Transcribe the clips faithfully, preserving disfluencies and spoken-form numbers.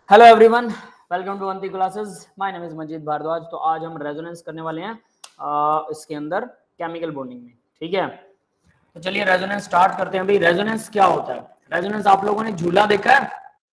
Hello everyone, welcome to अंति classes. My name is Manjeet Bhardwaj. तो आज हम रेजोनेंस करने वाले हैं आ, इसके अंदर केमिकल बॉन्डिंग में। ठीक है, तो चलिए रेजोनेंस स्टार्ट करते हैं। भाई रेजोनेंस क्या होता है? रेजोनेंस आप लोगों ने झूला देखा है?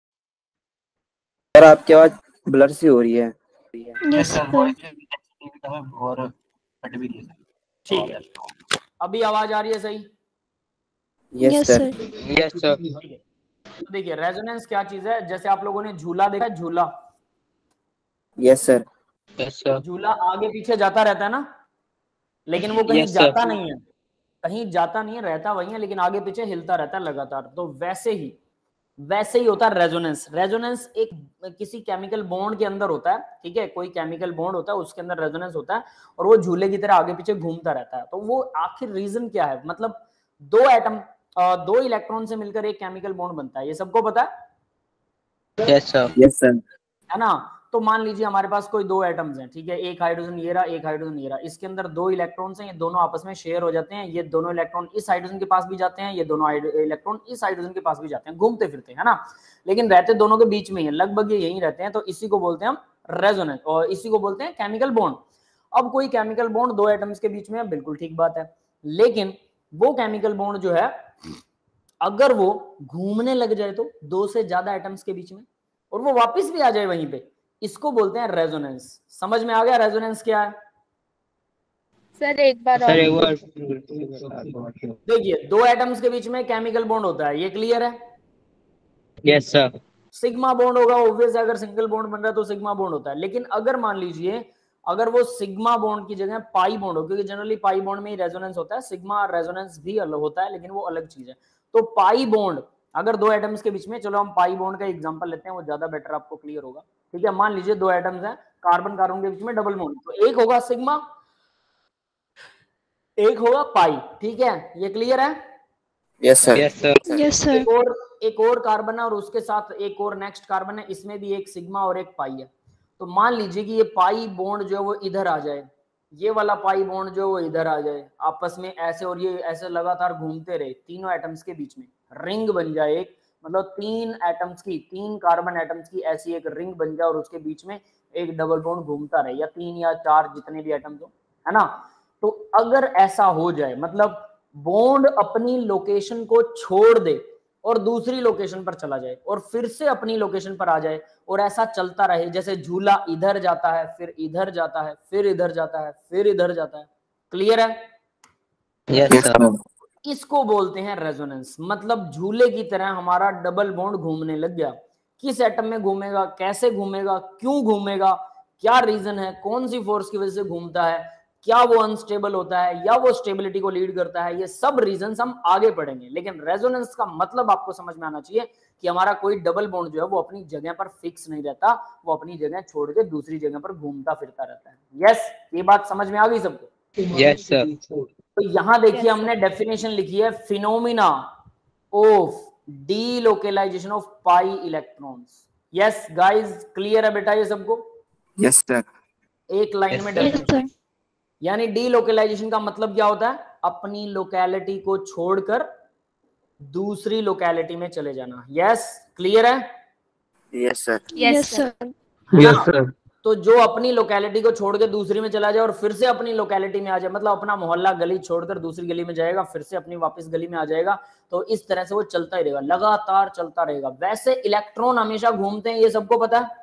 सर आपकी आवाज ब्लर सी हो रही है। Yes sir. और ठीक है, अभी आवाज आ रही है सही? Yes sir. Yes sir. ठीक है, तो देखिए रेजोनेंस क्या चीज है। जैसे आप लोगों ने झूला देखा है, झूला यस सर। Yes sir. झूला आगे पीछे जाता रहता है ना, लेकिन वो कहीं Yes, sir. जाता नहीं है, कहीं जाता नहीं है, रहता वही है, लेकिन आगे पीछे हिलता रहता है लगातार। तो वैसे ही वैसे ही होता है रेजोनेंस। रेजोनेंस एक किसी केमिकल बॉन्ड के अंदर होता है। ठीक है, कोई केमिकल बॉन्ड होता है, उसके अंदर रेजोनेंस होता है और वो झूले की तरह आगे पीछे घूमता रहता है। तो वो आखिर रीजन क्या है? मतलब दो एटम, दो इलेक्ट्रॉन से मिलकर एक केमिकल बॉन्ड बनता है, ये सबको पता है? Yes sir. Yes sir. है ना? तो मान लीजिए हमारे पास कोई दो एटम्स हैं। ठीक है, एक हाइड्रोजन ये रहा, एक हाइड्रोजन ये रहा। इसके अंदर दो इलेक्ट्रॉन्स हैं, ये दोनों आपस में शेयर हो जाते हैं। ये दोनों इलेक्ट्रॉन इस हाइड्रोजन के पास भी जाते हैं, ये दोनों इलेक्ट्रॉन इस हाइड्रोजन के पास भी जाते हैं, घूमते फिरते हैं, है ना? लेकिन रहते दोनों के बीच में ही है, लगभग ये यहीं रहते हैं। तो इसी को बोलते हैं हम रेजोनेंस, और इसी को बोलते हैं केमिकल बॉन्ड। अब कोई केमिकल बॉन्ड दो एटम्स के बीच में है, बिल्कुल ठीक बात है। लेकिन वो केमिकल बॉन्ड जो है, अगर वो घूमने लग जाए तो दो से ज्यादा एटम्स के बीच में, और वो वापस भी आ जाए वहीं पे, इसको बोलते हैं रेजोनेंस। समझ में आ गया रेजोनेंस क्या है? सर एक बार सर एक बार देखिए दो एटम्स के बीच में केमिकल बॉन्ड होता है, ये क्लियर है? Yes sir. सिग्मा बॉन्ड होगा, ऑब्वियस है, अगर सिंगल बॉन्ड बन रहा है तो सिग्मा बॉन्ड होता है। लेकिन अगर मान लीजिए अगर वो सिग्मा बॉन्ड की जगह पाई बॉन्ड हो, क्योंकि जनरली पाई बॉन्ड में ही रेजोनेंस होता है, सिग्मा रेजोनेंस भी अलग होता है, लेकिन वो अलग चीज है। तो पाई बॉन्ड अगर दो एटम्स के बीच में, चलो हम पाई बॉन्ड का एग्जांपल लेते हैं, वो ज्यादा बेटर आपको क्लियर होगा। ठीक है, मान लीजिए दो एटम्स हैं, कार्बन कार्बन के बीच में डबल बॉन्ड, तो एक होगा सिग्मा, एक होगा पाई। ठीक है, ये क्लियर है? Yes sir. Yes sir. Yes sir. एक और एक और कार्बन है और उसके साथ एक और नेक्स्ट कार्बन है, इसमें भी एक सिग्मा और एक पाई है। तो मान लीजिए कि ये पाई बॉन्ड जो है वो इधर आ जाए, ये वाला पाई बॉन्ड जो है वो इधर आ जाए, आपस में ऐसे, और ये ऐसे लगातार घूमते रहे तीनों एटम्स के बीच में, रिंग बन जाए एक, मतलब तीन एटम्स की, तीन कार्बन एटम्स की ऐसी एक रिंग बन जाए और उसके बीच में एक डबल बॉन्ड घूमता रहे, या तीन या चार जितने भी एटम्स हो, है ना? तो अगर ऐसा हो जाए, मतलब बॉन्ड अपनी लोकेशन को छोड़ दे और दूसरी लोकेशन पर चला जाए और फिर से अपनी लोकेशन पर आ जाए, और ऐसा चलता रहे, जैसे झूला इधर जाता है, फिर इधर जाता है, फिर इधर जाता है, फिर इधर जाता है। क्लियर है? Yes sir. इसको बोलते हैं रेजोनेंस। मतलब झूले की तरह हमारा डबल बॉन्ड घूमने लग गया। किस एटम में घूमेगा, कैसे घूमेगा, क्यों घूमेगा, क्या रीजन है, कौन सी फोर्स की वजह से घूमता है, क्या वो अनस्टेबल होता है या वो स्टेबिलिटी को लीड करता है, ये सब रीजंस हम आगे पढ़ेंगे। लेकिन रेजोनेंस का मतलब आपको समझ में आना चाहिए कि हमारा कोई डबल बॉन्ड जो है वो अपनी जगह पर फिक्स नहीं रहता, वो अपनी जगह छोड़ के दूसरी जगह पर घूमता फिरता रहता है। यस, ये बात समझ में आ गई सबको? Yes sir. तो यहां देखिए हमने डेफिनेशन लिखी है, phenomena of delocalization of pi electrons. Yes guys, clear है बेटा ये सबको? Yes sir. एक लाइन में डेफिनेशन, यानी डीलोकेलाइजेशन का मतलब क्या होता है? अपनी लोकेलिटी को छोड़कर दूसरी लोकेलिटी में चले जाना। यस, क्लियर है? Yes sir. Yes sir. Yes sir. तो जो अपनी लोकेलिटी को छोड़ के दूसरी में चला जाए और फिर से अपनी लोकेलिटी में आ जाए, मतलब अपना मोहल्ला गली छोड़कर दूसरी गली में जाएगा, फिर से अपनी वापस गली में आ जाएगा, तो इस तरह से वो चलता ही रहेगा, लगातार चलता रहेगा। वैसे इलेक्ट्रॉन हमेशा घूमते हैं, ये सबको पता है?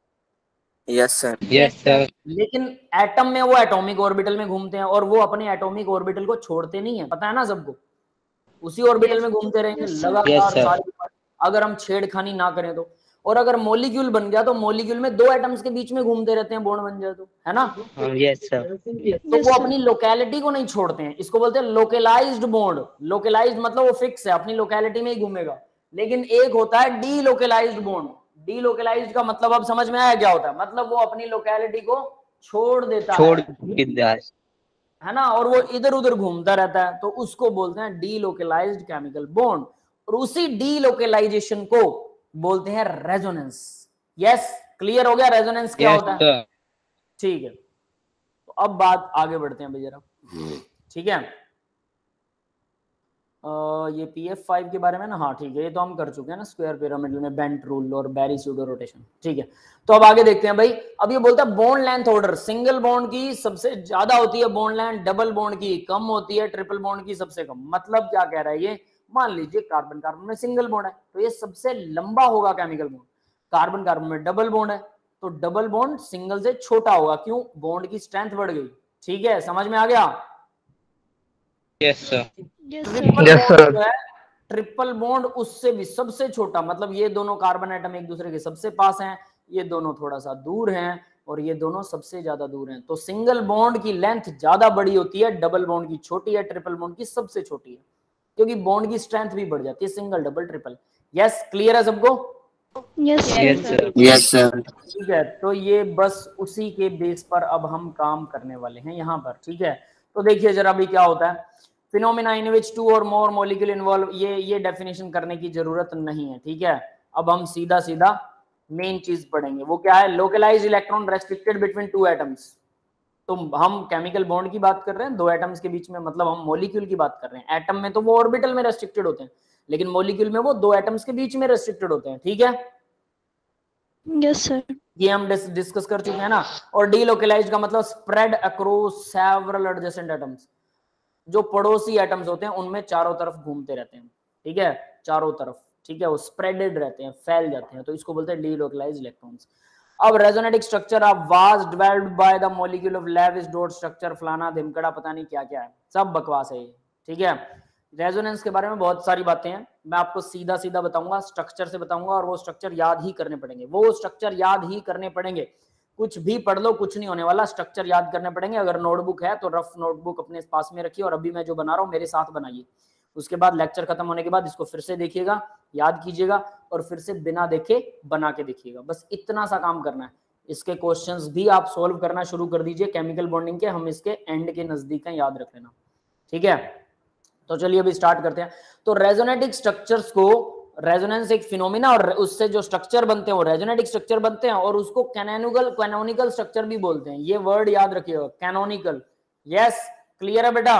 Yes sir. Yes sir. लेकिन एटम में वो एटॉमिक ऑर्बिटल में घूमते हैं, और वो अपने एटॉमिक ऑर्बिटल को छोड़ते नहीं है, पता है ना सबको? उसी ऑर्बिटल में घूमते रहेंगे लगातार सारी, अगर हम छेड़खानी ना करें तो। और अगर मॉलिक्यूल बन गया तो मॉलिक्यूल में दो एटम्स के बीच में घूमते रहते हैं, बॉन्ड बन जाए तो, है ना? Yes sir. तो वो अपनी लोकेलिटी को नहीं छोड़ते हैं, इसको बोलते हैं लोकेलाइज्ड बॉन्ड। लोकेलाइज्ड मतलब वो फिक्स है, अपनी लोकेलिटी में ही घूमेगा। लेकिन एक होता है डीलोकेलाइज्ड बॉन्ड। डीलोकेलाइज्ड का मतलब अब समझ में आया क्या होता है? मतलब वो अपनी लोकेलिटी को छोड़ देता छोड़ है, देता है ना, और वो इधर उधर घूमता रहता है, तो उसको बोलते हैं डीलोकेलाइज्ड केमिकल बॉन्ड। और उसी डीलोकेलाइजेशन को बोलते हैं रेजोनेंस। यस, क्लियर हो गया रेजोनेंस क्या होता है? ठीक है, तो अब बात आगे बढ़ते हैं भाई जरा। ठीक है, आ, ये पी एफ फाइव के बारे में ना, हाँ ठीक है, ये तो हम कर चुके हैं ना, स्क्वायर पिरामिड में बेंट रूल और बैरी स्यूडो रोटेशन, ठीक है। तो अब आगे देखते हैं भाई। अब ये बोलता है bond length order, single bond की सबसे ज्यादा होती है बॉन्ड लेंथ, डबल बॉन्ड की कम होती है, ट्रिपल बॉन्ड की सबसे कम। मतलब क्या कह रहा है ये, मान लीजिए कार्बन कार्बन में सिंगल बॉन्ड है तो ये सबसे लंबा होगा केमिकल बॉन्ड, कार्बन कार्बन में डबल बॉन्ड है तो डबल बॉन्ड सिंगल से छोटा होगा, क्यों, बॉन्ड की स्ट्रेंथ बढ़ गई। ठीक है, समझ में आ गया? Yes sir. Triple Yes, sir. Bond जो है, ट्रिपल बॉन्ड उससे भी सबसे छोटा, मतलब ये दोनों कार्बन एटम एक दूसरे के सबसे पास हैं, ये दोनों थोड़ा सा दूर हैं और ये दोनों सबसे ज्यादा दूर हैं। तो सिंगल बॉन्ड की लेंथ ज्यादा बड़ी होती है, डबल बॉन्ड की छोटी है, ट्रिपल बॉन्ड की सबसे छोटी है, क्योंकि बॉन्ड की स्ट्रेंथ भी बढ़ जाती है, single double triple. Yes, clear है सबको? Yes yes sir. Yes sir. ठीक है, तो ये बस उसी के बेस पर अब हम काम करने वाले हैं यहाँ पर। ठीक है, तो देखिए जरा अभी क्या होता है। फिनोमेना इन विच टू और मोर मॉलिक्यूल इन्वॉल्व, ये ये डेफिनेशन करने की जरूरत नहीं है। ठीक है, अब हम सीधा सीधा मेन चीज पढ़ेंगे, वो क्या है, localize electron restricted between two atoms. तो हम केमिकल बॉन्ड की बात कर रहे हैं दो एटम्स के बीच में, मतलब हम मॉलिक्यूल की बात कर रहे हैं। एटम में तो वो ऑर्बिटल में रेस्ट्रिक्टेड होते हैं, लेकिन मॉलिक्यूल में वो दो एटम्स के बीच में रेस्ट्रिक्टेड होते हैं। ठीक है, यस सर। ये हम डिस, डिस्कस कर चुके हैं ना। और डीलोकलाइज्ड का मतलब spread across several adjacent atoms, जो पड़ोसी एटम्स होते हैं उनमें चारों तरफ घूमते रहते हैं। ठीक है, चारों तरफ, ठीक है, वो स्प्रेडेड रहते हैं, फैल जाते हैं, तो इसको बोलते हैं डीलोकलाइज्ड इलेक्ट्रॉन्स। अब resonating structure of was developed by the molecule of Lewis dot structure, फलाना धिमकड़ा पता नहीं क्या क्या है, सब बकवास है ये। ठीक है, रेजोनेंस के बारे में बहुत सारी बातें हैं, मैं आपको सीधा सीधा बताऊंगा, स्ट्रक्चर से बताऊंगा, और वो स्ट्रक्चर याद ही करने पड़ेंगे, वो स्ट्रक्चर याद ही करने पड़ेंगे। कुछ भी पढ़ लो, कुछ नहीं होने वाला, स्ट्रक्चर याद करने पड़ेंगे। अगर नोटबुक है तो रफ नोटबुक अपने पास में रखिए, और अभी मैं जो बना रहा हूँ मेरे साथ बनाइए। उसके बाद लेक्चर खत्म होने के बाद इसको फिर से देखिएगा, याद कीजिएगा, और फिर से बिना देखे बना के देखिएगा। बस इतना सा काम करना है। इसके क्वेश्चंस भी आप सोल्व करना शुरू कर दीजिए केमिकल बॉन्डिंग के, हम इसके एंड के नजदीक हैं, याद रख लेना। ठीक है, तो चलिए अभी स्टार्ट करते हैं। तो रेजोनेटिक स्ट्रक्चर्स को, रेजोनेंस एक फिनोमिना, और उससे जो स्ट्रक्चर बनते हैं वो रेजोनेटिक स्ट्रक्चर बनते हैं, और उसको कैनोनिकल कैनोनिकल स्ट्रक्चर भी बोलते हैं। ये वर्ड याद रखिएगा, कैनोनिकल। यस, क्लियर है बेटा?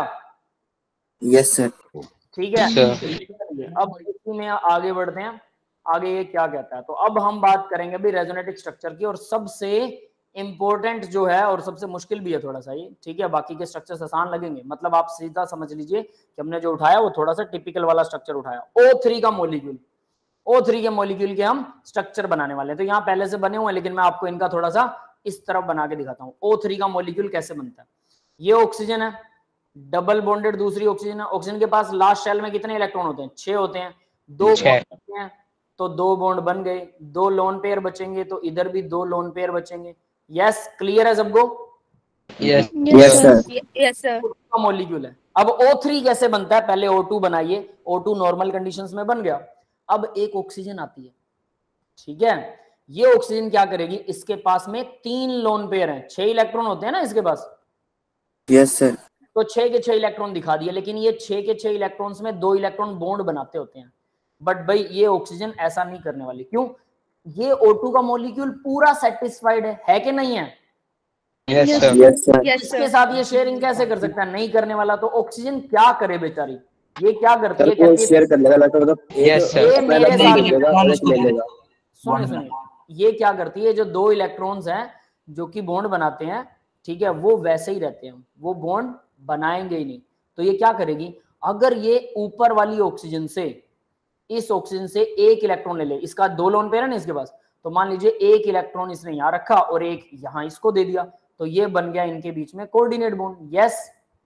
Yes sir. ठीक है, अब इसी में आगे बढ़ते हैं। आगे ये क्या कहता है, तो अब हम बात करेंगे भी रेजोनेटिक स्ट्रक्चर की, और सबसे इंपॉर्टेंट जो है और सबसे मुश्किल भी है थोड़ा सा ये। ठीक है, बाकी के स्ट्रक्चर्स आसान लगेंगे, मतलब आप सीधा समझ लीजिए कि हमने जो उठाया वो थोड़ा सा टिपिकल वाला स्ट्रक्चर उठाया। ओ थ्री का मॉलिक्यूल, ओ थ्री के मॉलिक्यूल के हम स्ट्रक्चर बनाने वाले हैं। तो यहाँ पहले से बने हुए हैं, लेकिन मैं आपको इनका थोड़ा सा इस तरफ बना के दिखाता हूँ। ओ थ्री का मॉलिक्यूल कैसे बनता है। ये ऑक्सीजन है, डबल बॉन्डेड दूसरी ऑक्सीजन है। ऑक्सीजन के पास लास्ट शेल में कितने इलेक्ट्रॉन होते हैं, छह होते हैं। दो बॉन्ड होते हैं तो दो बॉन्ड बन गए, दो लोन पेयर बचेंगे, तो इधर भी दो लोन पेयर बचेंगे। यस, क्लियर है सबको? Yes yes sir. Yes sir. का मॉलिक्यूल है। अब O थ्री कैसे बनता है, पहले O टू बनाइए। O टू नॉर्मल कंडीशंस में बन गया। अब एक ऑक्सीजन आती है, ठीक है, ये ऑक्सीजन क्या करेगी, इसके पास में तीन लोन पेयर हैं, छह इलेक्ट्रॉन होते हैं ना इसके पास। Yes sir. तो छह के छह इलेक्ट्रॉन दिखा दिए, लेकिन ये छह के छह इलेक्ट्रॉन्स में दो इलेक्ट्रॉन बॉन्ड बनाते होते हैं। बट भाई ये ऑक्सीजन ऐसा नहीं करने वाली, क्यों, ये O टू का मॉलिक्यूल पूरा सेटिस्फाइड है, है कि नहीं है? Yes sir. Yes sir. इसके साथ ये शेयरिंग कैसे कर सकता है, नहीं करने वाला। तो ऑक्सीजन क्या करे बेचारी, ये क्या करती है, सर वो कहती है शेयर कर लेगा लैपटॉप, मतलब Yes, एक sir. ये अपना मेरे लैपटॉप साथ ले लेगा और एक ले लेगा। सुनिए सुनिए, ये क्या करती है, जो दो इलेक्ट्रॉन्स हैं जो कि बॉन्ड बनाते हैं, ठीक है, वो वैसे ही रहते हैं, वो बॉन्ड बनाएंगे ही नहीं। तो ये क्या करेगी, अगर ये ऊपर वाली ऑक्सीजन से, इस ऑक्सीजन से एक इलेक्ट्रॉन ले ले, इसका दो लोन पेयर है ना इसके पास, तो मान लीजिए एक इलेक्ट्रॉन इसने यहां रखा और एक यहां इसको दे दिया, तो ये बन गया इनके बीच में coordinate bond. Yes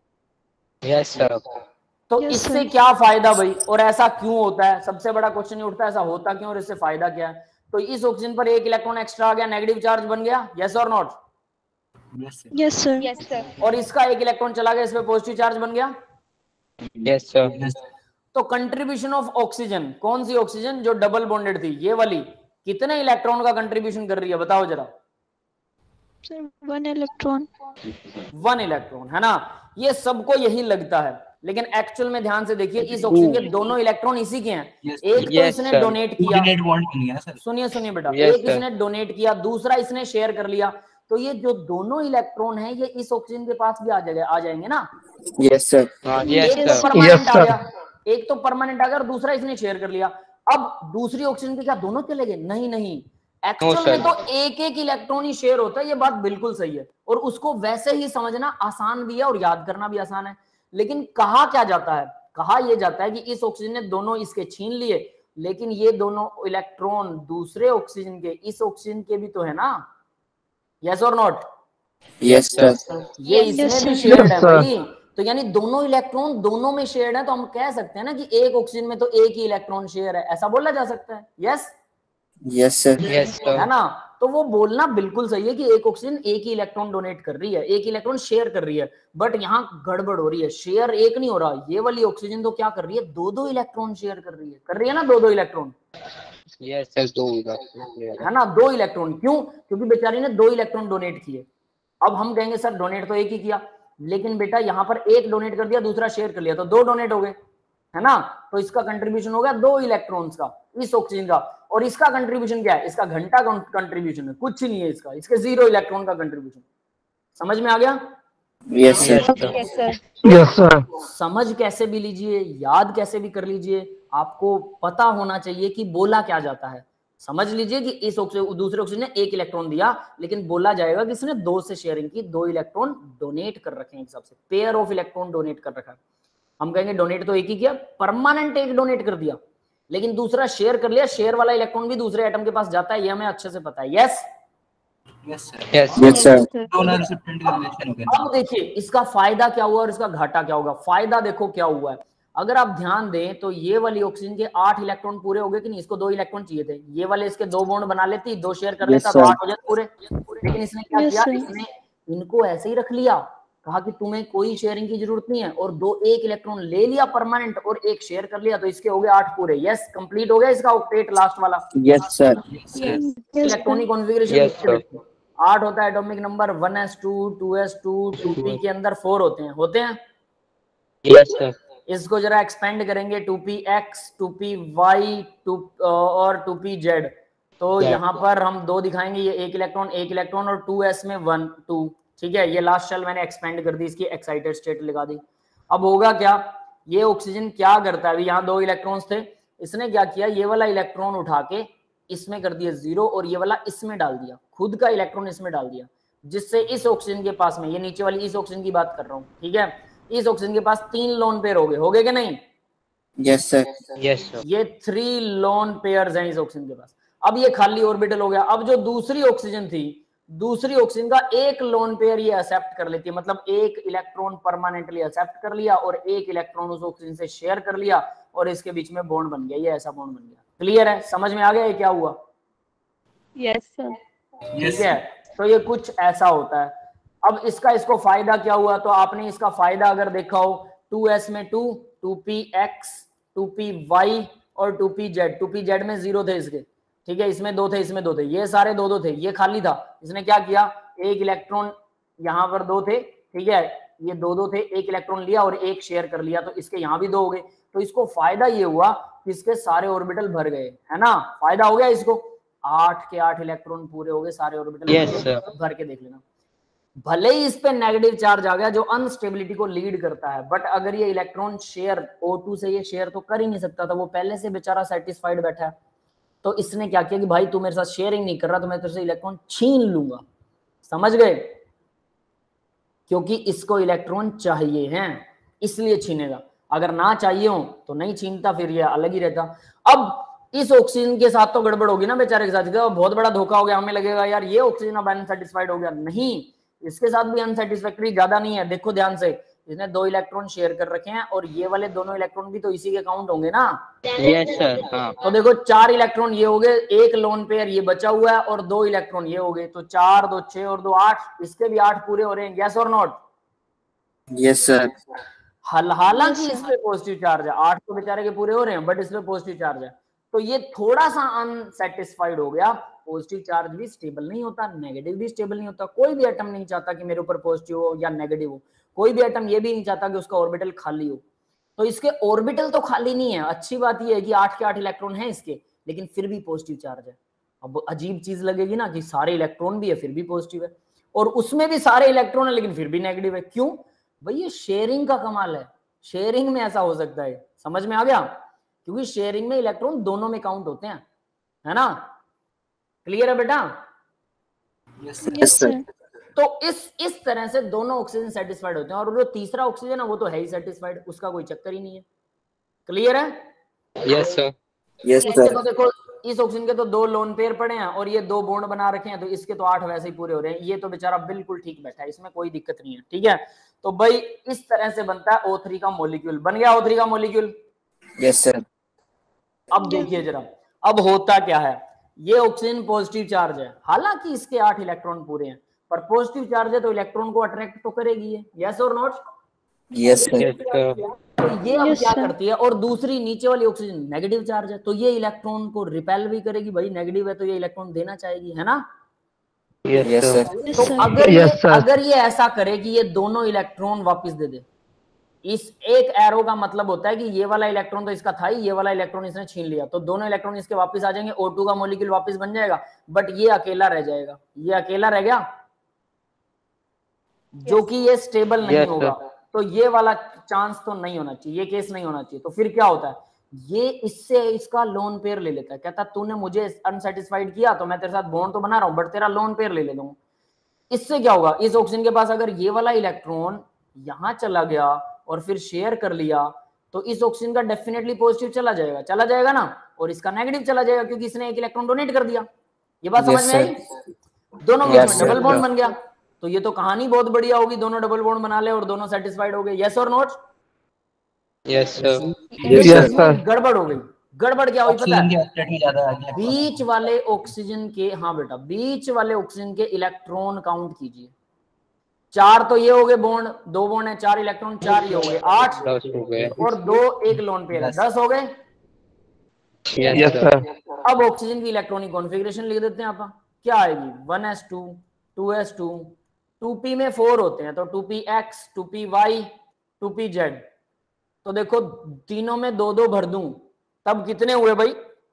yes sir. तो Yes, इससे sir. क्या फायदा भाई, और ऐसा क्यों होता है, सबसे बड़ा क्वेश्चन ये उठता है, ऐसा होता क्यों और इससे फायदा क्या है। तो इस ऑक्सीजन पर एक इलेक्ट्रॉन एक्स्ट्रा आ गया, नेगेटिव चार्ज बन गया, यस और not. Yes sir. Yes sir. और इसका एक इलेक्ट्रॉन चला गया, इस पे पॉजिटिव चार्ज बन गया। Yes sir. तो कंट्रीब्यूशन ऑफ ऑक्सीजन, कौन सी ऑक्सीजन, जो डबल बॉन्डेड थी, ये वाली, कितने इलेक्ट्रॉन का कंट्रीब्यूशन कर रही है, बताओ जरा। Sir one electron. One electron, है ना। ये सबको यही लगता है, लेकिन एक्चुअल में ध्यान से देखिए, इस ऑक्सीजन के दोनों इलेक्ट्रॉन इसी के हैं। Yes, एक तो yes, इसने sir. डोनेट किया, कोऑर्डिनेट बॉन्ड नहीं है ना सर। सुनिए सुनिए बेटा, Yes, एक sir. इसने डोनेट किया, दूसरा इसने शेयर कर लिया। तो ये जो दोनों इलेक्ट्रॉन है, ये इस ऑक्सीजन के पास भी आ जाएगा, आ जाएंगे ना। Yes sir. हाँ एक यस तो सर। परमानेंट आ गया, एक तो परमानेंट अगर दूसरा इसने शेयर कर लिया, अब दूसरी ऑक्सीजन के क्या दोनों चले गए? नहीं नहीं, एक्चुअल में तो एक एक इलेक्ट्रॉन ही शेयर होता है, ये बात बिल्कुल सही है, और उसको वैसे ही समझना आसान भी है और याद करना भी आसान है। लेकिन कहा क्या जाता है? कहा यह जाता है कि इस ऑक्सीजन ने दोनों इसके छीन लिए, लेकिन ये दोनों इलेक्ट्रॉन दूसरे ऑक्सीजन के, इस ऑक्सीजन के भी तो है ना, यस और नॉट? Yes sir. ये इसमें भी शेयर्ड है भाई, तो यानी दोनों इलेक्ट्रॉन दोनों में शेयर्ड है, तो हम कह सकते हैं ना कि एक ऑक्सीजन में तो एक ही इलेक्ट्रॉन शेयर है, ऐसा बोला जा सकता है। Yes yes sir. यस है ना? तो वो बोलना बिल्कुल सही है कि एक ऑक्सीजन एक ही इलेक्ट्रॉन डोनेट कर रही है, एक इलेक्ट्रॉन शेयर कर रही है, बट यहाँ गड़बड़ हो रही है, शेयर एक नहीं हो रहा, ये वाली ऑक्सीजन तो क्या कर रही है? दो दो इलेक्ट्रॉन शेयर कर रही है, कर रही है ना दो दो इलेक्ट्रॉन। यस सर, दो है ना, दो इलेक्ट्रॉन। क्यों? क्योंकि बेचारी ने दो इलेक्ट्रॉन डोनेट किए। अब हम कहेंगे सर डोनेट तो एक ही किया, लेकिन बेटा यहाँ पर एक डोनेट कर दिया, दूसरा शेयर कर लिया, तो दो डोनेट हो गए, है ना? तो इसका कंट्रीब्यूशन हो गया दो इलेक्ट्रॉन्स का, इस ऑक्सीजन का। और इसका कंट्रीब्यूशन क्या है? इसका घंटा कंट्रीब्यूशन है, कुछ ही नहीं है इसका, इसके जीरो इलेक्ट्रॉन का कंट्रीब्यूशन। समझ में आ गया? Yes sir. Yes sir. समझ कैसे भी लीजिए, याद कैसे भी कर लीजिए, आपको पता होना चाहिए कि बोला क्या जाता है। समझ लीजिए कि इस ऑक्सीजन, दूसरे ऑक्सीजन ने एक इलेक्ट्रॉन दिया, लेकिन बोला जाएगा कि इसने दो से शेयरिंग की, दो इलेक्ट्रॉन डोनेट कर रखे हैं, एक सबसे पेयर ऑफ इलेक्ट्रॉन डोनेट कर रखा है। हम कहेंगे डोनेट तो एक ही किया, परमानेंट एक डोनेट कर दिया, लेकिन दूसरा शेयर कर लिया, शेयर वाला इलेक्ट्रॉन भी दूसरे एटम के पास जाता है, ये हमें अच्छे से पता है। Yes yes sir. Donor recipient का रिलेशन हो गया। अब देखिए इसका फायदा क्या हुआ और इसका घाटा क्या होगा। फायदा देखो क्या हुआ है, अगर आप ध्यान दें तो ये वाली ऑक्सीजन के आठ इलेक्ट्रॉन पूरे हो गए कि नहीं? इसको दो इलेक्ट्रॉन चाहिए थे, ये वाले इसके दो बॉन्ड बना लेती, दो शेयर कर लेता, तो आठ हो जाते पूरे। लेकिन इसने क्या Yes, किया? sir. इसने इनको ऐसे ही रख लिया, कहा कि तुम्हें कोई शेयरिंग की जरूरत नहीं है, और दो एक इलेक्ट्रॉन ले लिया परमानेंट और एक शेयर कर लिया, तो इसके हो गए आठ पूरे। यस, कंप्लीट हो गया इसका ऑक्टेट लास्ट वाला। Yes sir. इलेक्ट्रॉनिक कॉन्फ़िगरेशन आठ होता है, atomic number one S two, two S two, two P के अंदर फोर होते हैं, होते हैं। Yes sir. इसको जरा एक्सपेंड करेंगे, two P X, two P Y, two और टू पी जेड, तो यहाँ पर हम दो दिखाएंगे, ये एक इलेक्ट्रॉन एक इलेक्ट्रॉन, और टू एस में वन टू। ठीक है, ये लास्ट शेल मैंने एक्सपेंड कर दी, इसकी एक्साइटेड स्टेट लगा दी। अब होगा क्या? ये ऑक्सीजन क्या करता है? अभी यहाँ दो इलेक्ट्रॉन्स थे, इसने क्या किया? ये वाला इलेक्ट्रॉन उठा के इसमें कर दिया जीरो, और ये वाला इसमें डाल दिया, खुद का इलेक्ट्रॉन इसमें डाल दिया, जिससे इस ऑक्सीजन के पास में, ये नीचे वाली इस ऑक्सीजन की बात कर रहा हूँ, ठीक है, इस ऑक्सीजन के पास तीन लोन पेयर हो गए, हो गए कि नहीं? Yes sir. Yes sir. ये थ्री लोन पेयर्स हैं इस ऑक्सीजन के पास। अब ये खाली ऑर्बिटल हो गया। अब जो दूसरी ऑक्सीजन थी, दूसरी ऑक्सीजन का एक लोन पेयर ये एक्सेप्ट कर लेती है, मतलब एक इलेक्ट्रॉन परमानेंटली एक्सेप्ट कर लिया और एक इलेक्ट्रॉन उस ऑक्सीजन से शेयर कर लिया, और इसके बीच में बॉन्ड बन गया, ये ऐसा बॉन्ड बन गया। क्लियर है? समझ में आ गया ये क्या हुआ? Yes, sir. ठीक है, तो ये कुछ ऐसा होता है। अब इसका इसको फायदा क्या हुआ? तो आपने इसका फायदा अगर देखा हो, टू एस में two, two P X, two P Y और two P Z. Two P Z में जीरो थे इसके, ठीक है, इसमें दो थे, इसमें दो थे, ये सारे दो दो थे, ये खाली था। इसने क्या किया? एक इलेक्ट्रॉन, यहाँ पर दो थे, ठीक है, ये दो दो थे, एक इलेक्ट्रॉन लिया और एक शेयर कर लिया, तो इसके यहाँ भी दो हो गए। तो इसको फायदा ये हुआ कि इसके सारे ऑर्बिटल भर गए, है ना? फायदा हो गया इसको, आठ के आठ इलेक्ट्रॉन पूरे हो गए, सारे ऑर्बिटल Yes, sir. भर के देख लेना। भले ही इस पे नेगेटिव चार्ज आ गया जो अनस्टेबिलिटी को लीड करता है, बट अगर ये इलेक्ट्रॉन शेयर ओ टू से ये शेयर तो कर ही नहीं सकता था, वो पहले से बेचारा सेटिस्फाइड बैठा है। तो इसने क्या किया कि भाई तू मेरे साथ शेयरिंग नहीं कर रहा, तो मैं तेरे से इलेक्ट्रॉन छीन लूंगा। समझ गए? क्योंकि इसको इलेक्ट्रॉन चाहिए हैं, इसलिए छीनेगा। अगर ना चाहिए हो तो नहीं छीनता, फिर ये अलग ही रहता। अब इस ऑक्सीजन के साथ तो गड़बड़ होगी ना बेचारे के साथ, तो बहुत बड़ा धोखा हो गया। हमें लगेगा यार ये ऑक्सीजन अब अनसेटिस्फाइड हो गया, नहीं, इसके साथ भी अनसेटिस्फैक्टरी ज्यादा नहीं है। देखो ध्यान से, इसने दो इलेक्ट्रॉन शेयर कर रखे हैं, और ये वाले दोनों इलेक्ट्रॉन भी तो इसी के काउंट होंगे ना। Yes sir. हाँ। तो देखो चार इलेक्ट्रॉन ये हो गए, एक लोन पेयर ये बचा हुआ है, और दो इलेक्ट्रॉन ये हो गए, तो चार दो छह और दो आठ, इसके भी आठ पूरे हो रहे हैं। यस और नॉट? Yes sir. हालांकि इस पे पॉजिटिव चार्ज है, आठ तो बेचारे के पूरे हो रहे हैं, बट इस पे पॉजिटिव चार्ज है, तो ये थोड़ा सा अनसेटिस्फाइड हो गया। पॉजिटिव चार्ज भी स्टेबल नहीं होता, नेगेटिव भी स्टेबल नहीं होता। कोई भी एटम नहीं चाहता कि मेरे ऊपर पॉजिटिव हो या नेगेटिव हो, कोई भी एटम ये भी नहीं चाहता कि उसका ऑर्बिटल खाली हो। तो इसके ऑर्बिटल तो खाली नहीं है, अच्छी बात ये है कि आठ के आठ इलेक्ट्रॉन है इसके, लेकिन फिर भी पॉजिटिव चार्ज है। अब अजीब चीज लगेगी ना कि सारे इलेक्ट्रॉन भी है फिर भी पॉजिटिव है, और उसमें भी सारे इलेक्ट्रॉन है लेकिन फिर भी नेगेटिव है। क्यों भाई? ये शेयरिंग का कमाल है, शेयरिंग में ऐसा हो सकता है। समझ में आ गया? क्योंकि शेयरिंग में इलेक्ट्रॉन दोनों में काउंट होते हैं, है ना? क्लियर है बेटा? Yes, sir. तो इस इस तरह से दोनों ऑक्सीजन सेटिस्फाइड होते हैं, और जो तीसरा ऑक्सीजन है वो तो है ही सेटिस्फाइड, उसका कोई चक्कर ही नहीं है। क्लियर है? Yes sir. यस इसके सर। तो देखो, इस ऑक्सीजन के तो दो लोन पेयर पड़े हैं और ये दो बॉन्ड बना रखे हैं, तो इसके तो आठ वैसे ही पूरे हो रहे हैं। ये तो बेचारा बिल्कुल ठीक बैठा है, इसमें कोई दिक्कत नहीं है। ठीक है, तो भाई इस तरह से बनता है ओ थ्री का मॉलिक्यूल। बन गया ओ थ्री का मॉलिक्यूल? Yes sir. अब देखिए जरा, अब होता क्या है, ये ऑक्सीजन पॉजिटिव चार्ज है, हालांकि इसके आठ इलेक्ट्रॉन पूरे हैं, पर पॉजिटिव चार्ज है तो इलेक्ट्रॉन को अट्रैक्ट तो करेगी है, यस और not? Yes sir. Yes sir. तो ये अब Yes, क्या sir. करती है, और दूसरी नीचे वाली ऑक्सीजन नेगेटिव चार्ज है, तो ये इलेक्ट्रॉन को रिपेल भी करेगी, भाई नेगेटिव है तो ये इलेक्ट्रॉन देना चाहेगी, है ना? Yes yes sir. Sir. Yes, तो sir. अगर ये Yes, sir. अगर ये ऐसा करे कि ये दोनों इलेक्ट्रॉन वापस दे दे, इस एक एरो का मतलब होता है कि ये वाला इलेक्ट्रॉन तो इसका था ही, ये वाला इलेक्ट्रॉन इसने छीन लिया, तो दोनों इलेक्ट्रॉन इसके वापस आ जाएंगे, ओ टू का मॉलिक्यूल वापस बन जाएगा, बट ये अकेला रह जाएगा। ये अकेला रह गया, जो कि ये स्टेबल नहीं Yes, होगा, तो ये वाला चांस तो नहीं होना चाहिए, ये केस नहीं होना चाहिए। तो फिर क्या होता है, ये इससे इसका लोन पेयर ले लेता है, कहता तूने मुझे अनसेटिस्फाइड किया तो मैं तेरे साथ बॉन्ड तो बना रहा हूं, बट तेरा लोन पेयर ले लेता हूं। इससे क्या होगा, इस ऑक्सीजन के पास अगर ये वाला इलेक्ट्रॉन यहां चला गया और फिर शेयर कर लिया, तो इस ऑक्सीजन का डेफिनेटली पॉजिटिव चला जाएगा, चला जाएगा ना, और इसका नेगेटिव चला जाएगा क्योंकि इसने एक इलेक्ट्रॉन डोनेट कर दिया। ये बात समझ Yes, में आई? दोनों Yes, बीच में sir. डबल बॉन्ड बन गया, तो ये तो कहानी बहुत बढ़िया होगी, दोनों डबल बॉन्ड बना ले और दोनों सेटिस्फाइड हो गए, यस और not? Yes sir. Yes, sir. इसमें गड़बड़ हो गई। गड़बड़ क्या हुई पता ऑक्सीजन के है? ऑक्सीडेट में ज्यादा आ गया। बीच वाले ऑक्सीजन के, हाँ बेटा, बीच वाले ऑक्सीजन के इलेक्ट्रॉन काउंट कीजिए। चार तो ये हो गए बॉन्ड, दो बॉन्ड है, चार इलेक्ट्रॉन, चार ये हो गए आठ, दस हो गए। और दो एक लोन पेयर है, दस हो गए। Yes sir. अब ऑक्सीजन की इलेक्ट्रॉनिक कॉन्फ़िगरेशन लिख देते हैं आप, क्या आएगी, one S two, two S two, two P में फोर होते हैं, तो two P X, two P Y, two P Z. तो देखो तीनों में दो दो भर दूं, तब कितने हुए भाई?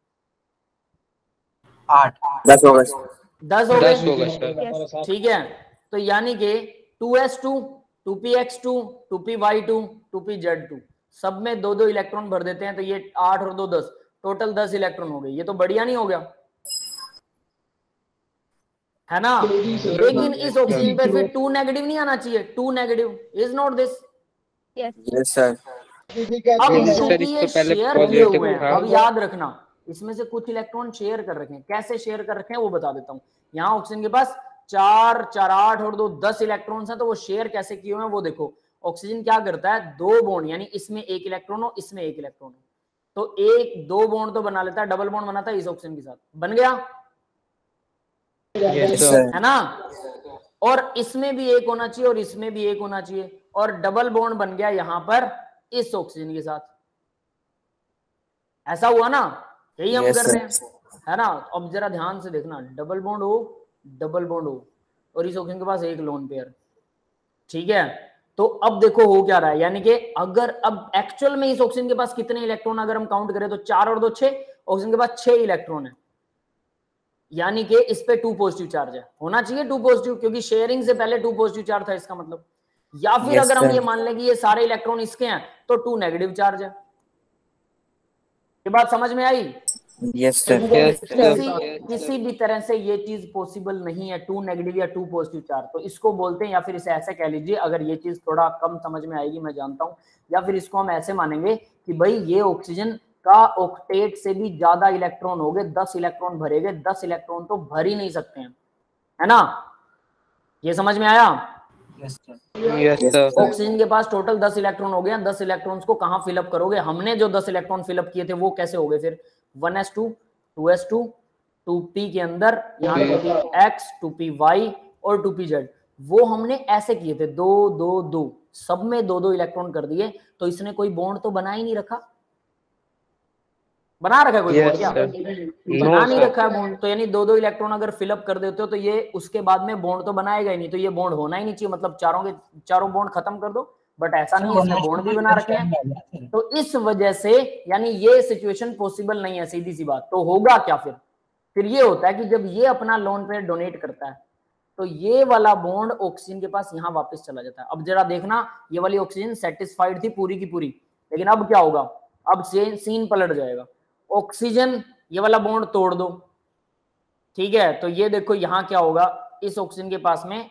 आठ। दस हो गए। दस हो दस हो गए। गए सर। ठीक है, तो यानी कि two S two, two P X two, two P Y two, two P Z two, सब में दो दो इलेक्ट्रॉन भर देते हैं, तो ये आठ और दो दस, टोटल दस इलेक्ट्रॉन हो गए। ये तो बढ़िया नहीं हो गया, है ना? लेकिन इस ऑक्सीजन पे फिर टू नेगेटिव नहीं आना चाहिए, two negative is not this. Yes. Yes sir. अब Yes, sir, क्योंकि इसको ये पहले शेयर किए positive हुए हैं, था। अब याद रखना इसमें से कुछ इलेक्ट्रॉन शेयर कर रखे हैं, कैसे शेयर कर रखे हैं वो बता देता हूँ। यहाँ ऑक्सीजन के पास चार चार आठ और दो दस इलेक्ट्रॉन्स हैं, तो वो शेयर कैसे किए हुए हैं वो देखो। ऑक्सीजन क्या करता है, दो बॉन्ड, यानी इसमें एक इलेक्ट्रॉन हो, इसमें एक इलेक्ट्रॉन हो, तो एक दो बॉन्ड तो बना लेता है, डबल बॉन्ड बनाता है इस ऑक्सीजन के साथ, बन गया, यस सर। सर। है ना? और इसमें भी एक होना चाहिए और इसमें भी एक होना चाहिए, और डबल बॉन्ड बन गया यहां पर इस ऑक्सीजन के साथ। ऐसा हुआ ना, यही हम Yes, कर रहे हैं, sir. है ना? अब जरा ध्यान से देखना, डबल बॉन्ड हो, डबल बॉन्ड हो, और इस ऑक्सीजन के पास एक लोन पेयर। ठीक है, तो अब देखो हो क्या रहा है, यानी कि अगर अब एक्चुअल में इस ऑक्सीजन के पास कितने इलेक्ट्रॉन अगर हम काउंट करें तो चार और दो छह, ऑक्सीजन के पास छह इलेक्ट्रॉन है, यानी कि इस पे टू पॉजिटिव चार्ज है, होना चाहिए टू पॉजिटिव, क्योंकि शेयरिंग से पहले टू पॉजिटिव चार्ज था इसका मतलब। या फिर Yes, अगर हम sir. ये मान लें कि ये सारे इलेक्ट्रॉन इसके हैं तो टू नेगेटिव चार्ज है। ये बात समझ में आई? Yes sir. Yes, sir. किसी किसी भी तरह से ये चीज पॉसिबल नहीं है, टू नेगेटिव या टू पॉजिटिव चार्ज, तो इसको बोलते हैं, या फिर इसे ऐसे कह लीजिए, अगर ये चीज थोड़ा कम समझ में आएगी मैं जानता हूं, या फिर इसको हम ऐसे मानेंगे कि भाई ये ऑक्सीजन का ऑक्टेट से भी ज्यादा इलेक्ट्रॉन हो गए, दस इलेक्ट्रॉन भरेगे, दस इलेक्ट्रॉन तो भर ही नहीं सकते हैं, है ना? ये समझ में आया? Yes sir. Yes sir. Oxygen के पास टोटल दस इलेक्ट्रॉन हो गए, दस इलेक्ट्रॉन्स को कहां फिलअप करोगे? हमने जो दस इलेक्ट्रॉन फिलअप किए थे वो कैसे हो गए फिर? One S two, two S two, two P के अंदर यहाँ two P X, two P Y और टू पी जेड, वो हमने ऐसे किए थे, दो दो दो, सब में दो दो इलेक्ट्रॉन कर दिए, तो इसने कोई बॉन्ड तो बना ही नहीं रखा, बना रखा है कोई Yes, बॉन्ड क्या? sir. बना No, नहीं sir. रखा है बॉन्ड, तो यानी दो दो इलेक्ट्रॉन अगर फिलअप कर देते हो तो ये उसके बाद में बॉन्ड तो बनाएगा ही नहीं, तो ये बॉन्ड होना ही नहीं चाहिए, मतलब चारों के चारों बॉन्ड खत्म कर दो, बट ऐसा नहीं है, इसने बॉन्ड भी बना रखे हैं, तो इस वजह से यानी ये सिचुएशन पॉसिबल नहीं है, सीधी सी बात। तो होगा क्या फिर? फिर ये होता है कि जब ये अपना लोन पेयर डोनेट करता है तो ये वाला बॉन्ड ऑक्सीजन के पास यहाँ वापस चला जाता है। अब जरा देखना, ये वाली ऑक्सीजन सेटिस्फाइड थी पूरी की पूरी, लेकिन अब क्या होगा, अब सीन पलट जाएगा। ऑक्सीजन ये वाला बॉन्ड तोड़ दो, ठीक है, तो ये देखो यहाँ क्या होगा, इस ऑक्सीजन के पास में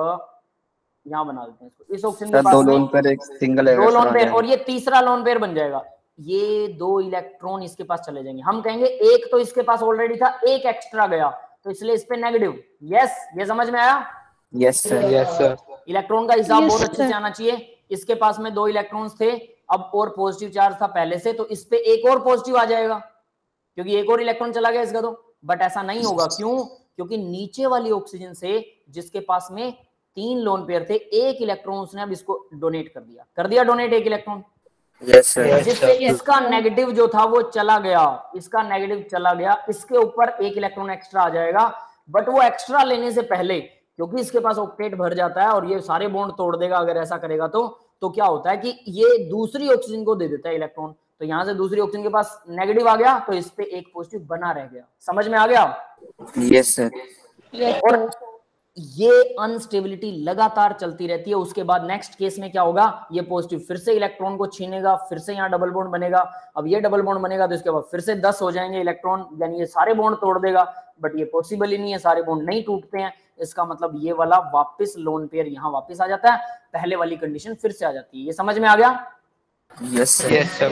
यहाँ बना देते हैं इसको, इस ऑक्सीजन के पास दो में लोन पेयर एक सिंगल दो इलेक्ट्रॉन लोन आ पेयर जाएगा। और ये तीसरा लोन पेयर बन जाएगा। ये दो इलेक्ट्रॉन इसके पास चले जाएंगे, हम कहेंगे एक तो इसके पास ऑलरेडी था, एक एक्स्ट्रा गया, तो इसलिए इस पे नेगेटिव। यस, ये समझ में आया? Yes sir. Yes, sir. Electron का हिसाब Yes, बहुत अच्छे से sir. आना चाहिए। इसके पास में दो इलेक्ट्रॉन्स थे, अब और पॉजिटिव चार्ज था पहले से, तो इस पे एक और पॉजिटिव आ जाएगा क्योंकि एक और इलेक्ट्रॉन चला गया इसका। तो बट ऐसा नहीं होगा, क्यों? क्योंकि नीचे वाली ऑक्सीजन से जिसके पास में तीन लोन पेयर थे, एक इलेक्ट्रॉन उसने अब इसको डोनेट कर दिया, कर दिया डोनेट एक इलेक्ट्रॉन, यस सर। जिससे इसका नेगेटिव जो था वो चला गया, इसका नेगेटिव चला गया, इसके ऊपर एक इलेक्ट्रॉन एक्स्ट्रा आ जाएगा। बट वो एक्स्ट्रा लेने से पहले, क्योंकि इसके पास ऑक्टेट भर जाता है और ये सारे बॉन्ड तोड़ देगा अगर ऐसा करेगा तो तो क्या होता है कि ये दूसरी ऑक्सीजन को दे देता है इलेक्ट्रॉन, तो यहां से दूसरी ऑक्सीजन के पास नेगेटिव आ गया, तो इस पे एक पॉजिटिव बना रह गया। समझ में आ गया? Yes sir. Yes, और sir. ये अनस्टेबिलिटी लगातार चलती रहती है। उसके बाद नेक्स्ट केस में क्या होगा, ये पॉजिटिव फिर से इलेक्ट्रॉन को छीनेगा, फिर से यहाँ डबल बॉन्ड बनेगा, अब ये डबल बॉन्ड बनेगा तो इसके बाद फिर से दस हो जाएंगे इलेक्ट्रॉन, यानी ये सारे बॉन्ड तोड़ देगा। बट ये पॉसिबल ही नहीं है, सारे बॉन्ड नहीं टूटते हैं, इसका मतलब ये वाला वापस लोन पेयर यहाँ वापस आ जाता है, पहले वाली कंडीशन फिर से आ जाती है। ये समझ में आ गया? Yes sir. Yes, sir.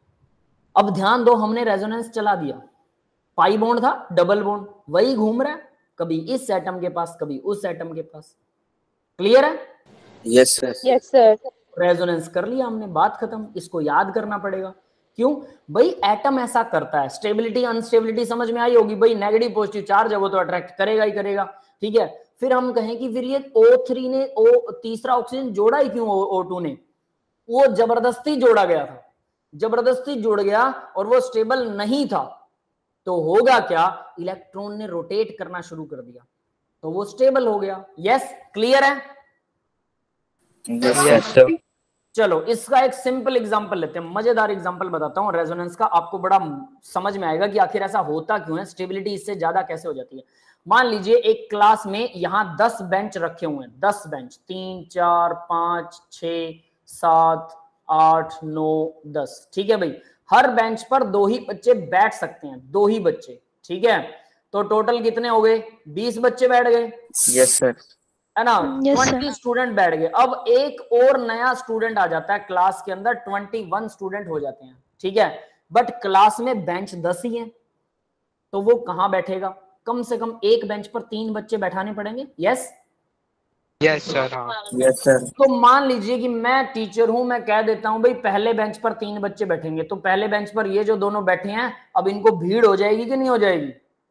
अब ध्यान दो, हमने रेजोनेंस चला दिया, पाई बॉन्ड था, डबल बॉन्ड वही घूम रहा है, कभी इस एटम के पास कभी उस एटम के पास। क्लियर है? Yes sir. Yes, sir. Resonance कर लिया हमने, बात खत्म। इसको याद करना पड़ेगा, क्यों भाई? एटम ऐसा करता है। स्टेबिलिटी अनस्टेबिलिटी समझ में आई होगी भाई, नेगेटिव पॉजिटिव चार्ज है वो तो अट्रैक्ट करेगा ही करेगा, ठीक है। फिर हम कहें कि फिर ये O थ्री ने ओ तीसरा ऑक्सीजन जोड़ा ही क्यों O टू ने? वो जबरदस्ती जोड़ा गया था, जबरदस्ती जुड़ गया और वो स्टेबल नहीं था, तो होगा क्या, इलेक्ट्रॉन ने रोटेट करना शुरू कर दिया तो वो स्टेबल हो गया। यस, क्लियर है? Yes, sir. चलो इसका एक सिंपल एग्जांपल लेते हैं, मजेदार एग्जांपल बताता हूं रेजोनेंस का, आपको बड़ा समझ में आएगा कि आखिर ऐसा होता क्यों है, स्टेबिलिटी इससे ज्यादा कैसे हो जाती है। मान लीजिए एक क्लास में यहां दस बेंच रखे हुए हैं, दस बेंच, तीन चार पांच छह सात आठ नौ दस, ठीक है भाई। हर बेंच पर दो ही बच्चे बैठ सकते हैं, दो ही बच्चे, ठीक है। तो टोटल कितने हो गए? बीस बच्चे बैठ गए, यस सर। है ना? Yes, sir. ट्वेंटी स्टूडेंट बैठ गए। अब एक और नया स्टूडेंट आ जाता है क्लास के अंदर, ट्वेंटी वन स्टूडेंट हो जाते हैं, ठीक है। बट क्लास में बेंच दस ही हैं, तो वो कहां बैठेगा? कम से कम एक बेंच पर तीन बच्चे बैठाने पड़ेंगे। Yes Yes, sir. हाँ. Yes sir. तो मान लीजिए कि मैं टीचर हूं, मैं कह देता हूं भाई पहले बेंच पर तीन बच्चे बैठेंगे, तो पहले बेंच पर ये जो दोनों बैठे हैं, अब इनको भीड़ हो जाएगी कि नहीं हो जाएगी?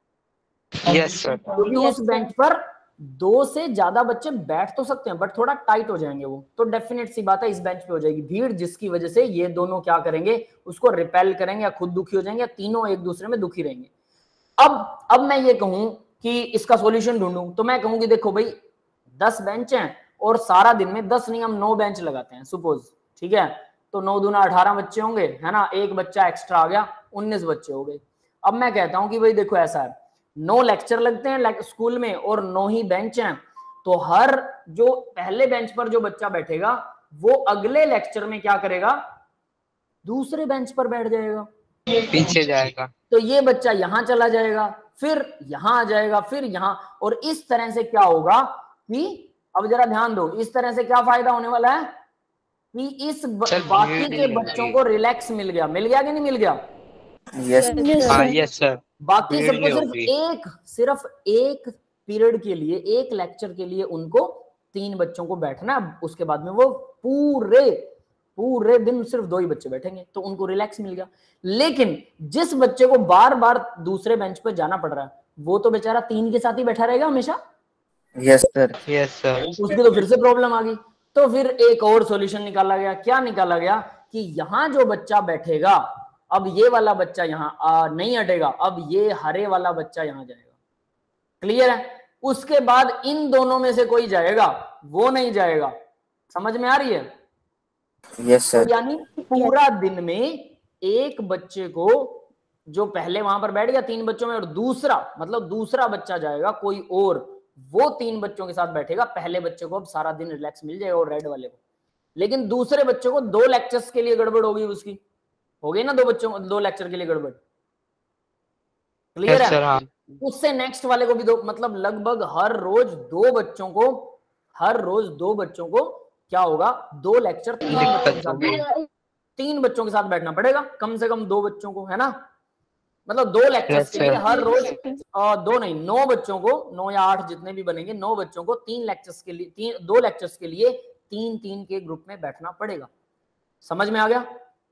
Yes, sir. क्योंकि उस बेंच पर दो से ज्यादा बच्चे बैठ तो सकते हैं बट थोड़ा टाइट हो जाएंगे वो, तो डेफिनेट सी बात है इस बेंच पे हो जाएगी भीड़, जिसकी वजह से ये दोनों क्या करेंगे, उसको रिपेल करेंगे, या खुद दुखी हो जाएंगे, या तीनों एक दूसरे में दुखी रहेंगे। अब अब मैं ये कहूं कि इसका सॉल्यूशन ढूंढूं, तो मैं कहूं कि देखो भाई दस बेंच हैं और सारा दिन में दस नहीं हम नौ बेंच लगाते हैं सपोज, ठीक है। तो नौ दूना अठारह बच्चे होंगे, है ना, एक बच्चा एक्स्ट्रा आ गया, उन्नीस बच्चे हो गए। अब मैं कहता हूं कि भाई देखो ऐसा है, नौ लेक्चर लगते हैं स्कूल में और नौ ही बेंच हैं, तो हर जो पहले बेंच पर जो बच्चा बैठेगा वो अगले लेक्चर में क्या करेगा, दूसरे बेंच पर बैठ जाएगा, पीछे जाएगा। तो ये बच्चा यहां चला जाएगा, फिर यहां आ जाएगा, फिर यहां, और इस तरह से क्या होगा कि अब जरा ध्यान दो, इस तरह से क्या फायदा होने वाला है कि इस ब, बाकी के बच्चों को रिलैक्स मिल गया, मिल गया कि नहीं मिल गया? यस Yes, हाँ, sir. yes, sir. बाकी भीड़ सबको नहीं सिर्फ होगी। एक सिर्फ एक पीरियड के लिए, एक लेक्चर के लिए उनको तीन बच्चों को बैठना है, उसके बाद में वो पूरे पूरे दिन सिर्फ दो ही बच्चे बैठेंगे, तो उनको रिलैक्स मिल गया। लेकिन जिस बच्चे को बार बार दूसरे बेंच पर जाना पड़ रहा है, वो तो बेचारा तीन के साथ ही बैठा रहेगा हमेशा, यस सर। Yes, sir. उसकी तो फिर से प्रॉब्लम आ गई। तो फिर एक और सॉल्यूशन निकाला गया। क्या निकाला गया कि यहां जो बच्चा बैठेगा, अब ये वाला बच्चा यहां नहीं हटेगा, अब ये हरे वाला बच्चा यहां जाएगा। क्लियर है? उसके बाद इन दोनों में से कोई जाएगा, वो नहीं जाएगा। समझ में आ रही है? यस तो सर। यानी पूरा दिन में एक बच्चे को जो पहले वहां पर बैठ गया तीन बच्चों में, और दूसरा मतलब दूसरा बच्चा जाएगा कोई और, वो तीन बच्चों के साथ बैठेगा। पहले बच्चे को अब सारा दिन रिलैक्स मिल जाएगा और रेड वाले को, लेकिन दूसरे बच्चे को दो लेक्चर्स के लिए गड़बड़ होगी उसकी, हो गई ना दो बच्चों दो लेक्चर के लिए गड़बड़, क्लियर यस सर है? हाँ उससे नेक्स्ट वाले को भी दो, मतलब लगभग हर रोज दो बच्चों को, हर रोज दो बच्चों को क्या होगा, दो लेक्चर तीन बच्चों के साथ बैठना, तीन बच्चों के साथ बैठना पड़ेगा, कम से कम दो बच्चों को, है ना? मतलब दो लेक्चर्स Yes, के लिए sir. हर रोज आ, दो नहीं नौ बच्चों को, नौ या आठ जितने भी बनेंगे, नौ बच्चों को तीन लेक्चर्स के लिए, तीन दो लेक्चर्स के लिए तीन तीन के ग्रुप में बैठना पड़ेगा। समझ में आ गया?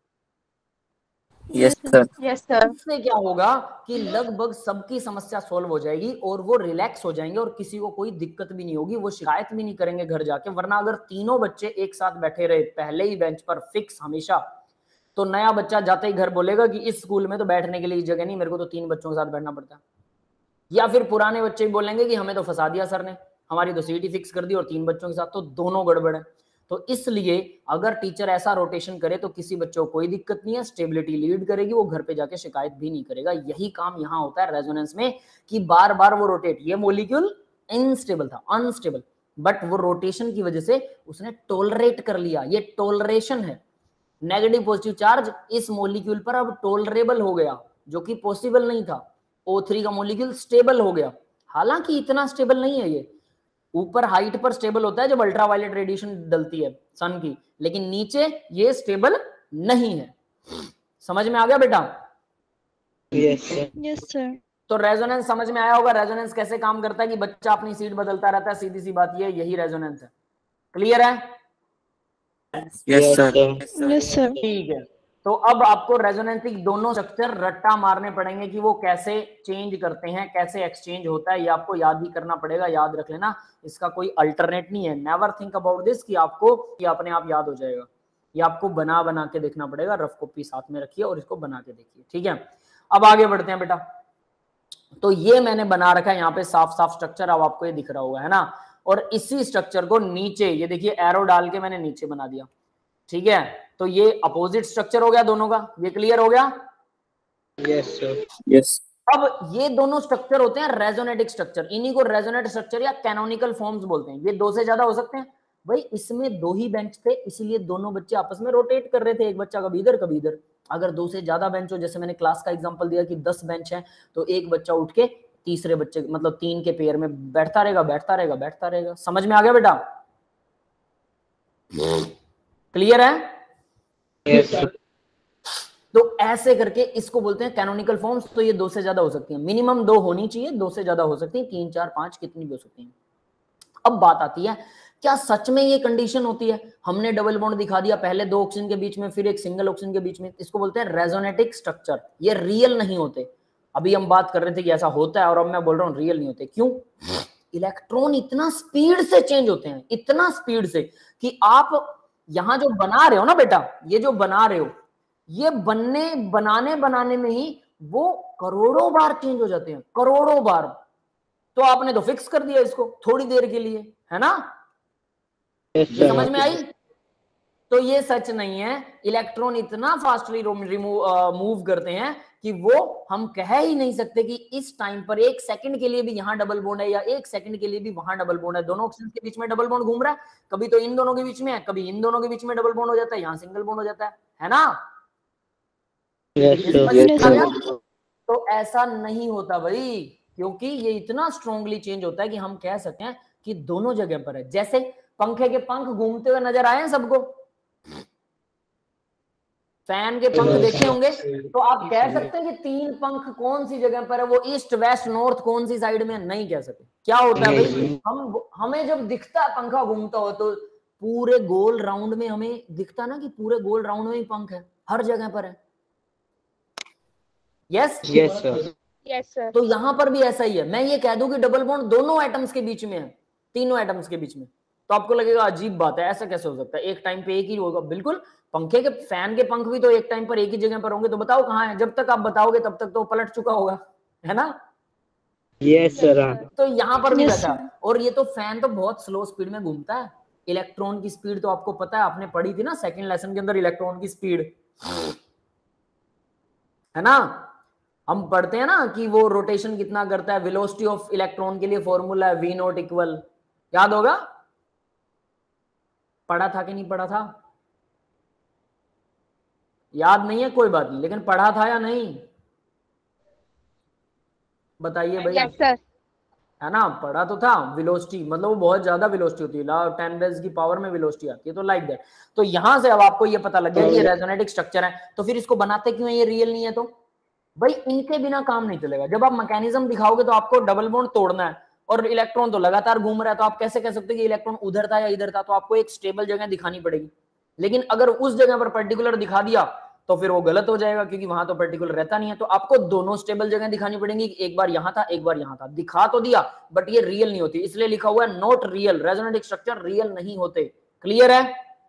Yes sir. Yes sir. इससे क्या होगा कि लगभग सबकी समस्या सॉल्व हो जाएगी और वो रिलैक्स हो जाएंगे और किसी को कोई दिक्कत भी नहीं होगी, वो शिकायत भी नहीं करेंगे घर जाके। वरना अगर तीनों बच्चे एक साथ बैठे रहे पहले ही बेंच पर फिक्स हमेशा, तो नया बच्चा जाते ही घर बोलेगा कि इस स्कूल में तो बैठने के लिए जगह नहीं, मेरे को तो तीन बच्चों के साथ बैठना पड़ता है। या फिर पुराने बच्चे बोलेंगे कि हमें तो फंसा दिया सर ने, हमारी तो सीट ही फिक्स कर दी और तीन बच्चों के साथ, तो दोनों गड़बड़ है। तो इसलिए अगर टीचर ऐसा रोटेशन करे तो किसी बच्चे को कोई दिक्कत नहीं है, स्टेबिलिटी लीड करेगी, वो घर पे जाके शिकायत भी नहीं करेगा। यही काम यहां होता है रेजोनेंस में कि बार बार वो रोटेट, ये मॉलिक्यूल इनस्टेबल था, अनस्टेबल, बट वो रोटेशन की वजह से उसने टोलरेट कर लिया, ये टोलरेशन है। नेगेटिव पॉजिटिव चार्ज इस मॉलिक्यूल पर अब टोलरेबल हो गया, जो कि पॉसिबल नहीं था। ओ थ्री का मॉलिक्यूल स्टेबल हो गया, हालांकि इतना स्टेबल नहीं है ये, ऊपर हाइट पर स्टेबल होता है जब अल्ट्रावायलेट रेडिएशन डलती है सन की, लेकिन नीचे ये स्टेबल नहीं है। समझ में आ गया बेटा? Yes sir yes sir. तो रेजोनेंस समझ में आया होगा, रेजोनेंस कैसे काम करता है कि बच्चा अपनी सीट बदलता रहता है, सीधी सी बात ये, यही रेजोनेंस है। क्लियर है? Yes sir. Yes sir. ठीक है, तो अब आपको रेजोनेंटिक दोनों स्ट्रक्चर रट्टा मारने पड़ेंगे कि वो कैसे चेंज करते हैं, कैसे एक्सचेंज होता है, ये आपको याद ही करना पड़ेगा। याद रख लेना, इसका कोई अल्टरनेट नहीं है। नेवर थिंक अबाउट दिस कि आपको ये अपने आप याद हो जाएगा, ये आपको बना बना के देखना पड़ेगा। रफ कॉपी साथ में रखिए और इसको बना के देखिए, ठीक है? अब आगे बढ़ते हैं बेटा। तो ये मैंने बना रखा है यहाँ पे साफ साफ स्ट्रक्चर, अब आपको ये दिख रहा होगा, है ना? और इसी स्ट्रक्चर को नीचे, ये देखिए एरो डाल के मैंने नीचे बना दिया, ठीक है? तो ये अपोजिट स्ट्रक्चर हो गया दोनों का, ये क्लियर हो गया? Yes sir yes. अब ये दोनों स्ट्रक्चर होते हैं रेजोनेटिक स्ट्रक्चर, इन्हीं को रेजोनेट स्ट्रक्चर या कैनोनिकल फॉर्म्स बोलते हैं। ये दो से ज्यादा हो सकते हैं भाई, इसमें दो ही बेंच थे इसीलिए दोनों बच्चे आपस में रोटेट कर रहे थे, एक बच्चा कभी इधर कभी इधर। अगर दो से ज्यादा बेंच हो, जैसे मैंने क्लास का एग्जांपल दिया कि दस बेंच हैं, तो एक बच्चा उठ के तीसरे बच्चे मतलब तीन के पेयर में बैठता रहेगा बैठता रहेगा बैठता रहेगा। समझ में आ गया बेटा? क्लियर है? यस सर तो ऐसे करके इसको बोलते हैं कैनोनिकल फॉर्म्स। तो ये दो से ज्यादा हो सकती हैं, मिनिमम दो होनी चाहिए, दो से ज्यादा हो सकती हैं, तीन चार पांच कितनी भी हो सकती हैं। अब बात आती है, क्या सच में ये कंडीशन होती है? हमने डबल बॉन्ड दिखा दिया, पहले दो ऑक्सीजन के बीच में, फिर एक सिंगल ऑक्सीजन के बीच में, इसको बोलते हैं रेजोनेटिक स्ट्रक्चर। ये रियल नहीं होते। अभी हम बात कर रहे थे कि ऐसा होता है और अब मैं बोल रहा हूं रियल नहीं होते। क्यों? इलेक्ट्रॉन इतना स्पीड से चेंज होते हैं, इतना स्पीड से कि आप यहां जो बना रहे हो ना बेटा, ये जो बना रहे हो, ये बनने बनाने बनाने में ही वो करोड़ों बार चेंज हो जाते हैं, करोड़ों बार। तो आपने तो फिक्स कर दिया इसको थोड़ी देर के लिए, है ना? ये समझ में आई? तो ये सच नहीं है। इलेक्ट्रॉन इतना फास्टली मूव करते हैं कि वो हम कह ही नहीं सकते कि इस टाइम पर एक सेकंड के लिए भी यहां डबल बॉन्ड है या एक सेकंड के लिए भी वहां डबल बॉन्ड है। दोनों ऑक्सीजन के बीच में डबल बॉन्ड घूम रहा है, कभी तो इन दोनों के बीच में है, कभी इन दोनों के बीच में डबल बॉन्ड हो जाता है, यहां सिंगल बॉन्ड हो जाता है, है ना? Yes sir yes sir. तो ऐसा नहीं होता भाई, क्योंकि ये इतना स्ट्रांगली चेंज होता है कि हम कह सकते हैं कि दोनों जगह पर है। जैसे पंखे के पंख घूमते हुए नजर आए हैं सबको, फैन के पंख देखे होंगे, तो आप कह सकते हैं कि तीन पंख कौन सी जगह पर है, वो ईस्ट वेस्ट नॉर्थ कौन सी साइड में, नहीं कह सकते। क्या होता है भाई, हम हमें जब दिखता है पंखा घूमता हो तो पूरे गोल राउंड में हमें दिखता ना कि पूरे गोल राउंड में ही पंख है, हर जगह पर है। Yes yes sir yes sir. तो यहां पर भी ऐसा ही है। मैं ये कह दूं कि डबल बॉन्ड दोनों एटम्स के बीच में है, तीनों एटम्स के बीच में, तो आपको लगेगा अजीब बात है, ऐसा कैसे हो सकता है, एक टाइम पे एक ही होगा। बिल्कुल, पंखे के फैन के पंख भी तो एक टाइम पर एक ही जगह पर होंगे, तो बताओ कहां है? जब तक आप बताओगे तब तक तो पलट चुका होगा, है ना? यस सर तो यहां पर भी Yes, वैसा है। और ये तो फैन तो बहुत स्लो स्पीड में घूमता है। इलेक्ट्रॉन की स्पीड तो आपको पता है, आपने पढ़ी थी ना सेकंड लेसन के अंदर, इलेक्ट्रॉन की स्पीड, है ना? हम पढ़ते हैं ना कि वो रोटेशन कितना करता है। वेलोसिटी ऑफ इलेक्ट्रॉन के लिए फॉर्मूला है वी नॉट इक्वल, याद होगा? पढ़ा था कि नहीं पढ़ा था? याद नहीं है कोई बात नहीं, लेकिन पढ़ा था या नहीं बताइए भाई। Yes sir. है ना, पढ़ा तो था। वेलोसिटी मतलब वो बहुत ज्यादा वेलोसिटी होती है, लॉ टेन रेज की पावर में वेलोसिटी आती है, तो लाइक दैट। तो यहां से अब आपको ये पता लग गया कि ये रेजोनेटिक स्ट्रक्चर है, तो फिर इसको बनाते क्यों है, ये रियल नहीं है। तो भाई इनके बिना काम नहीं चलेगा। जब आप मैकेनिज्म दिखाओगे तो आपको डबल बॉन्ड तोड़ना है और इलेक्ट्रॉन तो लगातार घूम रहा है, तो आप कैसे कह सकते हैं कि इलेक्ट्रॉन उधर था या इधर था। तो आपको एक स्टेबल जगह दिखानी पड़ेगी, लेकिन अगर उस जगह पर पर्टिकुलर दिखा दिया तो फिर वो गलत हो जाएगा, क्योंकि वहां तो पर्टिकुलर रहता नहीं है। तो आपको दोनों स्टेबल जगह दिखानी पड़ेंगी, एक बार यहां था एक बार यहां था। दिखा तो दिया बट ये रियल नहीं होती, इसलिए लिखा हुआ है not real, resonatic structure real नहीं होते। क्लियर है?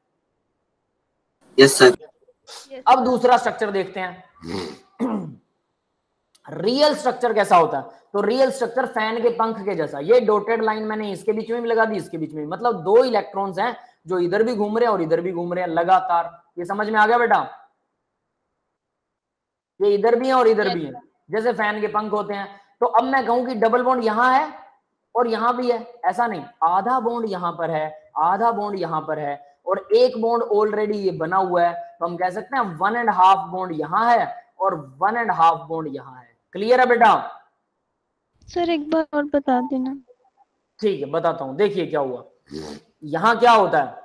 Yes sir. अब दूसरा स्ट्रक्चर देखते हैं। रियल स्ट्रक्चर कैसा होता है? तो रियल स्ट्रक्चर फैन के पंख के जैसा। ये डॉटेड लाइन मैंने इसके बीच में भी लगा दी, इसके बीच में, मतलब दो इलेक्ट्रॉन्स हैं जो इधर भी घूम रहे हैं और इधर भी घूम रहे हैं लगातार। ये समझ में आ गया बेटा? ये इधर भी है और इधर भी है, जैसे फैन के पंख होते हैं। तो अब मैं कहूं कि डबल बॉन्ड यहां है और यहां भी है, ऐसा नहीं। आधा बॉन्ड यहां पर है, आधा बॉन्ड यहां पर है, और एक बॉन्ड ऑलरेडी ये बना हुआ है, तो हम कह सकते हैं वन एंड हाफ बॉन्ड यहां है और वन एंड हाफ बॉन्ड यहां है। क्लियर है बेटा? सर एक बार और बता देना। ठीक है, बताता हूं। देखिए क्या हुआ, यहां क्या होता है,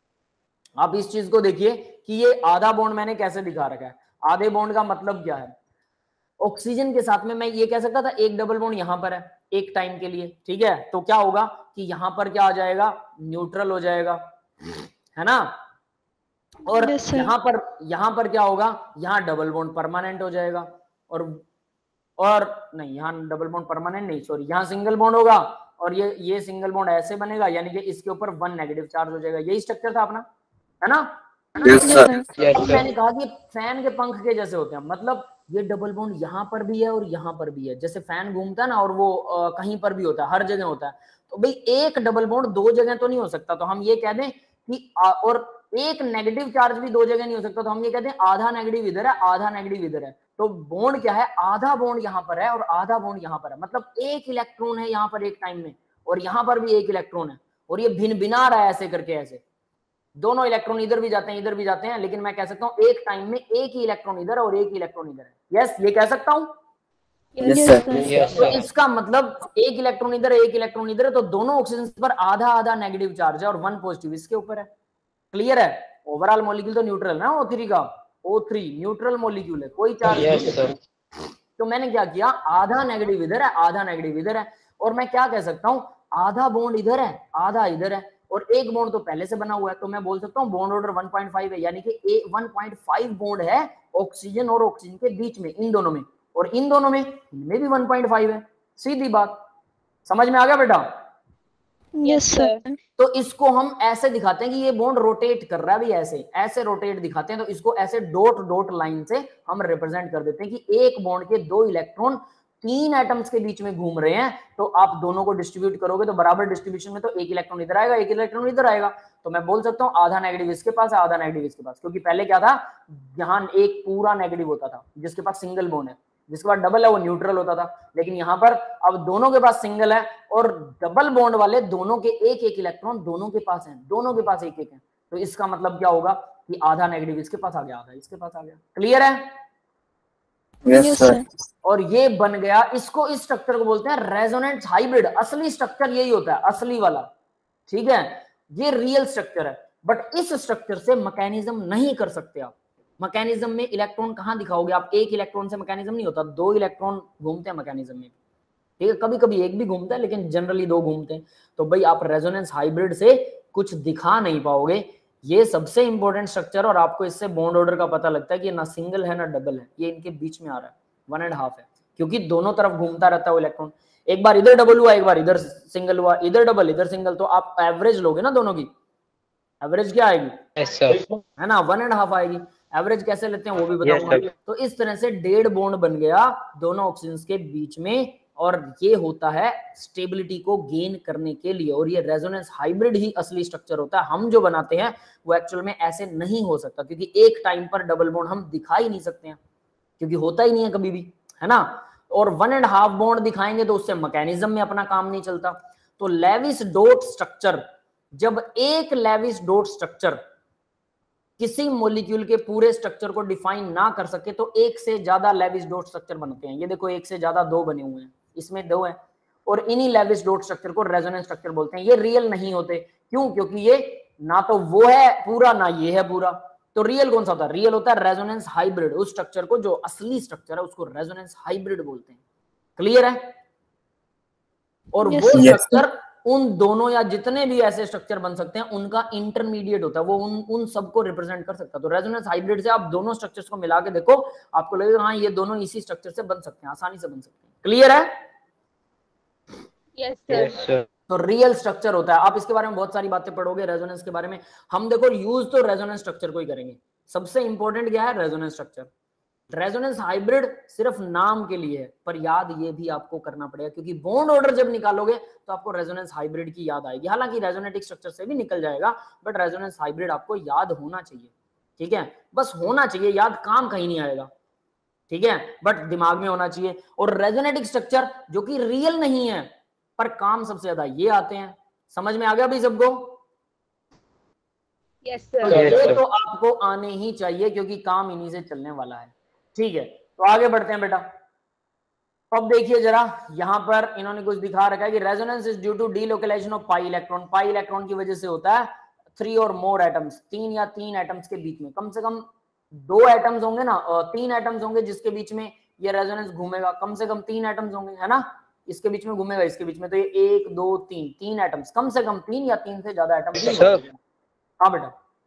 आप इस चीज को देखिए कि ये आधा बॉन्ड मैंने कैसे दिखा रखा है। आधे बॉन्ड का मतलब क्या है? ऑक्सीजन के साथ में मैं ये कह सकता था एक डबल बॉन्ड यहां पर है एक टाइम के लिए, ठीक है। तो क्या होगा कि यहां पर क्या आ जाएगा, न्यूट्रल हो जाएगा, है ना। और yes, यहां पर यहां पर क्या होगा, यहां डबल बॉन्ड परमानेंट हो जाएगा, और और नहीं, यहां डबल बॉन्ड परमानेंट नहीं, सॉरी, यहां सिंगल बॉन्ड होगा और ये ये सिंगल बॉन्ड ऐसे बनेगा, यानी कि इसके ऊपर वन नेगेटिव चार्ज हो जाएगा। यही स्ट्रक्चर था अपना, है ना। Yes sir. Yes, अब sir. मैंने कहा कि फैन के पंख के जैसे होते हैं, मतलब ये डबल बॉन्ड यहाँ पर भी है और यहाँ पर भी है। जैसे फैन घूमता है ना, और वो आ, कहीं पर भी होता है, हर जगह होता है। तो भाई एक डबल बॉन्ड दो जगह तो नहीं हो सकता, तो हम ये कह दें कि आ, और एक नेगेटिव चार्ज भी दो जगह नहीं हो सकता, तो हम ये कहते हैं आधा नेगेटिव इधर है आधा नेगेटिव इधर है। तो बॉन्ड क्या है, आधा बॉन्ड यहाँ पर है और आधा बॉन्ड यहाँ पर है, मतलब एक इलेक्ट्रॉन है यहाँ पर एक टाइम में, और यहाँ पर भी एक इलेक्ट्रॉन है, और ये भिन्न भिना रहा है ऐसे करके, ऐसे दोनों इलेक्ट्रॉन इधर भी जाते हैं इधर भी जाते हैं, लेकिन मैं कह सकता हूं एक टाइम में एक ही इलेक्ट्रॉन इधर और एक ही इलेक्ट्रॉन इधर है। यस, ये कह सकता हूं। Yes sir. Yes, तो sir. इसका मतलब एक इलेक्ट्रॉन इधर एक इलेक्ट्रॉन इधर है, तो दोनों ऑक्सीजन पर आधा आधा नेगेटिव चार्ज है और वन पॉजिटिव इसके ऊपर है। क्लियर है? ओवरऑल मॉलिक्यूल तो न्यूट्रल ना, ओ थ्री का ओ थ्री न्यूट्रल मॉलिक्यूल है, कोई चार्ज Yes, नहीं sir. है। तो मैंने क्या किया, आधा नेगेटिव इधर है आधा नेगेटिव इधर है, और मैं क्या कह सकता हूं, आधा बॉन्ड इधर है आधा इधर है, और एक बॉन्ड तो पहले से बना हुआ है, तो मैं बोल सकता हूं bond order one point five है, यानी कि वन पॉइंट फाइव बॉन्ड है ऑक्सीजन और ऑक्सीजन के बीच में, इन दोनों में, और इन दोनों में इनमें भी वन पॉइंट फाइव है। सीधी बात, समझ में आ गया बेटा? Yes sir. तो इसको हम ऐसे दिखाते हैं कि ये बॉन्ड रोटेट कर रहा है, भी ऐसे ऐसे रोटेट दिखाते हैं, तो इसको ऐसे डॉट डॉट लाइन से हम रिप्रेजेंट कर देते हैं कि एक बॉन्ड के दो इलेक्ट्रॉन तीन एटम्स के बीच में घूम रहे हैं, तो आप दोनों को डिस्ट्रीब्यूट करोगे तो बराबर डिस्ट्रीब्यूशन में तो एक इलेक्ट्रॉन इधर आएगा एक इलेक्ट्रॉन इधर आएगा। तो मैं बोल सकता हूं आधा नेगेटिव इसके पास है आधा नेगेटिव इसके पास, क्योंकि पहले क्या था, यहाँ एक पूरा नेगेटिव होता था जिसके पास सिंगल बॉन्ड है, जिसके पास डबल है वो न्यूट्रल होता था, लेकिन यहाँ पर अब दोनों के पास सिंगल है और डबल बॉन्ड वाले दोनों के एक एक इलेक्ट्रॉन दोनों के पास है, दोनों के पास एक एक है। तो इसका मतलब क्या होगा कि आधा नेगेटिव इसके पास आ गया आधा इसके पास आ गया। क्लियर है? Yes sir. और ये बन गया, इसको इस स्ट्रक्चर को बोलते हैं रेजोनेंस हाइब्रिड। असली स्ट्रक्चर यही होता है, असली वाला, ठीक है, ये रियल स्ट्रक्चर है। बट इस स्ट्रक्चर से मैकेनिज्म नहीं कर सकते आप। मैकेनिज्म में इलेक्ट्रॉन कहां दिखाओगे आप, एक इलेक्ट्रॉन से मैकेनिज्म नहीं होता, दो इलेक्ट्रॉन घूमते हैं मैकेनिज्म में, ठीक है, कभी कभी एक भी घूमता है लेकिन जनरली दो घूमते हैं। तो भाई आप रेजोनेंस हाइब्रिड से कुछ दिखा नहीं पाओगे, ये सबसे इंपॉर्टेंट स्ट्रक्चर, और आपको इससे बॉन्ड ऑर्डर का पता लगता है कि ना सिंगल है ना डबल है, ये इनके बीच में आ रहा है, वन एंड हाफ है, क्योंकि दोनों तरफ घूमता रहता है वो इलेक्ट्रॉन। एक बार इधर डबल हुआ एक बार इधर सिंगल हुआ, इधर डबल इधर सिंगल, तो आप एवरेज लोगे ना दोनों की, एवरेज क्या आएगी, Yes, sir. है ना, वन एंड हाफ आएगी। एवरेज कैसे लेते हैं वो भी Yes, बताऊंगा। sir. तो इस तरह से डेढ़ बॉन्ड बन गया दोनों ऑक्सीजन के बीच में, और ये होता है स्टेबिलिटी को गेन करने के लिए, और ये रेजोनेंस हाइब्रिड ही असली स्ट्रक्चर होता है। हम जो बनाते हैं वो एक्चुअल में ऐसे नहीं हो सकता, क्योंकि एक टाइम पर डबल बॉन्ड हम दिखा ही नहीं सकते हैं, क्योंकि होता ही नहीं है कभी भी, है ना। और वन एंड हाफ बॉन्ड दिखाएंगे तो उससे मैकेनिज्म में अपना काम नहीं चलता। तो लेविस डॉट स्ट्रक्चर, जब एक लेविस डॉट स्ट्रक्चर किसी मॉलिक्यूल के पूरे स्ट्रक्चर को डिफाइन ना कर सके तो एक से ज्यादा लेविस डॉट स्ट्रक्चर बनते हैं। ये देखो एक से ज्यादा दो बने हुए हैं, इसमें दो है, और इन्हीं लेविस डॉट स्ट्रक्चर को रेजोनेंस स्ट्रक्चर बोलते हैं। ये रियल नहीं होते, क्यों? क्योंकि ये ना तो वो है पूरा ना ये है पूरा। तो रियल कौन सा होता है? रियल होता है रेजोनेंस हाइब्रिड। उस स्ट्रक्चर को जो असली स्ट्रक्चर है उसको रेजोनेंस हाइब्रिड बोलते हैं। क्लियर है? और Yes, वो sir. स्ट्रक्चर उन दोनों या जितने भी ऐसे स्ट्रक्चर बन सकते हैं उनका इंटरमीडिएट होता है, वो उन उन सबको रिप्रेजेंट कर सकता है। तो रेजोनेंस हाइब्रिड से आप दोनों स्ट्रक्चर्स को मिला के देखो, आपको लगेगा हाँ ये दोनों इसी स्ट्रक्चर से बन सकते हैं, आसानी से बन सकते हैं। क्लियर है? Yes, Yes, sir. sir. तो रियल स्ट्रक्चर होता है। आप इसके बारे में बहुत सारी बातें पढ़ोगे रेजोनेंस के बारे में। हम देखो यूज तो रेजोनेंस स्ट्रक्चर को ही करेंगे। सबसे इंपॉर्टेंट क्या है? Resonance structure. रेजोनेंस हाइब्रिड सिर्फ नाम के लिए है, पर याद ये भी आपको करना पड़ेगा, क्योंकि बॉन्ड ऑर्डर जब निकालोगे तो आपको रेजोनेंस हाइब्रिड की याद आएगी। हालांकि रेजोनेटिक स्ट्रक्चर से भी निकल जाएगा, बट रेजोनेंस हाइब्रिड आपको याद होना चाहिए। ठीक है, बस होना चाहिए याद, काम कहीं नहीं आएगा। ठीक है, बट दिमाग में होना चाहिए। और रेजोनेटिक स्ट्रक्चर जो कि रियल नहीं है पर काम सबसे ज्यादा ये आते हैं। समझ में आ गया भाई सबको? Yes, तो sir. Yes, ये sir. तो आपको आने ही चाहिए, क्योंकि काम इन्हीं से चलने वाला है। ठीक है, तो आगे बढ़ते हैं बेटा। अब देखिए जरा, यहां पर इन्होंने कुछ दिखा रखा है कि resonance is due to delocalization of pi electron. Pi electron की वजह से होता है थ्री और मोर एटम्स, तीन या तीन एटम्स के बीच में, कम से कम दो एटम्स होंगे ना, और तीन एटम्स होंगे जिसके बीच में ये रेजोनेंस घूमेगा। कम से कम तीन एटम्स होंगे, है ना, इसके बीच में घूमेगा, इसके बीच में। तो ये एक दो तीन तीन एटम्स, कम से कम तीन या तीन से ज्यादा एटम्स। Sir. हाँ बेटा।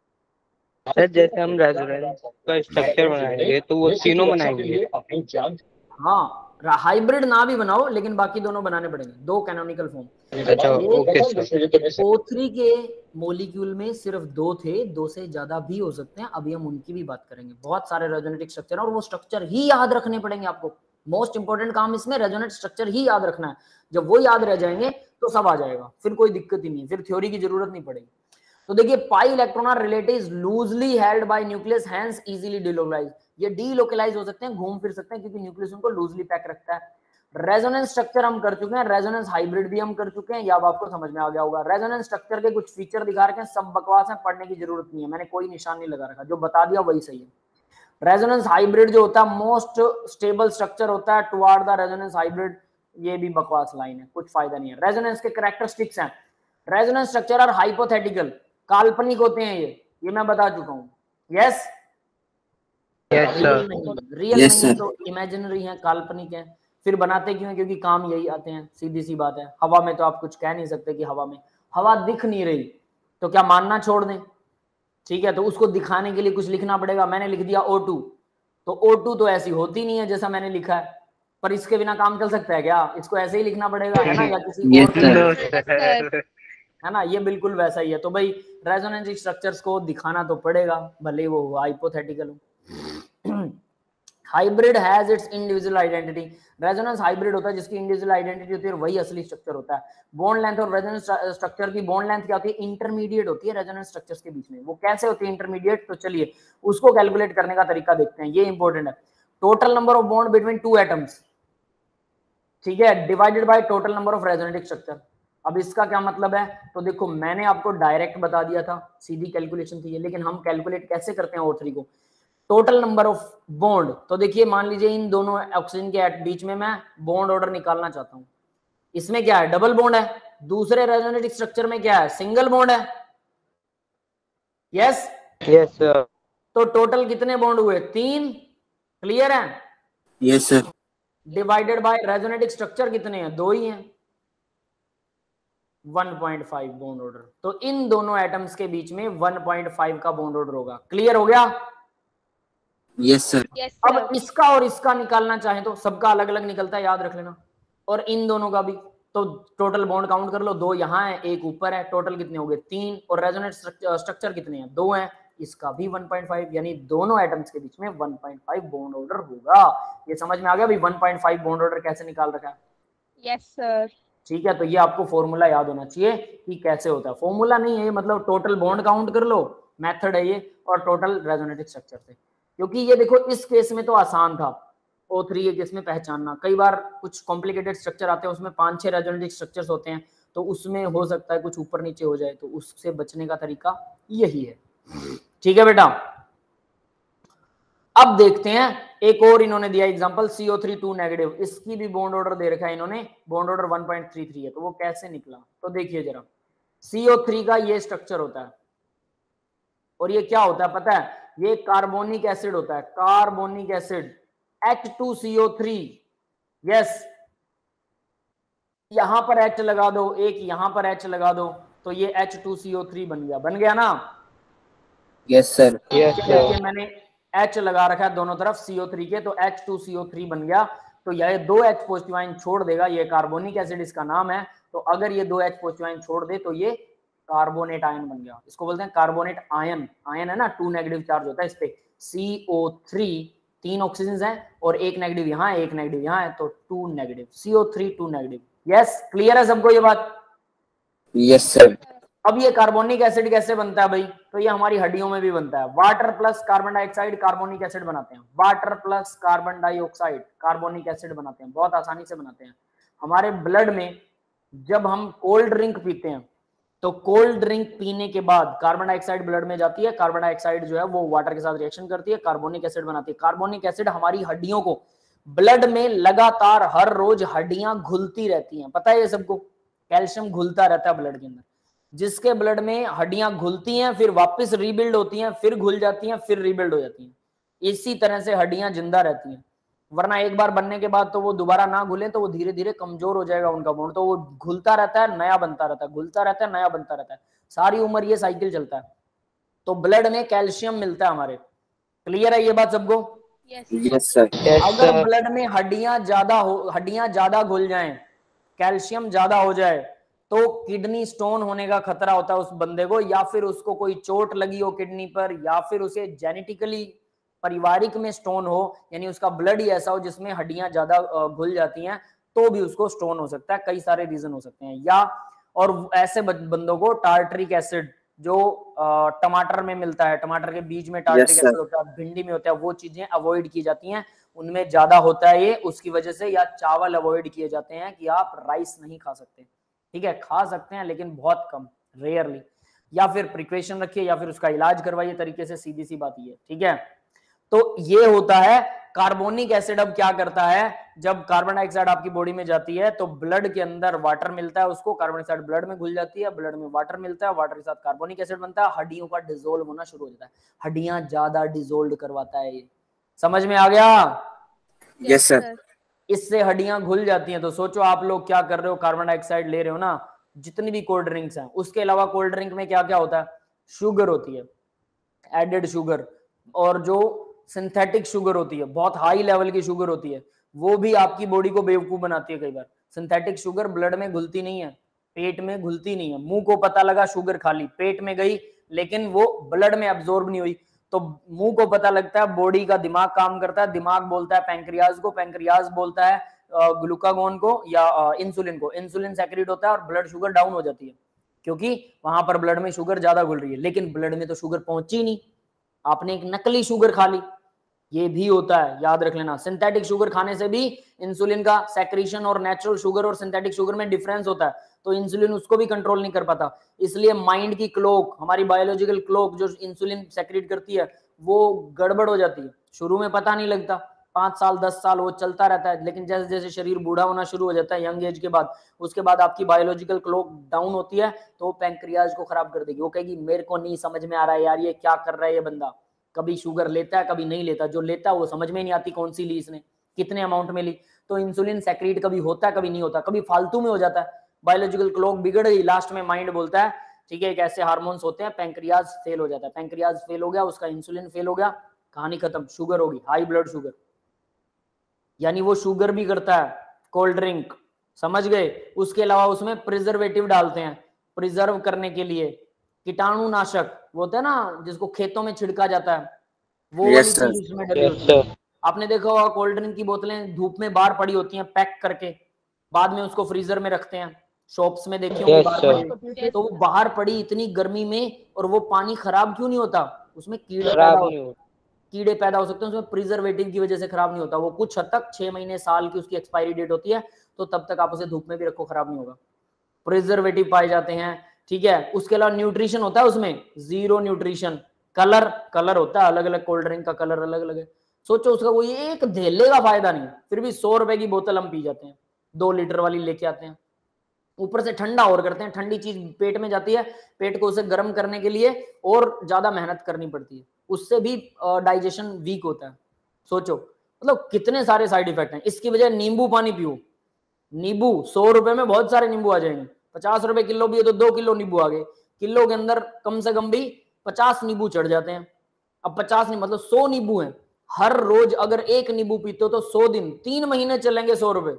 सर जैसे हम रेजोनेंस का स्ट्रक्चर बनाएंगे तो वो तीनों बनाएंगे। हाँ, हाइब्रिड ना भी बनाओ लेकिन बाकी दोनों बनाने पड़ेंगे, दो कैनोनिकल फॉर्म। अच्छा, ओके सर। ओ थ्री के मॉलिक्यूल में सिर्फ दो थे, दो से ज्यादा भी हो सकते हैं, अभी हम उनकी भी बात करेंगे। बहुत सारे रेजोनेटिक स्ट्रक्चर और वो स्ट्रक्चर ही याद रखने पड़ेंगे आपको। मोस्ट इंपोर्टेंट काम इसमें रेजोनेट स्ट्रक्चर ही याद रखना है। जब वो याद रह जाएंगे तो सब आ जाएगा, फिर कोई दिक्कत ही नहीं, फिर थ्योरी की जरूरत नहीं पड़ेगी। तो देखिए, pi electron are relatives loosely held by nucleus, hence easily delocalize. ये डीलोकलाइज हो सकते हैं, घूम फिर सकते हैं, क्योंकि न्यूक्लियस उनको लूजली पैक रखता है। रेजोनेंस स्ट्रक्चर हम कर चुके हैं, रेजोनेंस हाइब्रिड भी हम कर चुके हैं, ये अब आपको समझ में आ गया होगा। रेजोनेंस स्ट्रक्चर के कुछ फीचर दिखा रखे हैं, सब बकवास है, पढ़ने की जरूरत नहीं है, मैंने कोई निशान नहीं लगा रखा, जो बता दिया वही सही है। रेजोनेंस हाइब्रिड जो होता है मोस्ट स्टेबल स्ट्रक्चर होता है टुवर्ड द रेजोनेंस हाइब्रिड, ये भी बकवास लाइन है, कुछ फायदा नहीं है। रेजोनेंस के कैरेक्टरिस्टिक्स हैं, रेजोनेंस स्ट्रक्चर आर हाइपोथेटिकल, काल्पनिक होते हैं ये ये मैं बता चुका हूँ। Yes yes sir. Real Yes, नहीं है sir. तो इमेजिनरी है, काल्पनिक है। फिर बनाते क्यों है? क्योंकि काम यही आते हैं, सीधी सी बात है। हवा में तो आप कुछ कह नहीं सकते कि हवा में, हवा दिख नहीं रही तो क्या मानना छोड़ दें? ठीक है, तो उसको दिखाने के लिए कुछ लिखना पड़ेगा। मैंने लिख दिया ओ टू, तो ओ टू तो ऐसी होती नहीं है जैसा मैंने लिखा है, पर इसके बिना काम चल सकता है क्या? इसको ऐसे ही लिखना पड़ेगा, है ना, या किसी Yes, और sir. No sir. है ना, ये बिल्कुल वैसा ही है। तो भाई रेजोनेंस स्ट्रक्चर्स को दिखाना तो पड़ेगा, भले वो हाइपोथेटिकल हो। Hybrid has its individual identity. Resonance hybrid होता है जिसकी इंडिविजुअल आइडेंटिटी होती है, वही असली स्ट्रक्चर होता है। बॉन्ड लेंथ और रेजोनेंस स्ट्रक्चर की बॉन्ड लेंथ क्या होती है? इंटरमीडिएट होती है रेजोनेंस स्ट्रक्चर्स के बीच में। वो कैसे होती है इंटरमीडिएट? तो चलिए उसको कैलकुलेट करने का तरीका देखते हैं, ये इंपॉर्टेंट है। Total number of bond between two atoms, ठीक है, divided by total number of resonatic structure. अब इसका क्या मतलब है? तो देखो मैंने आपको डायरेक्ट बता दिया था, सीधी कैलकुलेशन थी ये, लेकिन हम कैलकुलेट कैसे करते हैं ओ थ्री को? Total number of bond. तो देखिए मान लीजिए इन दोनों ऑक्सीजन के बीच में मैं बॉन्ड ऑर्डर निकालना चाहता हूं। इसमें क्या है? डबल बॉन्ड है। दूसरे रेजोनेटिक स्ट्रक्चर में क्या है? सिंगल बॉन्ड है। Yes yes sir. तो टोटल कितने बॉन्ड हुए? तीन। क्लियर है? Yes, sir. Divided by resonatic structure कितने हैं? दो ही हैं, one point five bond order. तो इन दोनों एटम्स के बीच में वन पॉइंट फाइव का बॉन्ड ऑर्डर होगा। क्लियर हो गया? Yes, sir. Yes, अब sir. इसका और इसका निकालना चाहे तो सबका अलग अलग निकलता है, याद रख लेना, और इन दोनों का भी। तो टोटल बॉन्ड काउंट कर लो, दो यहाँ है एक ऊपर है, टोटल कितने हो गए? तीन। और रेजोनेट स्ट्रक्चर कितने हैं? दो हैं, इसका भी वन पॉइंट फाइव, यानी दोनों एटम्स के बीच में one point five bond order होगा। ये समझ में आ गया भाई one point five bond order कैसे निकाल रखा है? Yes, sir. ठीक है, तो ये आपको फॉर्मूला याद होना चाहिए कि कैसे होता है। फॉर्मूला नहीं है, मतलब टोटल बॉन्ड काउंट कर लो, मेथड है ये, और टोटल रेजोनेटिक स्ट्रक्चर से। क्योंकि ये देखो इस केस में तो आसान था ओ थ्री के केस में पहचानना। कई बार कुछ कॉम्प्लिकेटेड स्ट्रक्चर आते हैं, उसमें पांच छह रेजोनेटिक स्ट्रक्चर्स होते हैं, तो उसमें हो सकता है कुछ ऊपर नीचे हो जाए, तो उससे बचने का तरीका यही है। ठीक है बेटा। अब देखते हैं एक और इन्होंने दिया example C O three two negative, इसकी भी बॉन्ड ऑर्डर दे रखा है इन्होंने, bond order one point three three है, तो वो कैसे निकला तो देखिए जरा। सी ओ थ्री का ये स्ट्रक्चर होता है और ये क्या होता है पता है, ये कार्बोनिक एसिड होता है, carbonic acid H two C O three. Yes, यहां पर H लगा दो, एक यहां पर H लगा दो, तो ये H two C O three बन गया, बन गया ना। Yes sir. यस देखिए मैंने H लगा रखा है दोनों तरफ सी ओ थ्री के, तो H two C O three बन गया। तो ये दो H पॉजिटिव आयन छोड़ देगा, ये कार्बोनिक एसिड इसका नाम है। तो अगर ये दो H पॉजिटिव आयन छोड़ दे तो ये कार्बोनेट आयन बन गया, इसको बोलते हैं कार्बोनेट आयन। आयन है ना, टू नेगेटिव चार्ज होता है इस पे। सी ओ थ्री तीन ऑक्सीजन है और एक नेगेटिव यहाँ है, एक नेगेटिव यहाँ है, तो two negative, C O three two negative. Yes, clear है सबको ये बात? Yes sir. अब ये कार्बोनिक एसिड कैसे बनता है भाई, तो ये हमारी हड्डियों में भी बनता है। Water plus carbon dioxide carbonic acid बनाते हैं, water plus carbon dioxide carbonic acid बनाते हैं, बहुत आसानी से बनाते हैं। हमारे ब्लड में जब हम कोल्ड ड्रिंक पीते हैं तो कोल्ड ड्रिंक पीने के बाद कार्बन डाइऑक्साइड ब्लड में जाती है, कार्बन डाइऑक्साइड जो है वो वाटर के साथ रिएक्शन करती है, कार्बोनिक एसिड बनाती है। कार्बोनिक एसिड हमारी हड्डियों को ब्लड में लगातार हर रोज हड्डियां घुलती रहती हैं, पता है ये सबको, कैल्शियम घुलता रहता है ब्लड के अंदर। जिसके ब्लड में हड्डियां घुलती हैं, फिर वापस रीबिल्ड होती हैं, फिर घुल जाती हैं, फिर रीबिल्ड हो जाती हैं, इसी तरह से हड्डियां जिंदा रहती हैं। वरना एक बार बनने के बाद तो वो दोबारा ना घुले तो वो धीरे धीरे कमजोर हो जाएगा उनका बॉन्ड, तो वो घुलता रहता है, नया बनता रहता है, घुलता रहता है, नया बनता रहता है, सारी उम्र ये साइकिल चलता है। तो ब्लड में कैल्शियम मिलता है हमारे, क्लियर है ये बात सबको? Yes sir. अगर ब्लड में हड्डियां ज्यादा हो, हड्डियां ज्यादा घुल जाएं, कैल्शियम ज्यादा हो जाए, तो किडनी स्टोन होने का खतरा होता है उस बंदे को, या फिर उसको कोई चोट लगी हो किडनी पर, या फिर उसे जेनेटिकली पारिवारिक में स्टोन हो, यानी उसका ब्लड ही ऐसा हो जिसमें हड्डियां ज्यादा घुल जाती हैं, तो भी उसको स्टोन हो सकता है। कई सारे रीजन हो सकते हैं। या और ऐसे बंदों को टार्टरिक एसिड जो टमाटर में मिलता है, टमाटर के बीज में टार्टरिक yes, एसिड होता है, भिंडी में होता है, वो चीजें अवॉइड की जाती हैं, उनमें ज्यादा होता है ये, उसकी वजह से। या चावल अवॉइड किए जाते हैं कि आप राइस नहीं खा सकते, ठीक है, खा सकते हैं लेकिन बहुत कम, रेयरली। या फिर प्रिकॉशन रखिए या फिर उसका इलाज करवाइए तरीके से, सीधी सी बात ये, ठीक है। तो ये होता है कार्बोनिक एसिड। अब क्या करता है, जब कार्बन डाइऑक्साइड आपकी बॉडी में जाती है तो ब्लड के अंदर वाटर मिलता है, उसको कार्बन डाइऑक्साइड ब्लड में घुल जाती है, ब्लड में वाटर मिलता है, वाटर के साथ कार्बोनिक एसिड बनता है, हड्डियों का डिसोल्व होना शुरू हो जाता है, हड्डियां ज्यादा डिसोल्व करवाता है ये, समझ में आ गया? Yes sir. इससे हड्डियां घुल जाती हैं। तो सोचो आप लोग क्या कर रहे हो, कार्बन डाइऑक्साइड ले रहे हो ना, जितनी भी कोल्ड ड्रिंक्स हैं, उसके अलावा कोल्ड ड्रिंक में क्या क्या होता है, शुगर होती है, एडेड शुगर, और जो सिंथेटिक शुगर होती है, बहुत हाई लेवल की शुगर होती है, वो भी आपकी बॉडी को बेवकूफ बनाती है। कई बार सिंथेटिक शुगर ब्लड में घुलती नहीं है, पेट में घुलती नहीं है, मुंह को पता लगा शुगर खा ली, पेट में गई लेकिन वो ब्लड में अब्सॉर्ब नहीं हुई, तो मुंह को पता लगता है, बॉडी का दिमाग काम करता है, दिमाग बोलता है पैंक्रियाज को, पैंक्रियाज बोलता है ग्लूकागोन को या इंसुलिन को, इंसुलिन सेक्रेट होता है और ब्लड शुगर डाउन हो जाती है, क्योंकि वहां पर ब्लड में शुगर ज्यादा घुल रही है, लेकिन ब्लड में तो शुगर पहुंची नहीं, आपने एक नकली शुगर खा ली। ये भी होता है, याद रख लेना। सिंथेटिक शुगर खाने से भी इंसुलिन का सेक्रेशन और नेचुरल शुगर और सिंथेटिक शुगर में डिफरेंस होता है, तो इंसुलिन उसको भी कंट्रोल नहीं कर पाता। इसलिए माइंड की क्लॉक, हमारी बायोलॉजिकल क्लॉक जो इंसुलिन सेक्रेट करती है, वो गड़बड़ हो जाती है। शुरू में पता नहीं लगता, पांच साल दस साल वो चलता रहता है, लेकिन जैसे जैसे शरीर बूढ़ा होना शुरू हो जाता है यंग एज के बाद, उसके बाद आपकी बायोलॉजिकल क्लॉक डाउन होती है, तो पैंक्रियाज को खराब कर देगी। वो कहेगी मेरे को नहीं समझ में आ रहा है यार, ये क्या कर रहा है ये बंदा, कभी शुगर लेता है कभी नहीं लेता, जो लेता है वो समझ में नहीं आती कौन सी ली इसने, कितने अमाउंट में ली। तो इंसुलिन सेक्रेट कभी होता है कभी नहीं होता, कभी फालतू में हो जाता है, बायोलॉजिकल क्लॉक बिगड़ गई, लास्ट में माइंड बोलता है ठीक है, एक ऐसे हार्मोन्स होते हैं, पैंक्रियाज फेल हो जाता है, पैंक्रियाज फेल हो गया, उसका इंसुलिन फेल हो गया, कहानी खत्म, शुगर होगी, हाई ब्लड शुगर। यानी वो शुगर भी करता है कोल्ड ड्रिंक, समझ गए। उसके अलावा उसमें प्रिजर्वेटिव डालते हैं प्रिजर्व करने के लिए, कीटाणुनाशक वो होता है ना जिसको खेतों में छिड़का जाता है, वो वाली चीज उसमें डली होती है। आपने देखा होगा कोल्ड ड्रिंक की बोतलें धूप में बाहर पड़ी होती हैं पैक करके, बाद में उसको फ्रीजर में रखते हैं, शॉप्स में देखी होंगी बाहर पड़ी, तो वो बाहर पड़ी इतनी गर्मी में, और वो पानी खराब क्यों नहीं होता, उसमें कीड़े पैदा होते, कीड़े पैदा हो सकते हैं उसमें, प्रिजर्वेटिव की वजह से खराब नहीं होता वो। कुछ हद तक छह महीने साल की उसकी एक्सपायरी डेट होती है, तो तब तक आप उसे धूप में भी रखो खराब नहीं होगा। प्रिजर्वेटिव पाए जाते हैं, ठीक है। उसके अलावा न्यूट्रिशन होता है उसमें, जीरो न्यूट्रिशन, कलर कलर होता है अलग अलग, कोल्ड ड्रिंक का कलर अलग अलग है। सोचो उसका कोई एक धेले का फायदा नहीं, फिर भी सौ रुपए की बोतल हम पी जाते हैं, दो लीटर वाली लेके आते हैं, ऊपर से ठंडा और करते हैं। ठंडी चीज पेट में जाती है, पेट को उसे गर्म करने के लिए और ज्यादा मेहनत करनी पड़ती है, उससे भी डाइजेशन वीक होता है। सोचो मतलब कितने सारे साइड इफेक्ट हैं। इसकी वजह नींबू पानी पियो, नींबू सौ रुपए में बहुत सारे नींबू आ जाएंगे, पचास रुपए किलो भी है तो दो किलो नींबू आ गए, किलो के अंदर कम से कम भी पचास नींबू चढ़ जाते हैं। अब पचास नहीं मतलब सौ नींबू हैं, हर रोज अगर एक नींबू पीते हो तो सौ दिन, तीन महीने चलेंगे सौ रुपए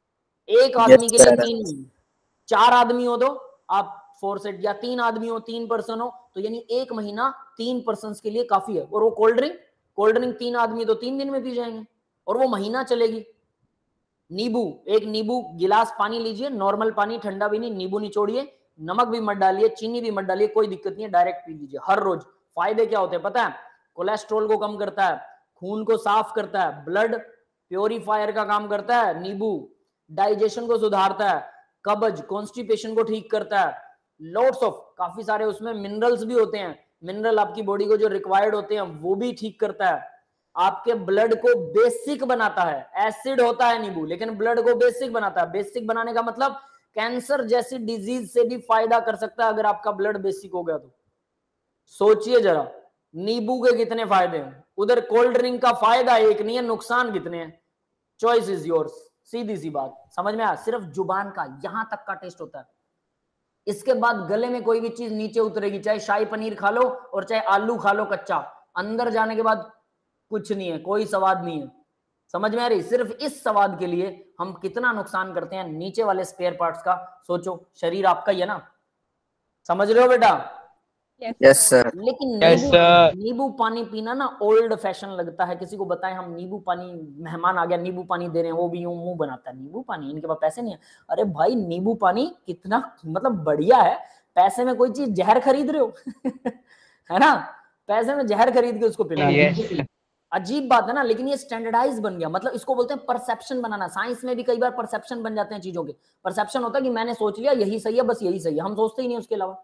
एक आदमी के लिए। तीन महीने, चार आदमी हो तो आप फोर सेट, या तीन आदमी हो, तीन पर्सन हो तो यानी एक महीना तीन पर्सन के लिए काफी है। और वो कोल्ड ड्रिंक कोल्ड ड्रिंक तीन आदमी तो तीन दिन में पी जाएंगे और वो महीना चलेगी। नींबू, एक नींबू गिलास पानी लीजिए, नॉर्मल पानी, ठंडा भी नहीं, नींबू निचोड़िए, नमक भी मत डालिए, चीनी भी मत डालिए, कोई दिक्कत नहीं है, डायरेक्ट पी लीजिए हर रोज। फायदे क्या होते हैं पता है? कोलेस्ट्रॉल को कम करता है, खून को साफ करता है, ब्लड प्योरीफायर का काम करता है नींबू, डाइजेशन को सुधारता है, कब्ज कॉन्स्टिपेशन को ठीक करता है, लॉट्स ऑफ काफी सारे उसमें मिनरल्स भी होते हैं, मिनरल आपकी बॉडी को जो रिक्वायर्ड होते हैं वो भी ठीक करता है, आपके ब्लड को बेसिक बनाता है। एसिड होता है नींबू लेकिन ब्लड को बेसिक बनाता है। बेसिक बनाने का मतलब कैंसर जैसी डिजीज से भी फायदा कर सकता है अगर आपका ब्लड बेसिक हो गया तो। सोचिए जरा नींबू के कितने फायदे हैं, उधर कोल्ड ड्रिंक का फायदा एक नहीं है, नुकसान कितने हैं। चॉइस इज योर्स, सीधी सी बात, समझ में आया? सिर्फ जुबान का यहां तक का टेस्ट होता है, इसके बाद गले में कोई भी चीज नीचे उतरेगी, चाहे शाही पनीर खा लो और चाहे आलू खा लो कच्चा, अंदर जाने के बाद कुछ नहीं है, कोई स्वाद नहीं है। समझ में आ रही? सिर्फ इस स्वाद के लिए हम कितना नुकसान करते हैं नीचे वाले स्पेयर पार्ट्स का। सोचो शरीर आपका ही है ना, समझ रहे हो बेटा? Yes sir. लेकिन Yes, नींबू sir. नींबू पानी पीना ना ओल्ड फैशन लगता है। किसी को बताएं हम नींबू पानी, मेहमान आ गया नींबू पानी दे रहे हैं, वो भी यूं मुंह बनाता है, नींबू पानी, इनके पास पैसे नहीं है। अरे भाई नींबू पानी कितना मतलब बढ़िया है, पैसे में कोई चीज जहर खरीद रहे हो है ना, पैसे में जहर खरीद के उसको पिला रहे हो। Yes. अजीब बात है ना, लेकिन ये स्टैंडर्डाइज बन गया। मतलब इसको बोलते हैं परसेप्शन बनाना। साइंस में भी कई बार परसेप्शन बन जाते हैं चीजों के। परसेप्शन होता है कि मैंने सोच लिया यही सही है, बस यही सही है, हम सोचते ही नहीं उसके अलावा।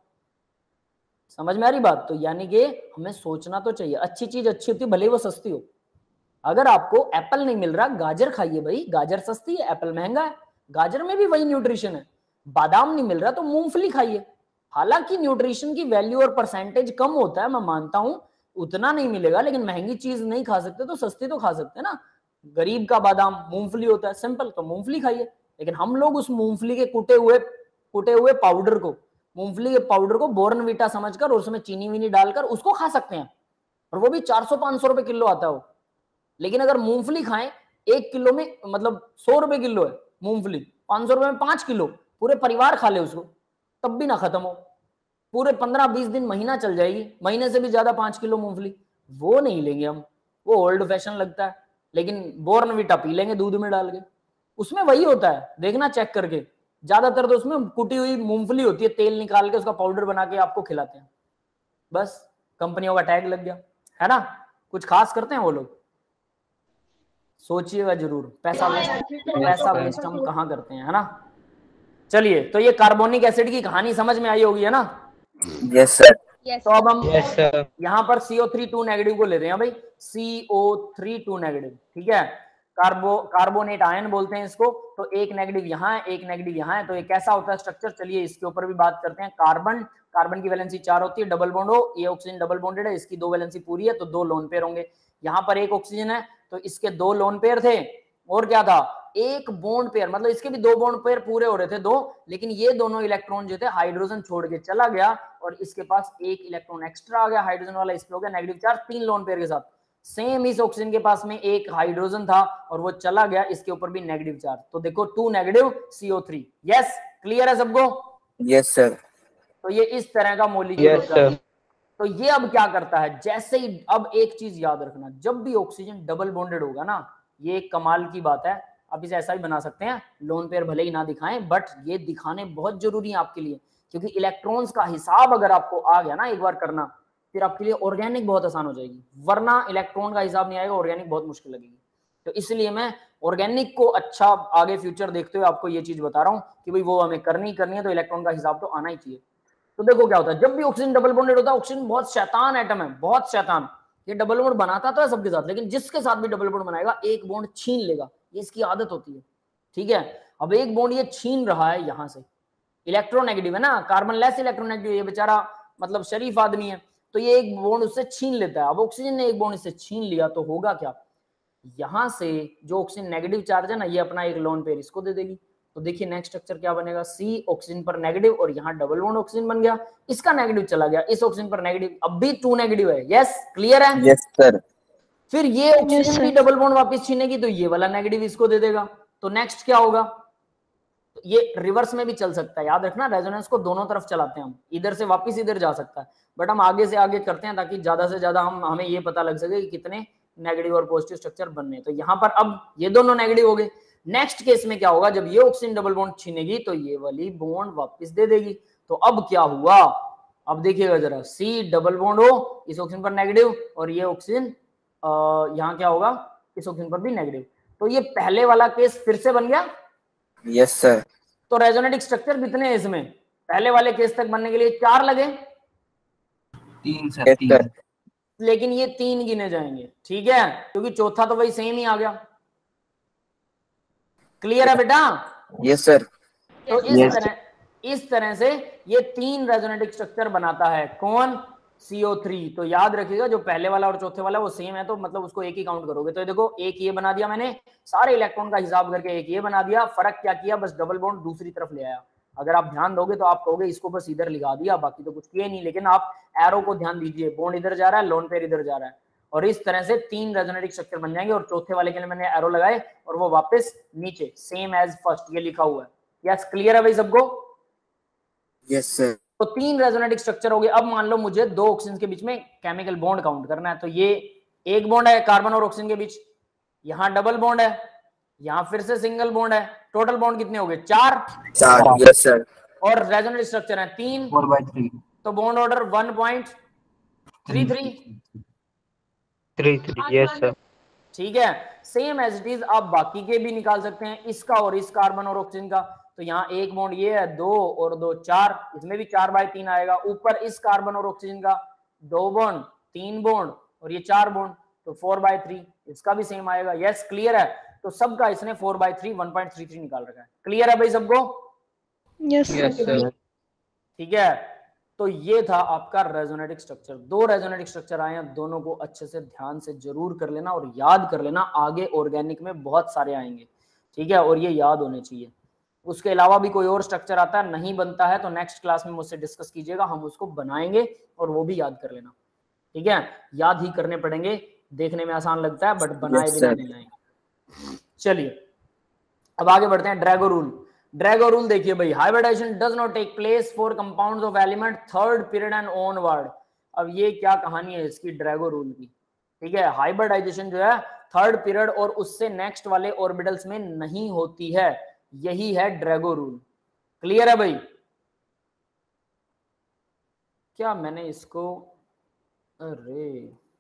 समझ में आ रही बात? तो यानी कि हमें सोचना तो चाहिए। अच्छी चीज अच्छी होती है भले वो सस्ती हो। अगर आपको एप्पल नहीं मिल रहा, गाजर खाइए भाई, गाजर सस्ती है, एप्पल महंगा है, गाजर में भी वही न्यूट्रिशन है। बादाम नहीं मिल रहा तो मूंगफली खाइए, हालांकि न्यूट्रिशन की वैल्यू और परसेंटेज कम होता है, मैं मानता हूं उतना नहीं मिलेगा, लेकिन महंगी चीज नहीं खा सकते तो सस्ती तो खा सकते हैं ना। गरीब का बादाम मूंगफली होता है, सिंपल, तो मूंगफली खाइए। लेकिन हम लोग उस मूंगफली के कुटे हुए कुटे हुए पाउडर को, मूंगफली के पाउडर को बोर्नवीटा समझकर उसमें चीनी वीनी डालकर उसको खा सकते हैं, और वो भी चार सौ पांच सौ रुपए किलो आता है वो। लेकिन अगर मूंगफली खाएं, एक किलो में मतलब सौ रुपए किलो है मूंगफली, पांच सौ रुपए में पांच किलो, पूरे परिवार खा ले उसको तब भी ना खत्म हो, पूरे पंद्रह बीस दिन महीना चल जाएगी, महीने से भी ज्यादा पांच किलो मूंगफली। वो नहीं लेंगे हम, वो ओल्ड फैशन लगता है। लेकिन बोर्नवीटा पी लेंगे दूध में डाल के, उसमें वही होता है, देखना चेक करके, ज्यादातर तो उसमें कुटी हुई मूंगफली होती है, तेल निकाल के उसका पाउडर बना के आपको खिलाते हैं, बस कंपनियों का टैग लग गया है ना। कुछ खास करते हैं वो लोग? सोचिएगा जरूर, पैसा वेस्ट पैसा वेस्ट हम कहाँ करते हैं, है ना। चलिए, तो ये कार्बोनिक एसिड की कहानी समझ में आई होगी, है ना। Yes sir. तो अब हम Yes, sir. यहाँ पर C O three two negative को ले रहे हैं भाई, C O three two negative, ठीक है। कार्बो कार्बोनेट आयन बोलते हैं इसको। तो एक नेगेटिव यहाँ है, एक नेगेटिव यहाँ है, तो ये कैसा होता है स्ट्रक्चर, चलिए इसके ऊपर भी बात करते हैं। कार्बन कार्बन की वैलेंसी चार होती है, डबल बॉन्ड हो, ये ऑक्सीजन डबल बॉन्डेड है, इसकी दो वैलेंसी पूरी है तो दो लोन पेयर होंगे। यहाँ पर एक ऑक्सीजन है तो इसके दो लोन पेयर थे, और क्या था, एक बॉन्ड पेयर, मतलब इसके भी दो बॉन्ड पेयर पूरे हो रहे थे दो, लेकिन ये दोनों इलेक्ट्रॉन जो थे हाइड्रोजन छोड़ के चला गया और इसके पास एक इलेक्ट्रॉन एक्स्ट्रा आ गया, हाइड्रोजन वाला, इस पे हो गया नेगेटिव चार्ज तीन लोन पेयर के साथ। सेम इस ऑक्सीजन के पास में एक हाइड्रोजन था और वो चला गया, इसके ऊपर भी नेगेटिव चार्ज, तो देखो two negative C O three. Yes, clear है सबको? Yes sir. तो ये इस तरह का मॉलिक्यूल Yes, होता है। sir. तो ये अब क्या करता है, जैसे ही, अब एक चीज याद रखना, जब भी ऑक्सीजन डबल बॉन्डेड होगा ना, ये एक कमाल की बात है, आप इसे ऐसा भी बना सकते हैं, लोन पेयर भले ही ना दिखाएं, बट ये दिखाने बहुत जरूरी है आपके लिए, क्योंकि इलेक्ट्रॉन्स का हिसाब अगर आपको आ गया ना एक बार करना, फिर आपके लिए ऑर्गेनिक बहुत आसान हो जाएगी, वरना इलेक्ट्रॉन का हिसाब नहीं आएगा, ऑर्गेनिक बहुत मुश्किल लगेगी। तो इसलिए मैं ऑर्गेनिक को अच्छा आगे फ्यूचर देखते हुए आपको ये चीज बता रहा हूँ कि भाई वो हमें करनी करनी है, तो इलेक्ट्रॉन का हिसाब तो आना ही चाहिए। तो देखो क्या होता है, जब भी ऑक्सीजन डबल बॉन्डेड होता है, ऑक्सीजन बहुत शैतान एटम है, बहुत शैतान, ये डबल बॉन्ड बनाता तो है सबके साथ, लेकिन जिसके साथ भी डबल बॉन्ड बनाएगा एक बॉन्ड छीन लेगा, ये इसकी आदत होती है, ठीक है। अब एक बॉन्ड ये छीन रहा है यहां से, इलेक्ट्रोनेगेटिव है ना, कार्बन लेस इलेक्ट्रोनेगेटिव, ये बेचारा मतलब शरीफ आदमी है, तो ये एक बॉन्ड उससे छीन लेता है। अब ऑक्सीजन ने एक बॉन्ड इससे छीन लिया तो होगा क्या, यहां से जो ऑक्सीजन नेगेटिव चार्ज है ना, ये अपना एक लोन पेयर इसको दे देगी। तो देखिए नेक्स्ट स्ट्रक्चर क्या बनेगा, सी ऑक्सीजन पर नेगेटिव और यहाँ डबल बॉन्ड ऑक्सीजन बन गया, इसका नेगेटिव चला गया, इस ऑक्सीजन पर नेगेटिव, अब भी टू नेगेटिव है, यस क्लियर है। Yes sir. फिर ये ऑक्सीजन भी डबल बॉन्ड वापस छीनेगी तो ये वाला नेगेटिव इसको दे देगा। तो नेक्स्ट क्या होगा, तो ये रिवर्स में भी चल सकता है, याद रखना रेजोनेंस को दोनों तरफ चलाते हैं हम, इधर से वापस इधर जा सकता है, बट हम आगे से आगे करते हैं ताकि ज्यादा से ज्यादा हम हमें ये पता लग सके कि कितने नेगेटिव और पॉजिटिव स्ट्रक्चर बनने हैं। तो यहाँ पर अब ये दोनों नेगेटिव हो गए। नेक्स्ट केस में क्या होगा, जब ये ऑक्सीजन डबल बॉन्ड छीनेगी तो ये वाली बॉन्ड वापस दे देगी। तो अब क्या हुआ, अब देखिएगा जरा, सी डबल बॉन्ड हो, इस ऑक्सीजन पर नेगेटिव, और ये ऑक्सीजन यहाँ क्या होगा, इस ऑक्सीजन पर भी नेगेटिव, तो ये पहले वाला केस फिर से बन गया। Yes sir. तो रेजोनेटिक स्ट्रक्चर कितने हैं इसमें, पहले वाले केस तक बनने के लिए चार लगे, तीन सर, तीन, लेकिन ये तीन गिने जाएंगे, ठीक है, क्योंकि चौथा तो वही सेम ही आ गया। क्लियर है बेटा? Yes sir. तो इस yes. तरह इस तरह से ये तीन रेजोनेटिक स्ट्रक्चर बनाता है, कौन, सी ओ थ्री। तो याद रखिएगा जो पहले वाला और चौथे वाला वो सेम है, तो मतलब उसको एक ही काउंट करोगे। तो देखो एक ये बना दिया मैंने, सारे इलेक्ट्रॉन का हिसाब करके एक ये बना दिया, फर्क क्या किया, बस डबल बॉन्ड दूसरी तरफ ले आया। अगर आप ध्यान दोगे तो आप कहोगे इसको बस इधर लिखा दिया, बाकी तो कुछ किए नहीं, लेकिन आप एरो को ध्यान दीजिए, बॉन्ड इधर जा रहा है, लोन पेयर इधर जा रहा है, और इस तरह से तीन रेजोनेटिक स्ट्रक्चर बन जाएंगे। और चौथे वाले के लिए मैंने एरो लगाए और वो वापस नीचे सेम एज फर्स्ट ये लिखा हुआ है। यस क्लियर है भाई सबको? Yes sir. तो तीन रेजोनेटिक स्ट्रक्चर हो गए। अब मान लो मुझे दो ऑक्सीजन के बीच में केमिकल बॉन्ड काउंट करना है, तो ये एक बॉन्ड है कार्बन और ऑक्सीजन के बीच, यहाँ डबल बॉन्ड है, यहाँ फिर से सिंगल बॉन्ड है, टोटल बॉन्ड कितने हो गए, चार चार। Yes sir. और रेजोनेटिक स्ट्रक्चर है तीन, फोर बाई थ्री, तो bond order one point three three three three yes sir. ठीक है, सेम एज इट इज आप बाकी के भी निकाल सकते हैं, इसका और इस कार्बन और ऑक्सीजन का। तो यहाँ एक बॉन्ड ये है, दो और दो चार, इसमें भी चार बाय तीन आएगा। ऊपर इस कार्बन और ऑक्सीजन का दो बॉन्ड, तीन बॉन्ड और ये चार बॉन्ड, तो फोर बाय थ्री, इसका भी सेम आएगा। यस क्लियर है? तो सबका इसने four by three one point three three निकाल रखा है। क्लियर है भाई सबको? Yes sir. ठीक है, तो ये था आपका रेजोनेटिक स्ट्रक्चर। दो रेजोनेटिक स्ट्रक्चर आए हैं, दोनों को अच्छे से ध्यान से जरूर कर लेना और याद कर लेना, आगे ऑर्गेनिक में बहुत सारे आएंगे, ठीक है, और ये याद होने चाहिए। उसके अलावा भी कोई और स्ट्रक्चर आता है, नहीं बनता है, तो नेक्स्ट क्लास में मुझसे डिस्कस कीजिएगा, हम उसको बनाएंगे और वो भी याद कर लेना, ठीक है। याद ही करने पड़ेंगे, देखने में आसान लगता है बट बनाए भी नहीं आएंगे। चलिए अब आगे बढ़ते हैं। Drago rule. ड्रैगो रूल देखिए भाई, hybridization does not take place for compounds of element third period and onward. अब ये क्या कहानी है इसकी ड्रैगो रूल की, ठीक है। हाइब्रिडाइजेशन जो है थर्ड पीरियड और उससे नेक्स्ट वाले ऑर्बिटल्स में नहीं होती है, यही है ड्रैगो रूल। क्लियर है भाई? क्या मैंने इसको, अरे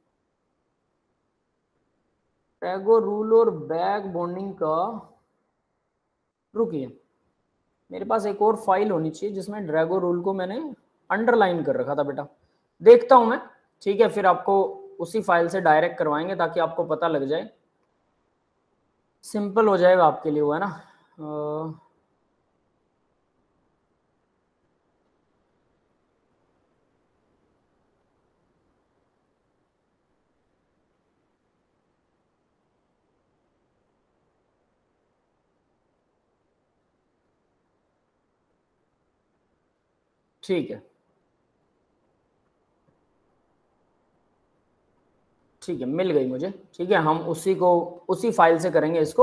ड्रैगो रूल और बैक बॉन्डिंग का, रुकिए, मेरे पास एक और फाइल होनी चाहिए जिसमें ड्रैगो रूल को मैंने अंडरलाइन कर रखा था बेटा, देखता हूं मैं, ठीक है, फिर आपको उसी फाइल से डायरेक्ट करवाएंगे ताकि आपको पता लग जाए, सिंपल हो जाएगा आपके लिए, वो है ना। आ, ठीक है, ठीक है, मिल गई मुझे, ठीक है, हम उसी को उसी फाइल से करेंगे इसको।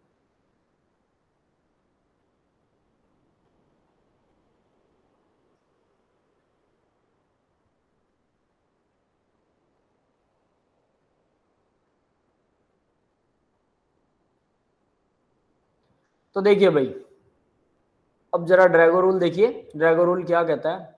तो देखिए भाई, अब जरा ड्रैगो रूल देखिए, ड्रैगो रूल क्या कहता है,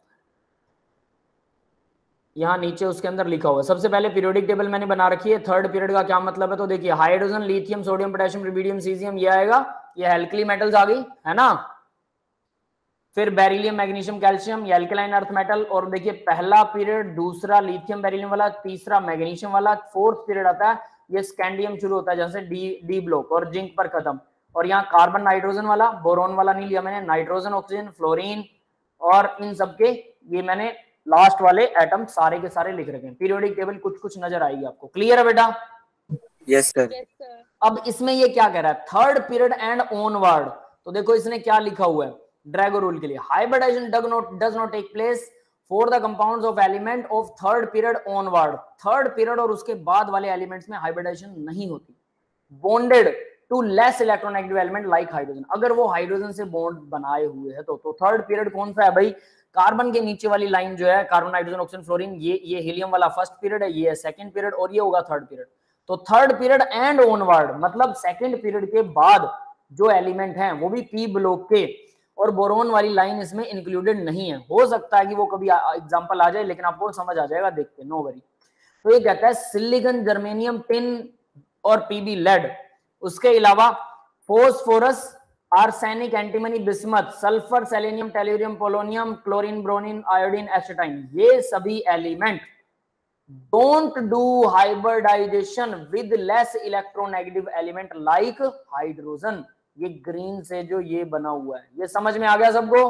यहाँ नीचे उसके अंदर लिखा हुआ है। सबसे पहले पीरियोडिक टेबल मैंने बना रखी है, थर्ड पीरियड का क्या मतलब है, तो देखिए hydrogen, lithium, sodium, potassium, rubidium, caesium, ये आएगा, ये एल्कली मेटल्स आ गई है ना। फिर बेरिलियम, मैग्नीशियम, कैल्शियम, ये एल्कलाइन अर्थ मेटल। और देखिए पहला पीरियड, दूसरा लिथियम बेरिलियम वाला, तीसरा मैग्नीशियम वाला, फोर्थ पीरियड आता है ये स्कैंडियम शुरू होता है जैसे डी डी ब्लॉक और जिंक पर खत्म। और यहाँ कार्बन नाइट्रोजन वाला, बोरोन वाला नहीं लिया मैंने, नाइट्रोजन, ऑक्सीजन, फ्लोरीन और इन सबके ये मैंने लास्ट वाले एटम सारे के सारे लिख रखे हैं। पीरियोडिक टेबल कुछ कुछ नजर आएगी आपको। क्लियर है बेटा? Yes sir. अब इसमें ये क्या कह रहा है, थर्ड पीरियड एंड ऑनवर्ड। तो देखो इसने क्या लिखा हुआ है ड्रैगो रूल के लिए, hybridisation does not does not take place for the compounds of element of third period onward. Third period और उसके बाद वाले एलिमेंट्स में हाइब्रिडाइजेशन नहीं होती। Bonded to less electronegative element like hydrogen, अगर वो हाइड्रोजन से बॉन्ड बनाए हुए है तो तो थर्ड पीरियड कौन सा है भाई? कार्बन के नीचे वाली लाइन जो है कार्बन, नाइट्रोजन, ऑक्सीजन, फ्लोरीन, ये ये हीलियम वाला फर्स्ट पीरियड है, ये है सेकंड पीरियड और ये होगा थर्ड पीरियड। तो थर्ड पीरियड एंड ऑनवर्ड मतलब सेकंड पीरियड के बाद जो एलिमेंट हैं वो भी पी ब्लॉक के, और बोरोन वाली लाइन इसमें इंक्लूडेड नहीं है। हो सकता है कि वो कभी एग्जांपल आ जाए लेकिन आपको समझ आ जाएगा देखते, नो वरी। तो ये कहता है सिलिकॉन, जर्मेनियम, टिन और पीबी लेड, उसके अलावा phosphorus, arsenic, antimony, bismuth, sulphur, selenium, tellurium, polonium, chlorine, bromine, iodine, astatine, ये सभी element don't do hybridisation with less electronegative element like hydrogen. ये ग्रीन से जो ये बना हुआ है, ये समझ में आ गया सबको?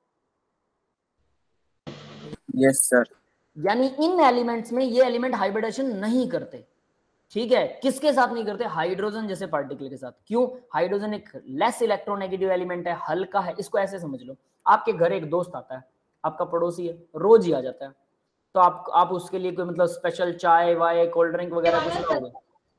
Yes sir. यानी इन एलिमेंट्स में ये एलिमेंट हाइब्रिडाइजेशन नहीं करते। ठीक है, किसके साथ नहीं करते? हाइड्रोजन जैसे पार्टिकल के साथ। क्यों? हाइड्रोजन एक लेस इलेक्ट्रोनेगेटिव एलिमेंट है, हल्का है। इसको ऐसे समझ लो, आपके घर एक दोस्त आता है, आपका पड़ोसी है, रोज ही आ जाता है, तो आप आप उसके लिए कोई मतलब स्पेशल चाय वाय कोल्ड ड्रिंक वगैरह कुछ लाओगे?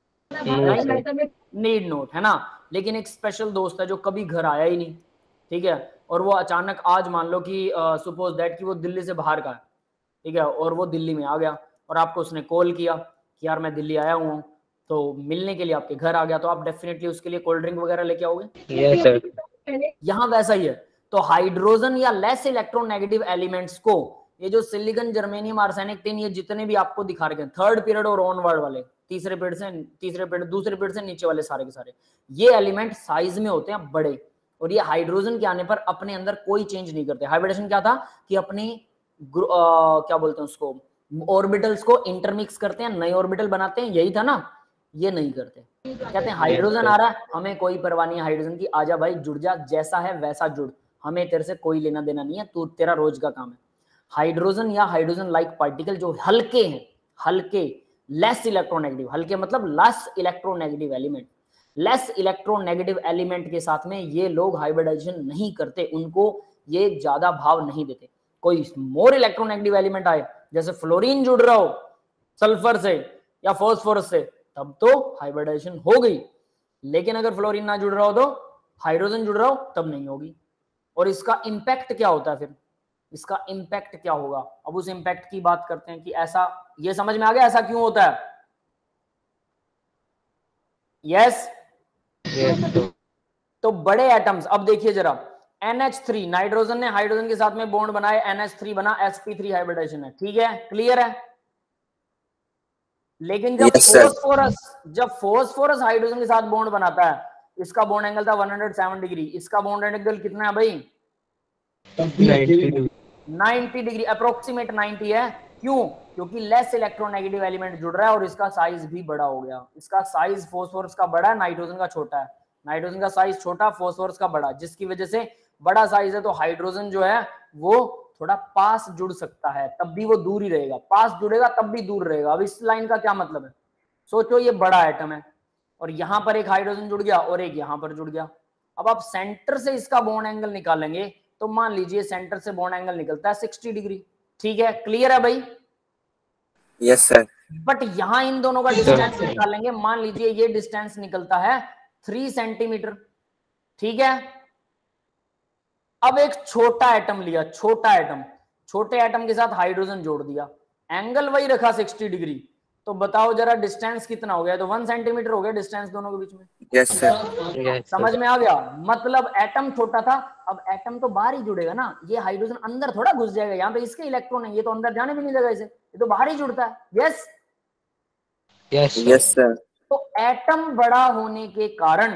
नीड नोट, है ना। लेकिन एक स्पेशल दोस्त है जो कभी घर आया ही नहीं, ठीक है, और वो अचानक आज मान लो कि सपोज दैट कि वो दिल्ली से बाहर का है, ठीक है, और वो दिल्ली में आ गया और आपको उसने कॉल किया कि यार मैं दिल्ली आया हूँ, तो मिलने के लिए आपके घर आ गया, तो आप डेफिनेटली उसके लिए कोल्ड ड्रिंक वगैरह लेके आओगे? Yes sir. यहाँ वैसा ही है। तो हाइड्रोजन या लेस इलेक्ट्रोनेगेटिव एलिमेंट्स को, ये जो सिलिकॉन, जर्मेनियम, आर्सेनिक, टिन, ये जितने भी आपको दिखा रखे हैं थर्ड पीरियड और ऑनवर्ड वाले, तीसरे पीरियड से तीसरे पीरियड दूसरे पीरियड से नीचे वाले सारे के सारे, ये एलिमेंट साइज में होते हैं बड़े, और ये हाइड्रोजन के आने पर अपने अंदर कोई चेंज नहीं करते। हाइब्रिडेशन क्या था कि अपने आ, क्या बोलते हैं उसको, ऑर्बिटल्स को इंटरमिक्स करते हैं, नए ऑर्बिटल बनाते हैं, यही था ना। ये नहीं करते, कहते हैं हाइड्रोजन आ रहा है, हमें कोई परवाह नहीं है हाइड्रोजन की, आजा भाई जुड़ जा, जैसा है वैसा जुड़, हमें तेरे से कोई लेना देना नहीं है, तू तेरा रोज का काम है। हाइड्रोजन या हाइड्रोजन लाइक पार्टिकल जो हल्के हैं, हल्के, लेस इलेक्ट्रोनेगेटिव, हल्के मतलब less electronegative element, less electronegative element के साथ में ये लोग हाइब्रिडाइजेशन नहीं करते, उनको ये ज्यादा भाव नहीं देते। कोई मोर इलेक्ट्रोनेगेटिव एलिमेंट आए, जैसे फ्लोरीन जुड़ रहा हो सल्फर से या फास्फोरस से, तब तो हाइब्रिडाइजेशन हो गई। लेकिन अगर फ्लोरीन ना जुड़ रहा हो तो, हाइड्रोजन जुड़ रहा हो तब नहीं होगी। और इसका इंपैक्ट क्या होता है फिर, इसका इंपैक्ट क्या होगा? अब उस इंपैक्ट की बात करते हैं कि ऐसा, ये समझ में आ गया ऐसा क्यों होता है? Yes yes? तो बड़े एटम्स, अब देखिए जरा, एन एच थ्री, नाइट्रोजन ने हाइड्रोजन के साथ में बॉन्ड बनाए, एन एच थ्री बना, एस पी थ्री हाइब्रिडाइजेशन है, ठीक है, क्लियर है। लेकिन जब yes, फोस्फोरस जब फोस्फोरस हाइड्रोजन के साथ बॉन्ड बनाता है, इसका बॉन्ड एंगल था एक सौ सात डिग्री, इसका बॉन्ड एंगल कितना है भाई? नब्बे डिग्री, अप्रोक्सीमेट नब्बे है। क्यों? क्योंकि लेस इलेक्ट्रोनेगेटिव एलिमेंट जुड़ रहा है और इसका साइज भी बड़ा हो गया। इसका साइज फोस्फोरस का बड़ा है, नाइट्रोजन का छोटा है, नाइट्रोजन का साइज छोटा, फोस्फोरस का बड़ा, जिसकी वजह से बड़ा साइज है तो हाइड्रोजन जो है वो थोड़ा पास जुड़ सकता है, तब भी वो दूर ही रहेगा, पास जुड़ेगा तब भी दूर रहेगा। अब इस लाइन का क्या मतलब है? सोचो ये बड़ा एटम है और यहां पर एक हाइड्रोजन जुड़ गया और एक यहां पर जुड़ गया। अब आप सेंटर से इसका बॉन्ड एंगल निकालेंगे तो मान लीजिए सेंटर से बॉन्ड एंगल निकलता है साठ डिग्री, ठीक है, क्लियर है भाई? Yes sir. बट यहां इन दोनों का डिस्टेंस निकालेंगे, मान लीजिए ये डिस्टेंस निकलता है थ्री सेंटीमीटर, ठीक है। अब एक छोटा एटम लिया, छोटा एटम, छोटे एटम के साथ हाइड्रोजन जोड़ दिया, एंगल वही रखा साठ डिग्री, तो बताओ जरा डिस्टेंस कितना हो गया? तो वन सेंटीमीटर हो गया डिस्टेंस दोनों के बीच में। Yes sir. समझ में आ गया? मतलब एटम छोटा था, अब एटम तो बाहर ही जुड़ेगा ना, ये हाइड्रोजन अंदर थोड़ा घुस जाएगा, यहाँ पे इसके इलेक्ट्रॉन है, ये तो अंदर जाने भी नहीं देगा इसे, ये तो बाहर ही जुड़ता है। Yes yes yes sir. तो एटम बड़ा होने के कारण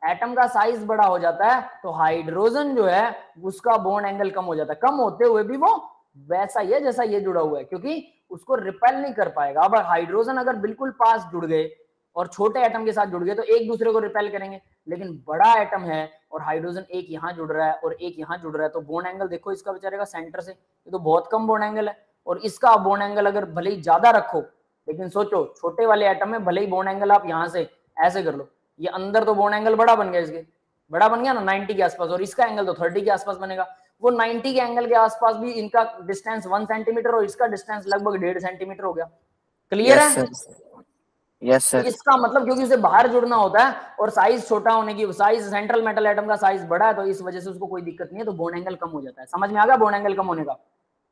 एटम का साइज बड़ा हो जाता है तो हाइड्रोजन जो है उसका बॉन्ड एंगल कम हो जाता है, कम होते हुए भी वो वैसा ही है जैसा ये जुड़ा हुआ है, क्योंकि उसको रिपेल नहीं कर पाएगा। अब हाइड्रोजन अगर बिल्कुल पास जुड़ गए और छोटे एटम के साथ जुड़ गए तो एक दूसरे को रिपेल करेंगे, लेकिन बड़ा एटम है और हाइड्रोजन एक यहाँ जुड़ रहा है और एक यहाँ जुड़ रहा है, तो बॉन्ड एंगल देखो इसका बेचारे का सेंटर से, ये तो बहुत कम बॉन्ड एंगल है। और इसका बॉन्ड एंगल अगर भले ही ज्यादा रखो, लेकिन सोचो छोटे वाले एटम में भले ही बॉन्ड एंगल आप यहाँ से ऐसे कर लो, ये अंदर तो बॉन्ड एंगल बड़ा बन गया, इसके बड़ा बन गया ना नब्बे के आसपास, और इसका एंगल तो तीस के आसपास बनेगा। वो नब्बे के एंगल के आसपास भी इनका डिस्टेंस वन सेंटीमीटर और इसका डिस्टेंस लगभग डेढ़ सेंटीमीटर हो गया। क्लियर Yes, है? sir. Yes, sir. इसका मतलब क्योंकि उसे बाहर जुड़ना होता है और साइज छोटा होने की, साइज सेंट्रल मेटल एटम का साइज बड़ा है तो इस वजह से उसको कोई दिक्कत नहीं है, तो बॉन्ड एंगल कम हो जाता है। समझ में आ गया बॉन्ड एंगल कम होने का?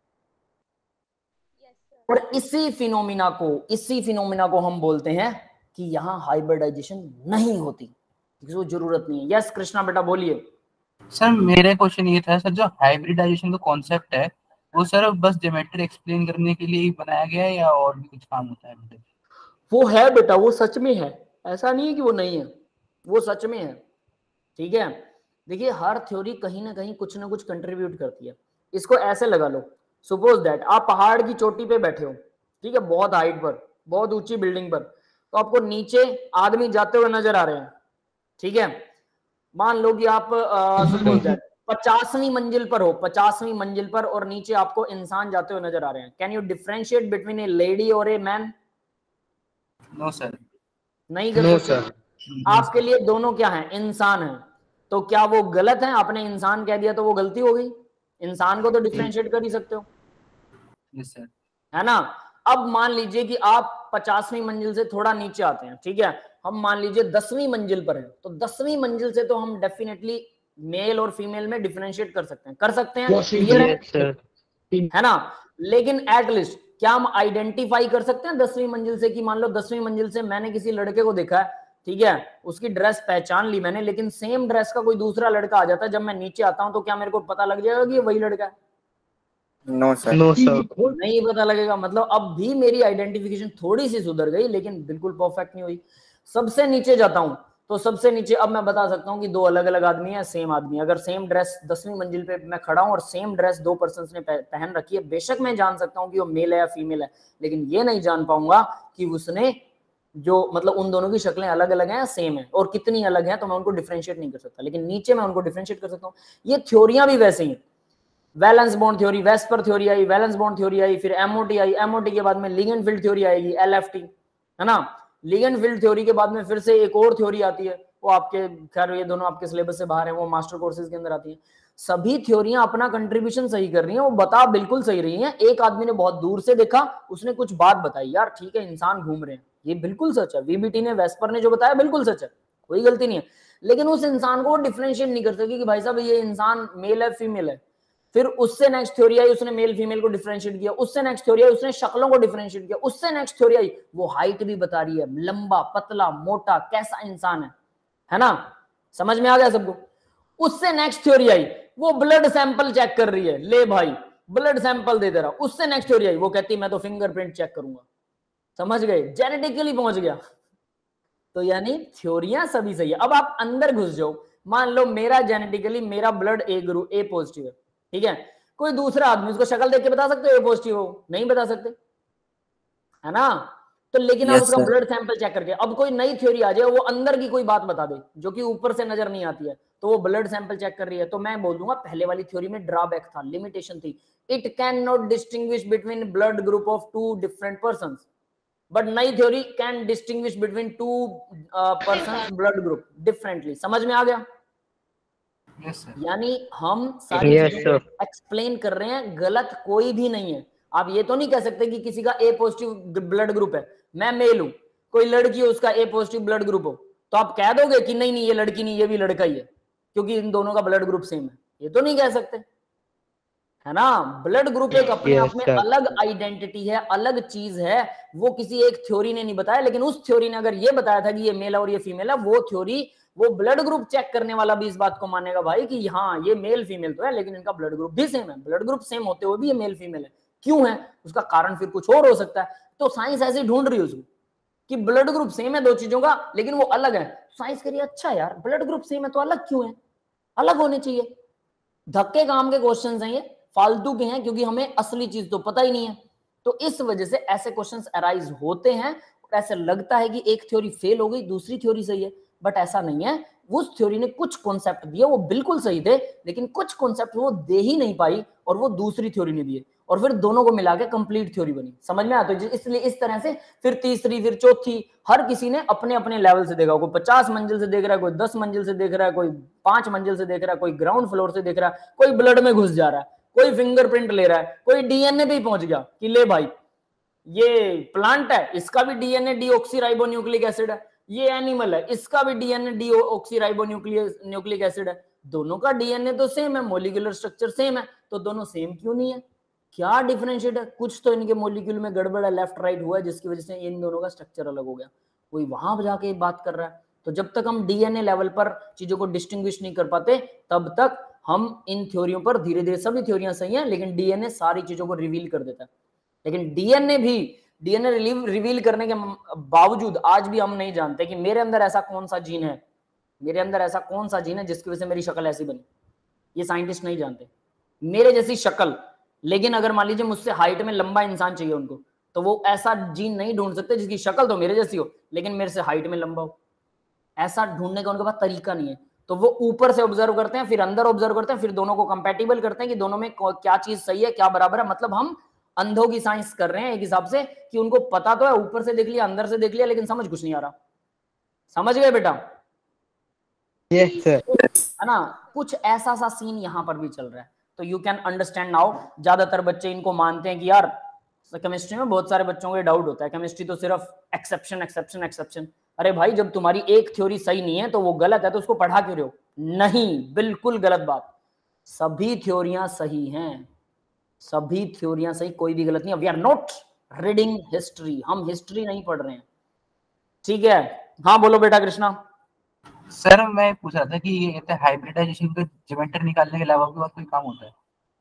और इसी फिनोमिना को इसी फिनोमिना को हम बोलते हैं कि यहाँ हाइब्रिडाइजेशन नहीं होती, इसको जरूरत नहीं है। यस कृष्णा बेटा बोलिए। सर मेरा क्वेश्चन ये था सर, जो हाइब्रिडाइजेशन का कॉन्सेप्ट है वो सर बस ज्योमेट्री एक्सप्लेन करने के लिए ही बनाया गया है या और भी कुछ काम होता है? वो है बेटा, वो सच में है, ऐसा नहीं है कि वो नहीं है, वो सच में है। ठीक है, देखिए हर थ्योरी कहीं ना कहीं कुछ ना कुछ कंट्रीब्यूट करती है। इसको ऐसे लगा लो, सपोज दैट आप पहाड़ की चोटी पे बैठे हो, ठीक है, बहुत हाइट पर, बहुत ऊंची बिल्डिंग पर, तो आपको नीचे आदमी जाते हुए नजर आ रहे हैं। ठीक है, मान लो कि आप सपोज दैट पचासवीं मंजिल पर हो, पचासवीं मंजिल पर, और नीचे आपको इंसान जाते हुए नजर आ रहे हैं। Can you differentiate between a lady और ए मैन? No sir. नहीं कर सकते। आपके लिए दोनों क्या हैं? इंसान है। तो क्या वो गलत है? आपने इंसान कह दिया तो वो गलती हो गई? इंसान को तो डिफरेंशिएट कर ही सकते हो। Yes sir. है ना? अब मान लीजिए कि आप पचासवीं मंजिल से थोड़ा नीचे आते हैं, ठीक है, हम मान लीजिए दसवीं मंजिल पर है, तो दसवीं मंजिल से तो हम डेफिनेटली मेल और फीमेल में डिफरेंशिएट कर सकते हैं, कर सकते हैं, क्लियर है? है ना? लेकिन एटलीस्ट क्या हम आइडेंटिफाई कर सकते हैं दसवीं मंजिल से कि मान लो दसवीं मंजिल से मैंने किसी लड़के को देखा है, ठीक है, उसकी ड्रेस पहचान ली मैंने, लेकिन सेम ड्रेस का कोई दूसरा लड़का आ जाता है, जब मैं नीचे आता हूं तो क्या मेरे को पता लग जाएगा कि ये वही लड़का है? No sir. नो सर, नहीं पता लगेगा। मतलब अब भी मेरी आइडेंटिफिकेशन थोड़ी सी सुधर गई, लेकिन बिल्कुल परफेक्ट नहीं हुई। सबसे नीचे जाता हूं तो सबसे नीचे अब मैं बता सकता हूं कि दो अलग अलग आदमी है, सेम आदमी। अगर सेम ड्रेस दसवीं मंजिल पे मैं खड़ा हूं और सेम ड्रेस दो पर्सन ने पहन रखी है, बेशक मैं जान सकता हूं कि वो मेल है या फीमेल है, लेकिन ये नहीं जान पाऊंगा कि उसने जो मतलब उन दोनों की शक्लें अलग अलग हैं या सेम है, और कितनी अलग हैं, तो मैं उनको डिफरेंशिएट नहीं कर सकता, लेकिन नीचे मैं उनको डिफरेंशिएट कर सकता हूँ। ये थ्योरियां भी वैसे ही, valence bond theory, VSEPR theory आई, वैलेंस बॉन्ड थ्योरी आई, फिर एमओटी आई, एमओटी के बाद में लिगेंड फील्ड थ्योरी आएगी, एलएफटी, है ना? लिगेंड फील्ड थ्योरी के बाद में फिर से एक और थ्योरी आती है, वो आपके, खैर ये दोनों आपके सिलेबस से बाहर है, वो मास्टर कोर्सेज के अंदर आती है। सभी थ्योरियां अपना कंट्रीब्यूशन सही कर रही हैं, वो बता बिल्कुल सही रही हैं। एक आदमी ने बहुत दूर से देखा, उसने कुछ बात बताई, यार ठीक है इंसान घूम रहे हैं, ये बिल्कुल सच है, वीबीटी ने, वेस्पर ने जो बताया बिल्कुल सच है, कोई गलती नहीं है, लेकिन उस इंसान को डिफरेंशिएट नहीं कर सकी कि भाई साहब ये इंसान मेल है फीमेल है। फिर उससे नेक्स्ट थ्योरी आई, उसने मेल फीमेल को डिफरेंशिएट किया, उससे नेक्स्ट थ्योरी आई, उसने शक्लों को डिफरेंशिएट किया, उससे नेक्स्ट थ्योरी आई, वो हाइट भी बता रही है, लंबा पतला मोटा कैसा इंसान है, है ना? समझ में आ गया सबको? उससे नेक्स्ट थ्योरी आई, वो ब्लड सैंपल चेक कर रही है, ले भाई ब्लड सैंपल दे दे रहा। उससे नेक्स्ट थ्योरी आई, वो कहती मैं तो फिंगरप्रिंट चेक करूंगा। समझ गए? जेनेटिकली पहुंच गया। तो यानी थ्योरियां सभी सही है। अब आप अंदर घुस जाओ, मान लो मेरा जेनेटिकली मेरा blood A group A positive है, ठीक है, कोई दूसरा आदमी उसको शक्ल देख के बता सकते हो ए पॉजिटिव हो? नहीं बता सकते, है ना? तो लेकिन आप उसका ब्लड सैंपल चेक करके, अब कोई नई थ्योरी आ जाए, वो अंदर की कोई बात बता दे जो कि ऊपर से नजर नहीं आती है, तो वो ब्लड सैंपल चेक कर रही है, तो मैं बोल दूंगा पहले वाली थ्योरी में ड्रॉबैक था, लिमिटेशन थी, it can not distinguish between blood group of two different persons, but नई theory can distinguish between two persons blood group differently. समझ में आ गया? Yes sir. यानी हम सारी Yes, चीजें sir. एक्सप्लेन कर रहे हैं, गलत कोई भी नहीं है। आप ये तो नहीं कह सकते कि किसी का ए पॉजिटिव ब्लड ग्रुप है, मैं मेल हूं, कोई लड़की है उसका ए पॉजिटिव ब्लड ग्रुप हो, तो आप कह दोगे कि नहीं नहीं ये लड़की नहीं ये भी लड़का ही है क्योंकि इन दोनों का ब्लड ग्रुप सेम है? ये तो नहीं कह सकते, है ना? ब्लड ग्रुप एक अपने Yes, आप में sir. अलग आइडेंटिटी है, अलग चीज है, वो किसी एक थ्योरी ने नहीं बताया, लेकिन उस थ्योरी ने अगर ये बताया था कि ये मेल है और ये फीमेल है, वो थ्योरी, वो ब्लड ग्रुप चेक करने वाला भी इस बात को मानेगा भाई कि हाँ ये मेल फीमेल तो है, लेकिन इनका ब्लड ग्रुप भी सेम है। ब्लड ग्रुप सेम होते हुए भी ये मेल फीमेल है, क्यों है? उसका कारण फिर कुछ और हो सकता है, तो साइंस ऐसे ढूंढ रही है उसको। कि ब्लड ग्रुप सेम है दो चीजों का लेकिन वो अलग है। साइंस करिए अच्छा यार ब्लड ग्रुप सेम है तो अलग क्यों है, अलग होने चाहिए। धक्के काम के क्वेश्चंस हैं ये, फालतू के हैं क्योंकि हमें असली चीज तो पता ही नहीं है। तो इस वजह से ऐसे क्वेश्चंस अराइज होते हैं और ऐसे लगता है कि एक थ्योरी फेल हो गई दूसरी थ्योरी सही है, बट ऐसा नहीं है। उस थ्योरी ने कुछ कॉन्सेप्ट दिए वो बिल्कुल सही थे लेकिन कुछ कॉन्सेप्ट वो दे ही नहीं पाई और वो दूसरी थ्योरी ने दिए और फिर दोनों को मिला के कंप्लीट थ्योरी बनी। समझ में आता है? इसलिए इस तरह से फिर तीसरी फिर चौथी हर किसी ने अपने अपने लेवल से देखा। कोई पचास मंजिल से देख रहा है, कोई दस मंजिल से देख रहा है, कोई पांच मंजिल से देख रहा है, कोई ग्राउंड फ्लोर से देख रहा है, कोई ब्लड में घुस जा रहा है, कोई फिंगरप्रिंट ले रहा है, कोई डीएनए पे ही पहुंच गया कि ले भाई ये प्लांट है इसका भी डीएनए डीऑक्सीराइबोन्यूक्लिक एसिड है, ये एनिमल है इसका भी डीएनए डीऑक्सीराइबोन्यूक्लिक न्यूक्लिक एसिड है, दोनों का डीएनए तो सेम है, मॉलिक्यूलर स्ट्रक्चर सेम है, तो दोनों सेम क्यों नहीं है? क्या डिफरेंशिएट है? कुछ तो इनके मॉलिक्यूल में गड़बड़ है, लेफ्ट राइट हुआ है जिसकी वजह से इन दोनों का स्ट्रक्चर अलग हो गया। कोई वहां जाके बात कर रहा है। तो जब तक हम डीएनए लेवल पर चीजों को डिस्टिंग्विश नहीं कर पाते तब तक हम इन थ्योरियों पर धीरे धीरे, सभी थ्योरियां सही हैं लेकिन डीएनए सारी चीजों को रिवील कर देता है। लेकिन डीएनए भी डीएनए रिवील करने के बावजूद आज भी हम नहीं जानते कि मेरे अंदर ऐसा कौन सा जीन है, मेरे अंदर ऐसा कौन सा जीन है जिसकी वजह से मेरी शक्ल ऐसी बनी। ये साइंटिस्ट नहीं जानते। मेरे जैसी शक्ल, लेकिन अगर मान लीजिए मुझसे हाइट में लंबा इंसान चाहिए उनको, तो वो ऐसा जीन नहीं ढूंढ सकते जिसकी शक्ल तो मेरे जैसी हो लेकिन मेरे से हाइट में लंबा हो। ऐसा ढूंढने का उनके पास तरीका नहीं है। तो वो ऊपर से ऑब्जर्व करते हैं, फिर अंदर ऑब्जर्व करते हैं, फिर दोनों को कंपैटिबल करते हैं कि दोनों में क्या चीज सही है, क्या बराबर है। मतलब हम अंधों की साइंस कर रहे हैं एक हिसाब से कि उनको पता तो है, ऊपर से देख लिया, अंदर से देख लिया, लेकिन समझ कुछ नहीं आ रहा। समझ गए बेटा? Yes sir. है ना? कुछ ऐसा सा सीन यहां पर भी चल रहा है। तो यू कैन अंडरस्टैंड नाउ। ज्यादातर बच्चे इनको मानते हैं कि यार केमिस्ट्री में बहुत सारे बच्चों को ये डाउट होता है, केमिस्ट्री तो सिर्फ एक्सेप्शन एक्सेप्शन एक्सेप्शन। अरे भाई जब तुम्हारी एक थ्योरी सही नहीं है तो वो गलत है, तो उसको पढ़ा क्यों रहे हो? नहीं, बिल्कुल गलत बात। सभी थ्योरियां सही हैं, सभी थ्योरियां सही, कोई भी गलत नहीं है। We are not reading history, हम हिस्ट्री नहीं पढ़ रहे हैं। ठीक है? हाँ बोलो बेटा कृष्णा। सर मैं पूछ रहा था कि ये कहते हैं हाइब्रिडाइजेशन का ज्योमेट्री निकालने के अलावा भी और कोई काम होता है?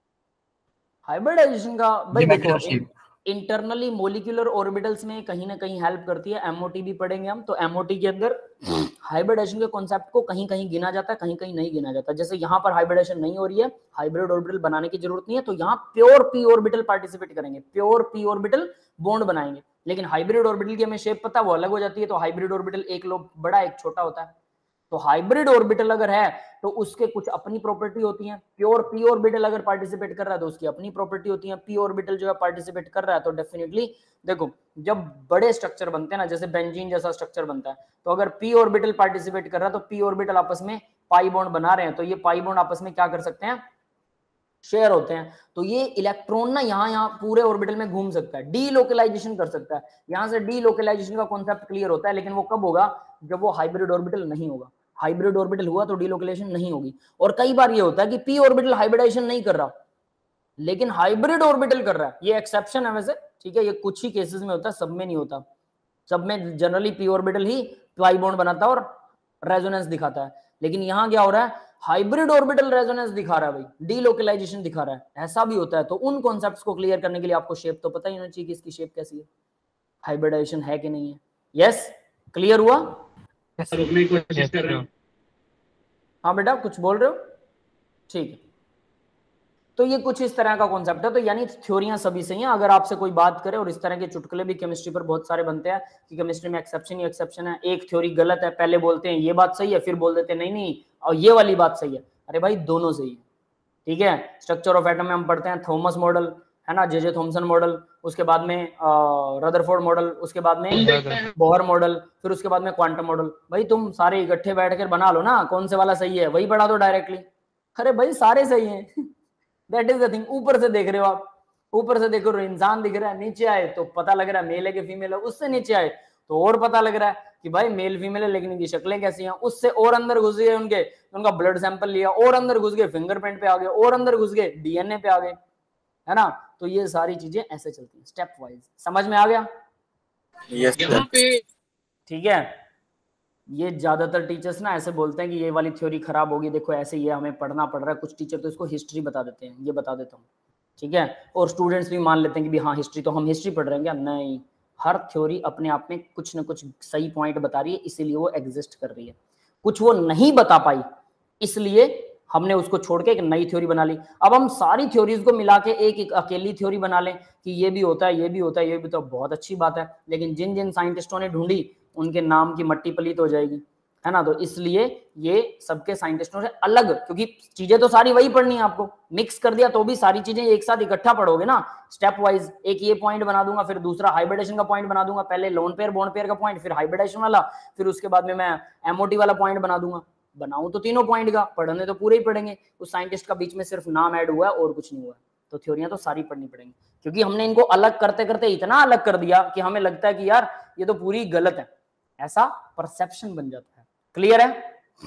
हाइब्रिडाइजेशन का भाई देखो, shape. इंटरनली मोलिकुलर ऑर्बिटल्स में कहीं ना कहीं हेल्प करती है। एमओटी भी पढ़ेंगे हम, तो एमओटी के अंदर हाइब्रिडाइजेशन के कॉन्सेप्ट को कहीं कहीं गिना जाता है, कहीं कहीं नहीं गिना जाता। जैसे यहाँ पर हाइब्रिडाइजेशन नहीं हो रही है, हाइब्रिड ऑर्बिटल बनाने की जरूरत नहीं है, तो यहाँ प्योर पी ऑर्बिटल पार्टिसिपेट करेंगे, प्योर पी ऑर्बिटल बॉन्ड बनाएंगे। लेकिन हाइब्रिड ऑर्बिटल की हमें शेप पता है, वो अलग हो जाती है। तो हाइब्रिड ऑर्बिटल एक लोब बड़ा एक छोटा होता है। तो हाइब्रिड ऑर्बिटल अगर है तो उसके कुछ अपनी प्रॉपर्टी होती है। प्योर पी ऑर्बिटल अगर पार्टिसिपेट कर रहा है तो उसकी अपनी प्रॉपर्टी होती है। पी ऑर्बिटल जो है पार्टिसिपेट कर रहा है तो डेफिनेटली देखो, जब बड़े स्ट्रक्चर बनते हैं ना, जैसे बेंजीन जैसा स्ट्रक्चर बनता है, तो अगर पी ऑर्बिटल पार्टिसिपेट कर रहा है तो पी ऑर्बिटल आपस में पाई बॉन्ड बना रहे हैं, तो ये पाई बॉन्ड आपस में क्या कर सकते हैं? शेयर होते हैं। तो ये इलेक्ट्रॉन ना यहाँ यहाँ पूरे ऑर्बिटल में घूम सकता है, डी लोकलाइजेशन कर सकता है। यहाँ से डी लोकलाइजेशन का कॉन्सेप्ट क्लियर होता है, लेकिन वो कब होगा? जब वो हाइब्रिड ऑर्बिटल नहीं होगा। हाइब्रिड ऑर्बिटल हुआ तो डीलोकलाइजेशन नहीं होगी। और कई बार ये होता है कि पी ऑर्बिटल हाइब्रिडाइजेशन नहीं कर रहा लेकिन हाइब्रिड ऑर्बिटल कर रहा है। ये एक्सेप्शन है वैसे, ठीक है, ये कुछ ही केसेस में होता है, सब में नहीं होता। सब में जनरली पी ऑर्बिटल ही पाई बॉन्ड बनाता है और रेजोनेंस दिखाता है। लेकिन यहाँ क्या हो रहा है? हाइब्रिड ऑर्बिटल रेजोनेंस दिखा रहा है भाई, डीलोकलाइजेशन दिखा रहा है। ऐसा भी होता है। तो उन कॉन्सेप्ट्स को क्लियर करने के लिए आपको शेप तो पता ही होना चाहिए कि इसकी शेप कैसी है, हाइब्रिडाइजेशन है कि नहीं है। यस, क्लियर हुआ? रोकने की कोशिश कर रहे हो? हाँ बेटा कुछ बोल रहे हो? ठीक है। तो ये कुछ इस तरह का कॉन्सेप्ट है। तो यानी थ्योरियां सभी सही हैं। अगर आपसे कोई बात करे, और इस तरह के चुटकुले भी केमिस्ट्री पर बहुत सारे बनते हैं कि केमिस्ट्री में एक्सेप्शन ही एक्सेप्शन है, एक थ्योरी गलत है, पहले बोलते हैं ये बात सही है, फिर बोल देते हैं नहीं नहीं और ये वाली बात सही है। अरे भाई दोनों सही है, ठीक है। स्ट्रक्चर ऑफ एटम में हम पढ़ते हैं थॉमस मॉडल, है ना, जे जे थॉमसन मॉडल, उसके बाद में रदरफोर्ड मॉडल, उसके बाद में बोहर मॉडल, फिर उसके बाद में क्वांटम मॉडल। भाई तुम सारे इकट्ठे बैठ कर बना लो ना, कौन से वाला सही है वही पढ़ा दो डायरेक्टली। अरे भाई सारे सही हैं। That is the thing. ऊपर से देख रहे हो आप, ऊपर से देखो इंसान दिख रहा है, नीचे आए तो पता लग रहा है मेल है कि फीमेल है, उससे नीचे आए तो और पता लग रहा है कि भाई मेल फीमेल है, लेकिन इनकी शक्लें कैसी हैं। उससे और अंदर घुस गए उनके, उनका ब्लड सैंपल लिया, और अंदर घुस गए फिंगरप्रिंट पे आ गए, और अंदर घुस गए डीएनए पे आ गए, है ना। तो ये सारी चीजें ऐसे चलती हैं स्टेप वाइज। समझ में आ गया? Yes sir. ठीक है। ये ज्यादातर टीचर्स ना ऐसे बोलते हैं कि ये वाली थ्योरी खराब होगी, देखो ऐसे ये हमें पढ़ना पड़ रहा है। कुछ टीचर तो इसको हिस्ट्री बता देते हैं, ये बता देता हूँ, ठीक है। और स्टूडेंट्स भी मान लेते हैं कि भी हाँ हिस्ट्री तो हम हिस्ट्री पढ़ रहे हैं क्या? नहीं, हर थ्योरी अपने आप में कुछ ना कुछ सही पॉइंट बता रही है, इसीलिए वो एग्जिस्ट कर रही है। कुछ वो नहीं बता पाई, इसलिए हमने उसको छोड़ के एक नई थ्योरी बना ली। अब हम सारी थ्योरीज को मिला के एक, एक अकेली थ्योरी बना लें कि ये भी होता है, ये भी होता है, ये भी, तो बहुत अच्छी बात है। लेकिन जिन जिन साइंटिस्टों ने ढूंढी उनके नाम की मट्टी पलीत हो जाएगी, है ना। तो इसलिए ये सबके साइंटिस्टों से अलग, क्योंकि चीजें तो सारी वही पढ़नी है आपको, मिक्स कर दिया तो भी सारी चीजें एक साथ इकट्ठा पढ़ोगे ना, स्टेप वाइज। एक ये पॉइंट बना दूंगा, फिर दूसरा हाइब्रिडेशन का पॉइंट बना दूंगा, पहले लोन पेयर बॉन्ड पेयर का पॉइंट, फिर हाइब्रिडेशन वाला, फिर उसके बाद में मैं एमओटी वाला पॉइंट बना दूंगा। बनाऊं तो तीनों पॉइंट का, पढ़ने तो पूरे ही पढ़ेंगे। उस साइंटिस्ट का बीच में सिर्फ नाम ऐड हुआ है और कुछ नहीं हुआ, तो थ्योरियां तो सारी पढ़नी पड़ेंगी, क्योंकि हमने इनको अलग करते करते इतना अलग कर दिया कि हमें लगता है कि यार ये तो पूरी गलत है, ऐसा परसेप्शन बन जाता है। क्लियर है?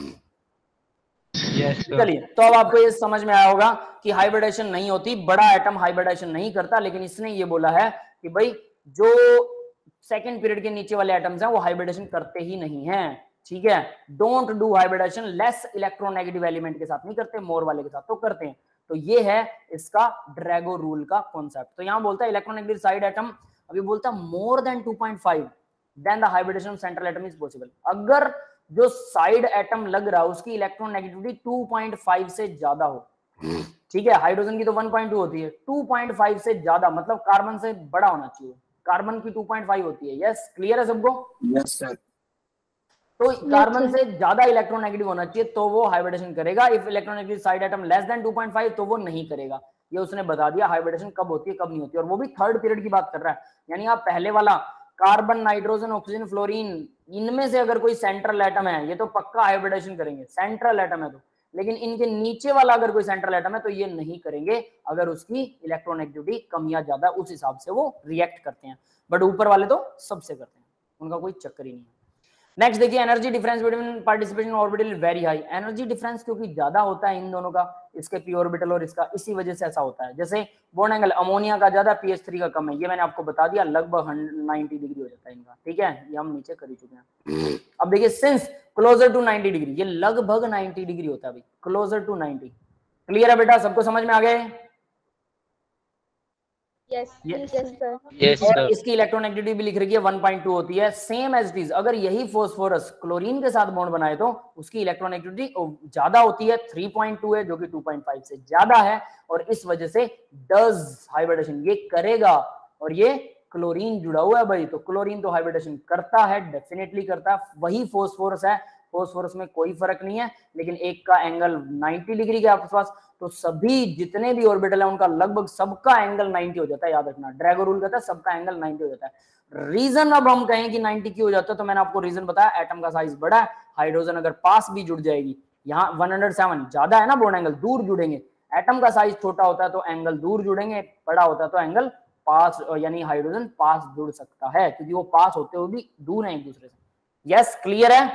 यस चलिए, तो अब आपको ये समझ में आया होगा कि हाइब्रिडेशन नहीं होती, बड़ा एटम हाइब्रिडेशन नहीं करता, लेकिन इसने ये बोला है कि भाई जो सेकंड पीरियड के नीचे वाले एटम्स हैं वो हाइब्रिडेशन करते ही नहीं हैं। ठीक है, don't do hybridisation less electronegative element के साथ नहीं करते, मोर वाले के साथ तो करते हैं। तो ये है इसका ड्रैगो रूल का कॉन्सेप्ट। तो यहां बोलता है इलेक्ट्रोनेगेटिव साइड एटम, अभी बोलता है more than two point five then the hybridisation of central atom is possible. अगर जो साइड एटम लग रहा है उसकी इलेक्ट्रोनेगेटिविटी टू पॉइंट फाइव से ज्यादा हो, ठीक है, हाइड्रोजन की तो वन पॉइंट टू होती है, टू पॉइंट फाइव से ज्यादा मतलब कार्बन से बड़ा होना चाहिए, कार्बन की टू पॉइंट फाइव होती है। यस, क्लियर है सबको? Yes sir. तो कार्बन से ज्यादा इलेक्ट्रोनेगेटिव होना चाहिए तो वो हाइब्रिडेशन करेगा। If electronegative side atom less than two point five तो वो नहीं करेगा। ये उसने बता दिया हाइब्रिडेशन कब होती है कब नहीं होती है, और वो भी थर्ड पीरियड की बात कर रहा है। यानी आप पहले वाला कार्बन, नाइट्रोजन, ऑक्सीजन, फ्लोरीन, इनमें से अगर कोई सेंट्रल एटम है ये तो पक्का हाइब्रिडेशन करेंगे, सेंट्रल एटम है तो। लेकिन इनके नीचे वाला अगर कोई सेंट्रल एटम है तो ये नहीं करेंगे, अगर उसकी इलेक्ट्रोनेगेटिविटी कम या ज्यादा उस हिसाब से वो रिएक्ट करते हैं। बट ऊपर वाले तो सबसे करते हैं, उनका कोई चक्कर ही नहीं है। नेक्स्ट देखिए, energy difference between participation orbital very high. Energy difference क्योंकि ज्यादा होता है इन दोनों का, इसके पी ऑर्बिटल और इसका, इसी वजह से ऐसा होता है। जैसे बॉन्ड एंगल अमोनिया का ज्यादा, पी एच थ्री का कम है, ये मैंने आपको बता दिया, लगभग नाइंटी डिग्री हो जाता है इनका। ठीक है, ये हम नीचे कर ही चुके हैं। अब देखिए, since closer to ninety degree, ये लगभग नाइंटी डिग्री होता है भाई, क्लोजर टू नाइंटी। क्लियर है बेटा, सबको समझ में आ गए? Yes Yes. Yes sir. Yes और सर इसकी इलेक्ट्रोनेगेटिविटी भी लिख रही है वन पॉइंट टू होती है, सेम एज इट इज। अगर यही फास्फोरस क्लोरीन के साथ बॉन्ड बनाए तो उसकी इलेक्ट्रोनेगेटिविटी ज्यादा होती है, थ्री पॉइंट टू है, जो कि टू पॉइंट फाइव से ज्यादा है, और इस वजह से डज हाइब्रिडेशन, ये करेगा। और ये क्लोरीन जुड़ा हुआ है भाई, तो क्लोरीन तो हाइब्रिडेशन करता है, डेफिनेटली करता है। वही फास्फोरस है, फास्फोरस में कोई फर्क नहीं है, लेकिन एक का एंगल नाइंटी डिग्री के आसपास, तो सभी जितने भी ऑर्बिटल है उनका लगभग सबका एंगल नाइंटी हो जाता है। याद रखना, ड्रैगो रूल कहता है सबका एंगल नाइंटी हो जाता है। रीजन अब हम कहें कि नाइंटी क्यों हो जाता है, तो मैंने आपको रीजन बताया, एटम का साइज बड़ा है, हाइड्रोजन अगर पास भी जुड़ जाएगी, यहाँ वन हंड्रेड सेवन ज्यादा है ना बॉन्ड एंगल, दूर जुड़ेंगे। एटम का साइज छोटा होता है तो एंगल दूर जुड़ेंगे, बड़ा होता है तो एंगल पास, यानी हाइड्रोजन पास जुड़ सकता है, क्योंकि वो पास होते हुए भी दूर है एक दूसरे से। यस, क्लियर है?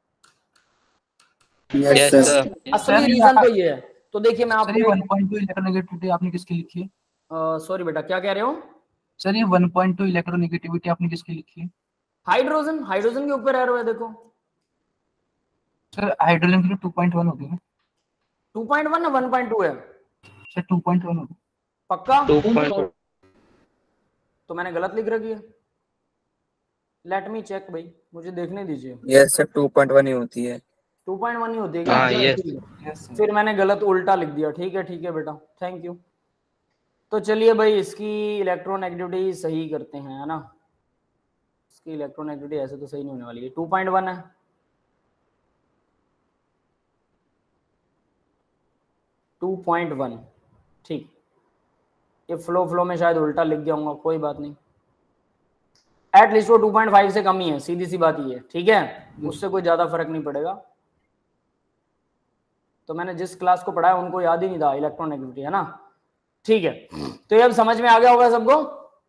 Yes sir. असली रीजन तो ये है। तो देखिए मैं सर ये आपको, वन पॉइंट टू इलेक्ट्रोनेगेटिविटी आपने किसकी लिखी है? सॉरी बेटा क्या कह रहे हो? सर ये वन पॉइंट टू इलेक्ट्रोनेगेटिविटी आपने किसकी लिखी है? हाइड्रोजन, हाइड्रोजन के ऊपर एरो है देखो। सर हाइड्रोजन की टू पॉइंट वन होती है ना? टू पॉइंट वन है, वन पॉइंट टू है? सर टू पॉइंट वन होती है। पक्का? टू पॉइंट तो मैंने गलत लिख रखी है, लेट मी चेक भाई, मुझे देखने दीजिए। Yes sir, two point one ही होती है। टू पॉइंट वन ही होती है हाँ, क्या? yes. यस फिर मैंने गलत उल्टा लिख दिया। ठीक है ठीक है बेटा, थैंक यू। तो चलिए भाई, इसकी इलेक्ट्रोनेगेटिविटी सही करते हैं, है ना। इसकी इलेक्ट्रोनेगेटिविटी ऐसे तो सही नहीं होने वाली है, टू पॉइंट वन है, टू पॉइंट वन। ठीक, ये फ्लो फ्लो में शायद उल्टा लिख गया हूँ, कोई बात नहीं। एटलीस्ट वो टू पॉइंट फाइव से कम ही है, सीधी सी बात ये है। ठीक है, उससे कोई ज्यादा फर्क नहीं पड़ेगा। तो मैंने जिस क्लास को पढ़ाया उनको याद ही नहीं था इलेक्ट्रोनेगेटिविटी, है ना। ठीक है, तो ये अब समझ में आ गया होगा सबको?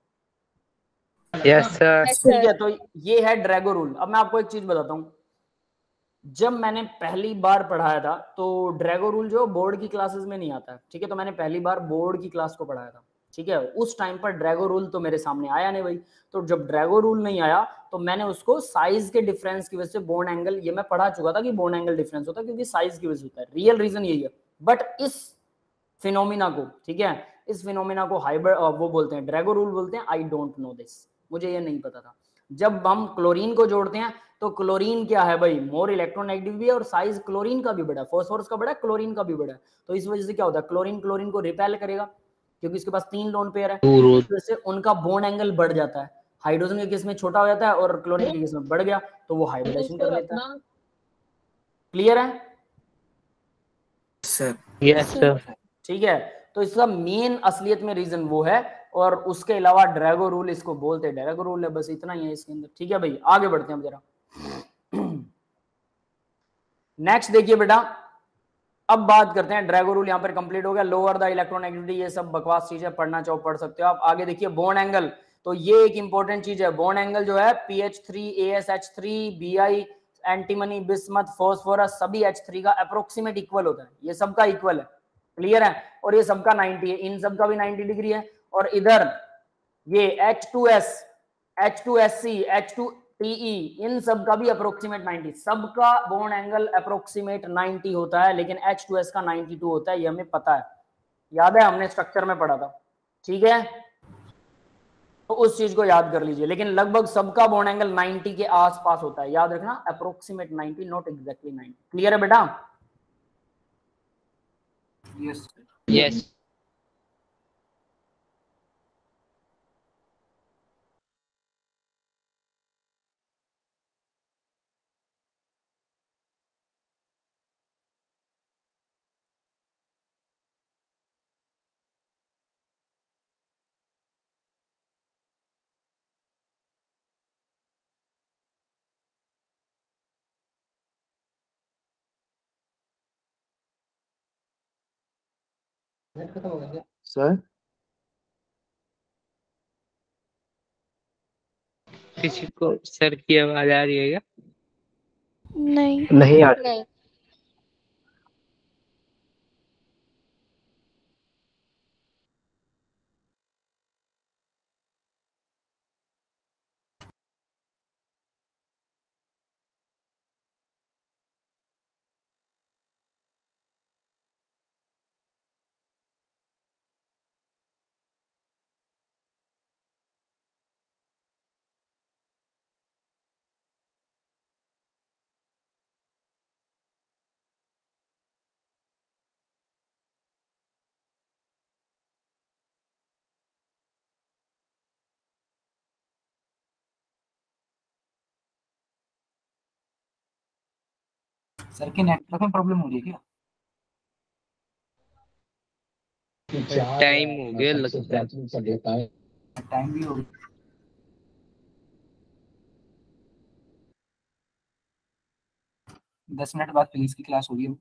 Yes sir. ठीक है, तो ये है ड्रैगो रूल। अब मैं आपको एक चीज बताता हूँ, जब मैंने पहली बार पढ़ाया था तो ड्रैगो रूल जो बोर्ड की क्लासेस में नहीं आता है। ठीक है, तो मैंने पहली बार बोर्ड की क्लास को पढ़ाया था। ठीक है, उस टाइम पर ड्रैगो रूल तो मेरे सामने आया नहीं भाई। तो जब ड्रैगो रूल नहीं आया तो मैंने उसको साइज के डिफरेंस की वजह से, बॉन्ड एंगल, ये मैं पढ़ा चुका था कि बॉन्ड एंगल डिफरेंस होता है क्योंकि साइज की वजह से होता है, रियल रीजन यही है। बट इस फिनोमिना को, ठीक है, इस फिनोमिना को हाइब्रिड वो बोलते हैं, ड्रैगो रूल बोलते हैं। आई डोंट नो दिस, मुझे ये नहीं पता था। जब हम क्लोरीन को जोड़ते हैं तो क्लोरीन क्या है भाई, मोर इलेक्ट्रोनेगेटिव भी है और साइज क्लोरीन का भी बड़ा है, फास्फोरस का बड़ा है, क्लोरीन का भी बड़ा है। तो इस वजह से क्या होता है, क्लोरीन क्लोरीन को रिपेल करेगा क्योंकि इसके पास तीन लोन पेयर है, इस वजह से उनका बॉन्ड एंगल बढ़ जाता है। हाइड्रोजन के केस में छोटा हो जाता है और क्लोरीन के केस में बढ़ गया तो वो हाइब्रिडेशन कर लेता है। क्लियर है सर? Yes sir. ठीक है, तो इसका मेन असलियत में रीजन वो है, और उसके अलावा ड्रैगो रूल इसको बोलते हैं, ड्रैगो रूल है, बस इतना ही है इसके अंदर। ठीक है भाई, आगे बढ़ते हैं जरा। नेक्स्ट देखिए बेटा, अब बात करते हैं, ड्रैगो रूल यहाँ पर कंप्लीट हो गया, लोअर द इलेक्ट्रोनेगेटिविटी, ये सब बकवास चीज है, पढ़ना चाहो पढ़ सकते हो आप। आगे देखिए बॉन्ड एंगल, तो ये एक इंपॉर्टेंट चीज है, बॉन्ड एंगल जो है P H three, A S H three, B I, antimony, bismuth, phosphorus, सभी एच थ्री का अप्रोक्सीमेट इक्वल होता है, ये सबका इक्वल है। क्लियर है, और ये सबका नाइंटी है, इन सबका भी नाइंटी डिग्री है। और इधर ये H two S, H two S C, H two T E, इन सबका भी अप्रोक्सीमेट नाइंटी, सबका बॉन्ड एंगल अप्रोक्सीमेट नाइंटी होता है, लेकिन एच टू एस का नाइंटी टू होता है, ये हमें पता है, याद है, हमने स्ट्रक्चर में पढ़ा था। ठीक है, तो उस चीज को याद कर लीजिए, लेकिन लगभग सबका बॉन्ड एंगल नाइंटी के आसपास होता है, याद रखना, approximate ninety, not exactly ninety. Clear है बेटा? यस यस सर किसी को सर की आवाज आ रही है क्या? नहीं नहीं आ रही। सर के नेटवर्क में प्रॉब्लम हो रही है क्या? टाइम हो गया लगता है। टाइम भी हो गया। दस मिनट बाद फिजिक्स की क्लास होगी।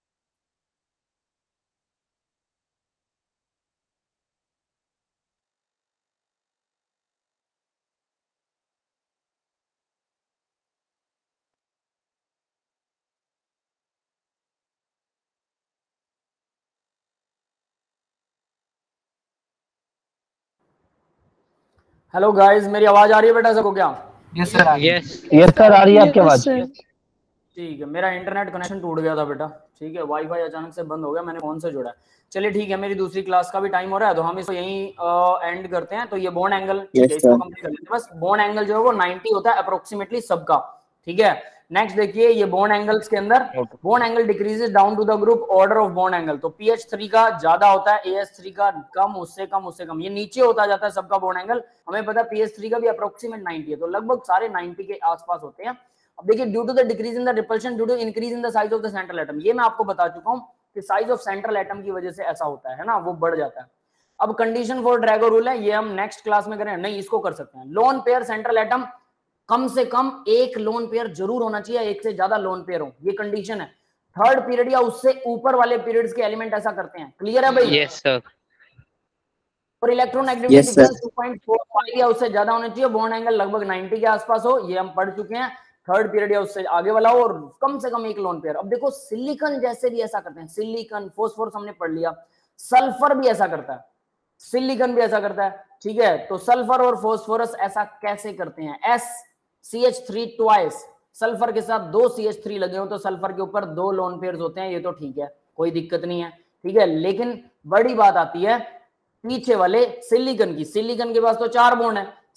हेलो गाइस, मेरी आवाज आ रही है बेटा सबको क्या? Yes sir, yes yes sir, आ रही है आपकी आवाज। सर ठीक है, मेरा इंटरनेट कनेक्शन टूट गया था बेटा। ठीक है, वाईफाई अचानक से बंद हो गया, मैंने फोन से जोड़ा। चलिए ठीक है, मेरी दूसरी क्लास का भी टाइम हो रहा है, तो हम इसको यहीं एंड करते हैं। तो ये बॉन्ड एंगल, ठीक है, Yes, इसको sir. कंप्लीट कर लेते हैं। बस बॉन्ड एंगल जो है वो नाइंटी होता है अप्रोक्सीमेटली सबका। ठीक है, नेक्स्ट देखिए, ये बॉन्ड एंगल्स के अंदर bond angle decreases down to the group order of bond angle. तो पी एच थ्री का ज्यादा होता है, ए एस थ्री का कम, उससे कम, उससे कम, ये नीचे होता जाता है सबका बॉन्ड एंगल। हमें पता है पी एच थ्री का भी अप्रोक्सीमेट नाइंटी है, तो लगभग सारे नाइंटी के आसपास होते हैं। अब देखिए, due to the decrease in the repulsion due to increase in the size of the central atom, ये मैं आपको बता चुका हूं कि साइज ऑफ सेंट्रल एटम की वजह से ऐसा होता है ना, वो बढ़ जाता है। अब कंडीशन फॉर ड्रैगो रूल है, ये हम नेक्स्ट क्लास में करें, नहीं इसको कर सकते हैं। लोन पेयर सेंट्रल एटम, कम से कम एक लोन पेयर जरूर होना चाहिए, एक से ज्यादा लोन पेयर हो, ये कंडीशन है। थर्ड पीरियड या उससे ऊपर वाले पीरियड्स के एलिमेंट ऐसा करते हैं। क्लियर है भाई? Yes sir. और electronegativity Yes, sir. Difference two point four five या उससे ज्यादा होना चाहिए, बॉन्ड एंगल लगभग नाइंटी के आसपास हो, ये हम पढ़ चुके हैं। थर्ड पीरियड या उससे आगे वाला हो, और कम से कम एक लोन पेयर। अब देखो, सिलिकॉन जैसे भी ऐसा करते हैं, सिलिकॉन, फास्फोरस हमने पढ़ लिया, सल्फर भी ऐसा करता है, सिलिकॉन भी ऐसा करता है। ठीक है, तो सल्फर और फास्फोरस ऐसा कैसे करते हैं? S C H three twice, sulphur के साथ दो सी एच थ्री लगे हो तो सल्फर के ऊपर दो लोन पेयर्स होते हैं, ये तो ठीक है, कोई दिक्कत नहीं है। ठीक है, लेकिन बड़ी बात आती है पीछे वाले सिलिकॉन की। सिलिकॉन के पास तो चार बॉन्ड है,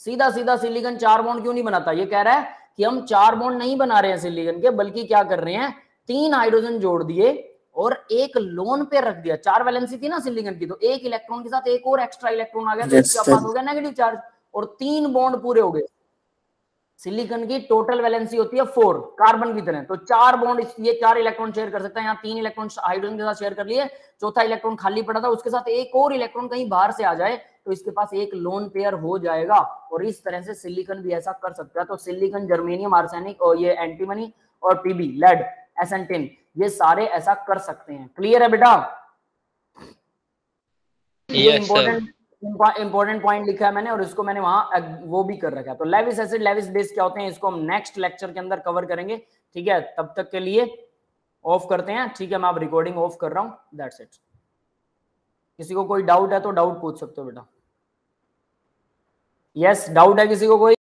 सीधा सीधा सिलिकॉन चार बॉन्ड क्यों नहीं बनाता? ये कह रहा है कि हम चार बॉन्ड नहीं बना रहे हैं सिलिकॉन के, बल्कि क्या कर रहे हैं, तीन हाइड्रोजन जोड़ दिए और एक लोन पे रख दिया। चार वैलेंसी थी ना सिलिकॉन की, तो एक इलेक्ट्रॉन के साथ एक और एक्स्ट्रा इलेक्ट्रॉन आ गया, तो इसके पास हो गया नेगेटिव चार्ज और तीन बॉन्ड पूरे हो गए। सिलिकॉन की टोटल वैलेंसी होती है फोर, कार्बन की तरह, तो चार बॉन्ड ये चार इलेक्ट्रॉन शेयर कर सकता है। यहाँ तीन इलेक्ट्रॉन हाइड्रोजन के साथ शेयर कर लिए, चौथा इलेक्ट्रॉन खाली पड़ा था, उसके साथ एक और इलेक्ट्रॉन कहीं बाहर से आ जाए तो इसके पास एक लोन पेयर हो जाएगा। और इस तरह से सिलिकॉन भी ऐसा कर सकता है। तो सिलिकॉन, जर्मेनियम, आर्सेनिक और ये एंटीमनी और पीबी, लेड, एसेंटिन, ये सारे ऐसा कर सकते हैं। क्लियर है बेटा? ये इंपॉर्टेंट इंपॉर्टेंट पॉइंट लिखा है मैंने और इसको मैंने वहां वो भी कर रखा है। तो लेविस एसिड, लेविस बेस क्या होते हैं, इसको हम नेक्स्ट लेक्चर के अंदर कवर करेंगे। ठीक है, तब तक के लिए ऑफ करते हैं। ठीक है, मैं अब रिकॉर्डिंग ऑफ कर रहा हूं। That's it. किसी को कोई डाउट है तो डाउट पूछ सकते हो बेटा। यस, डाउट है किसी को कोई?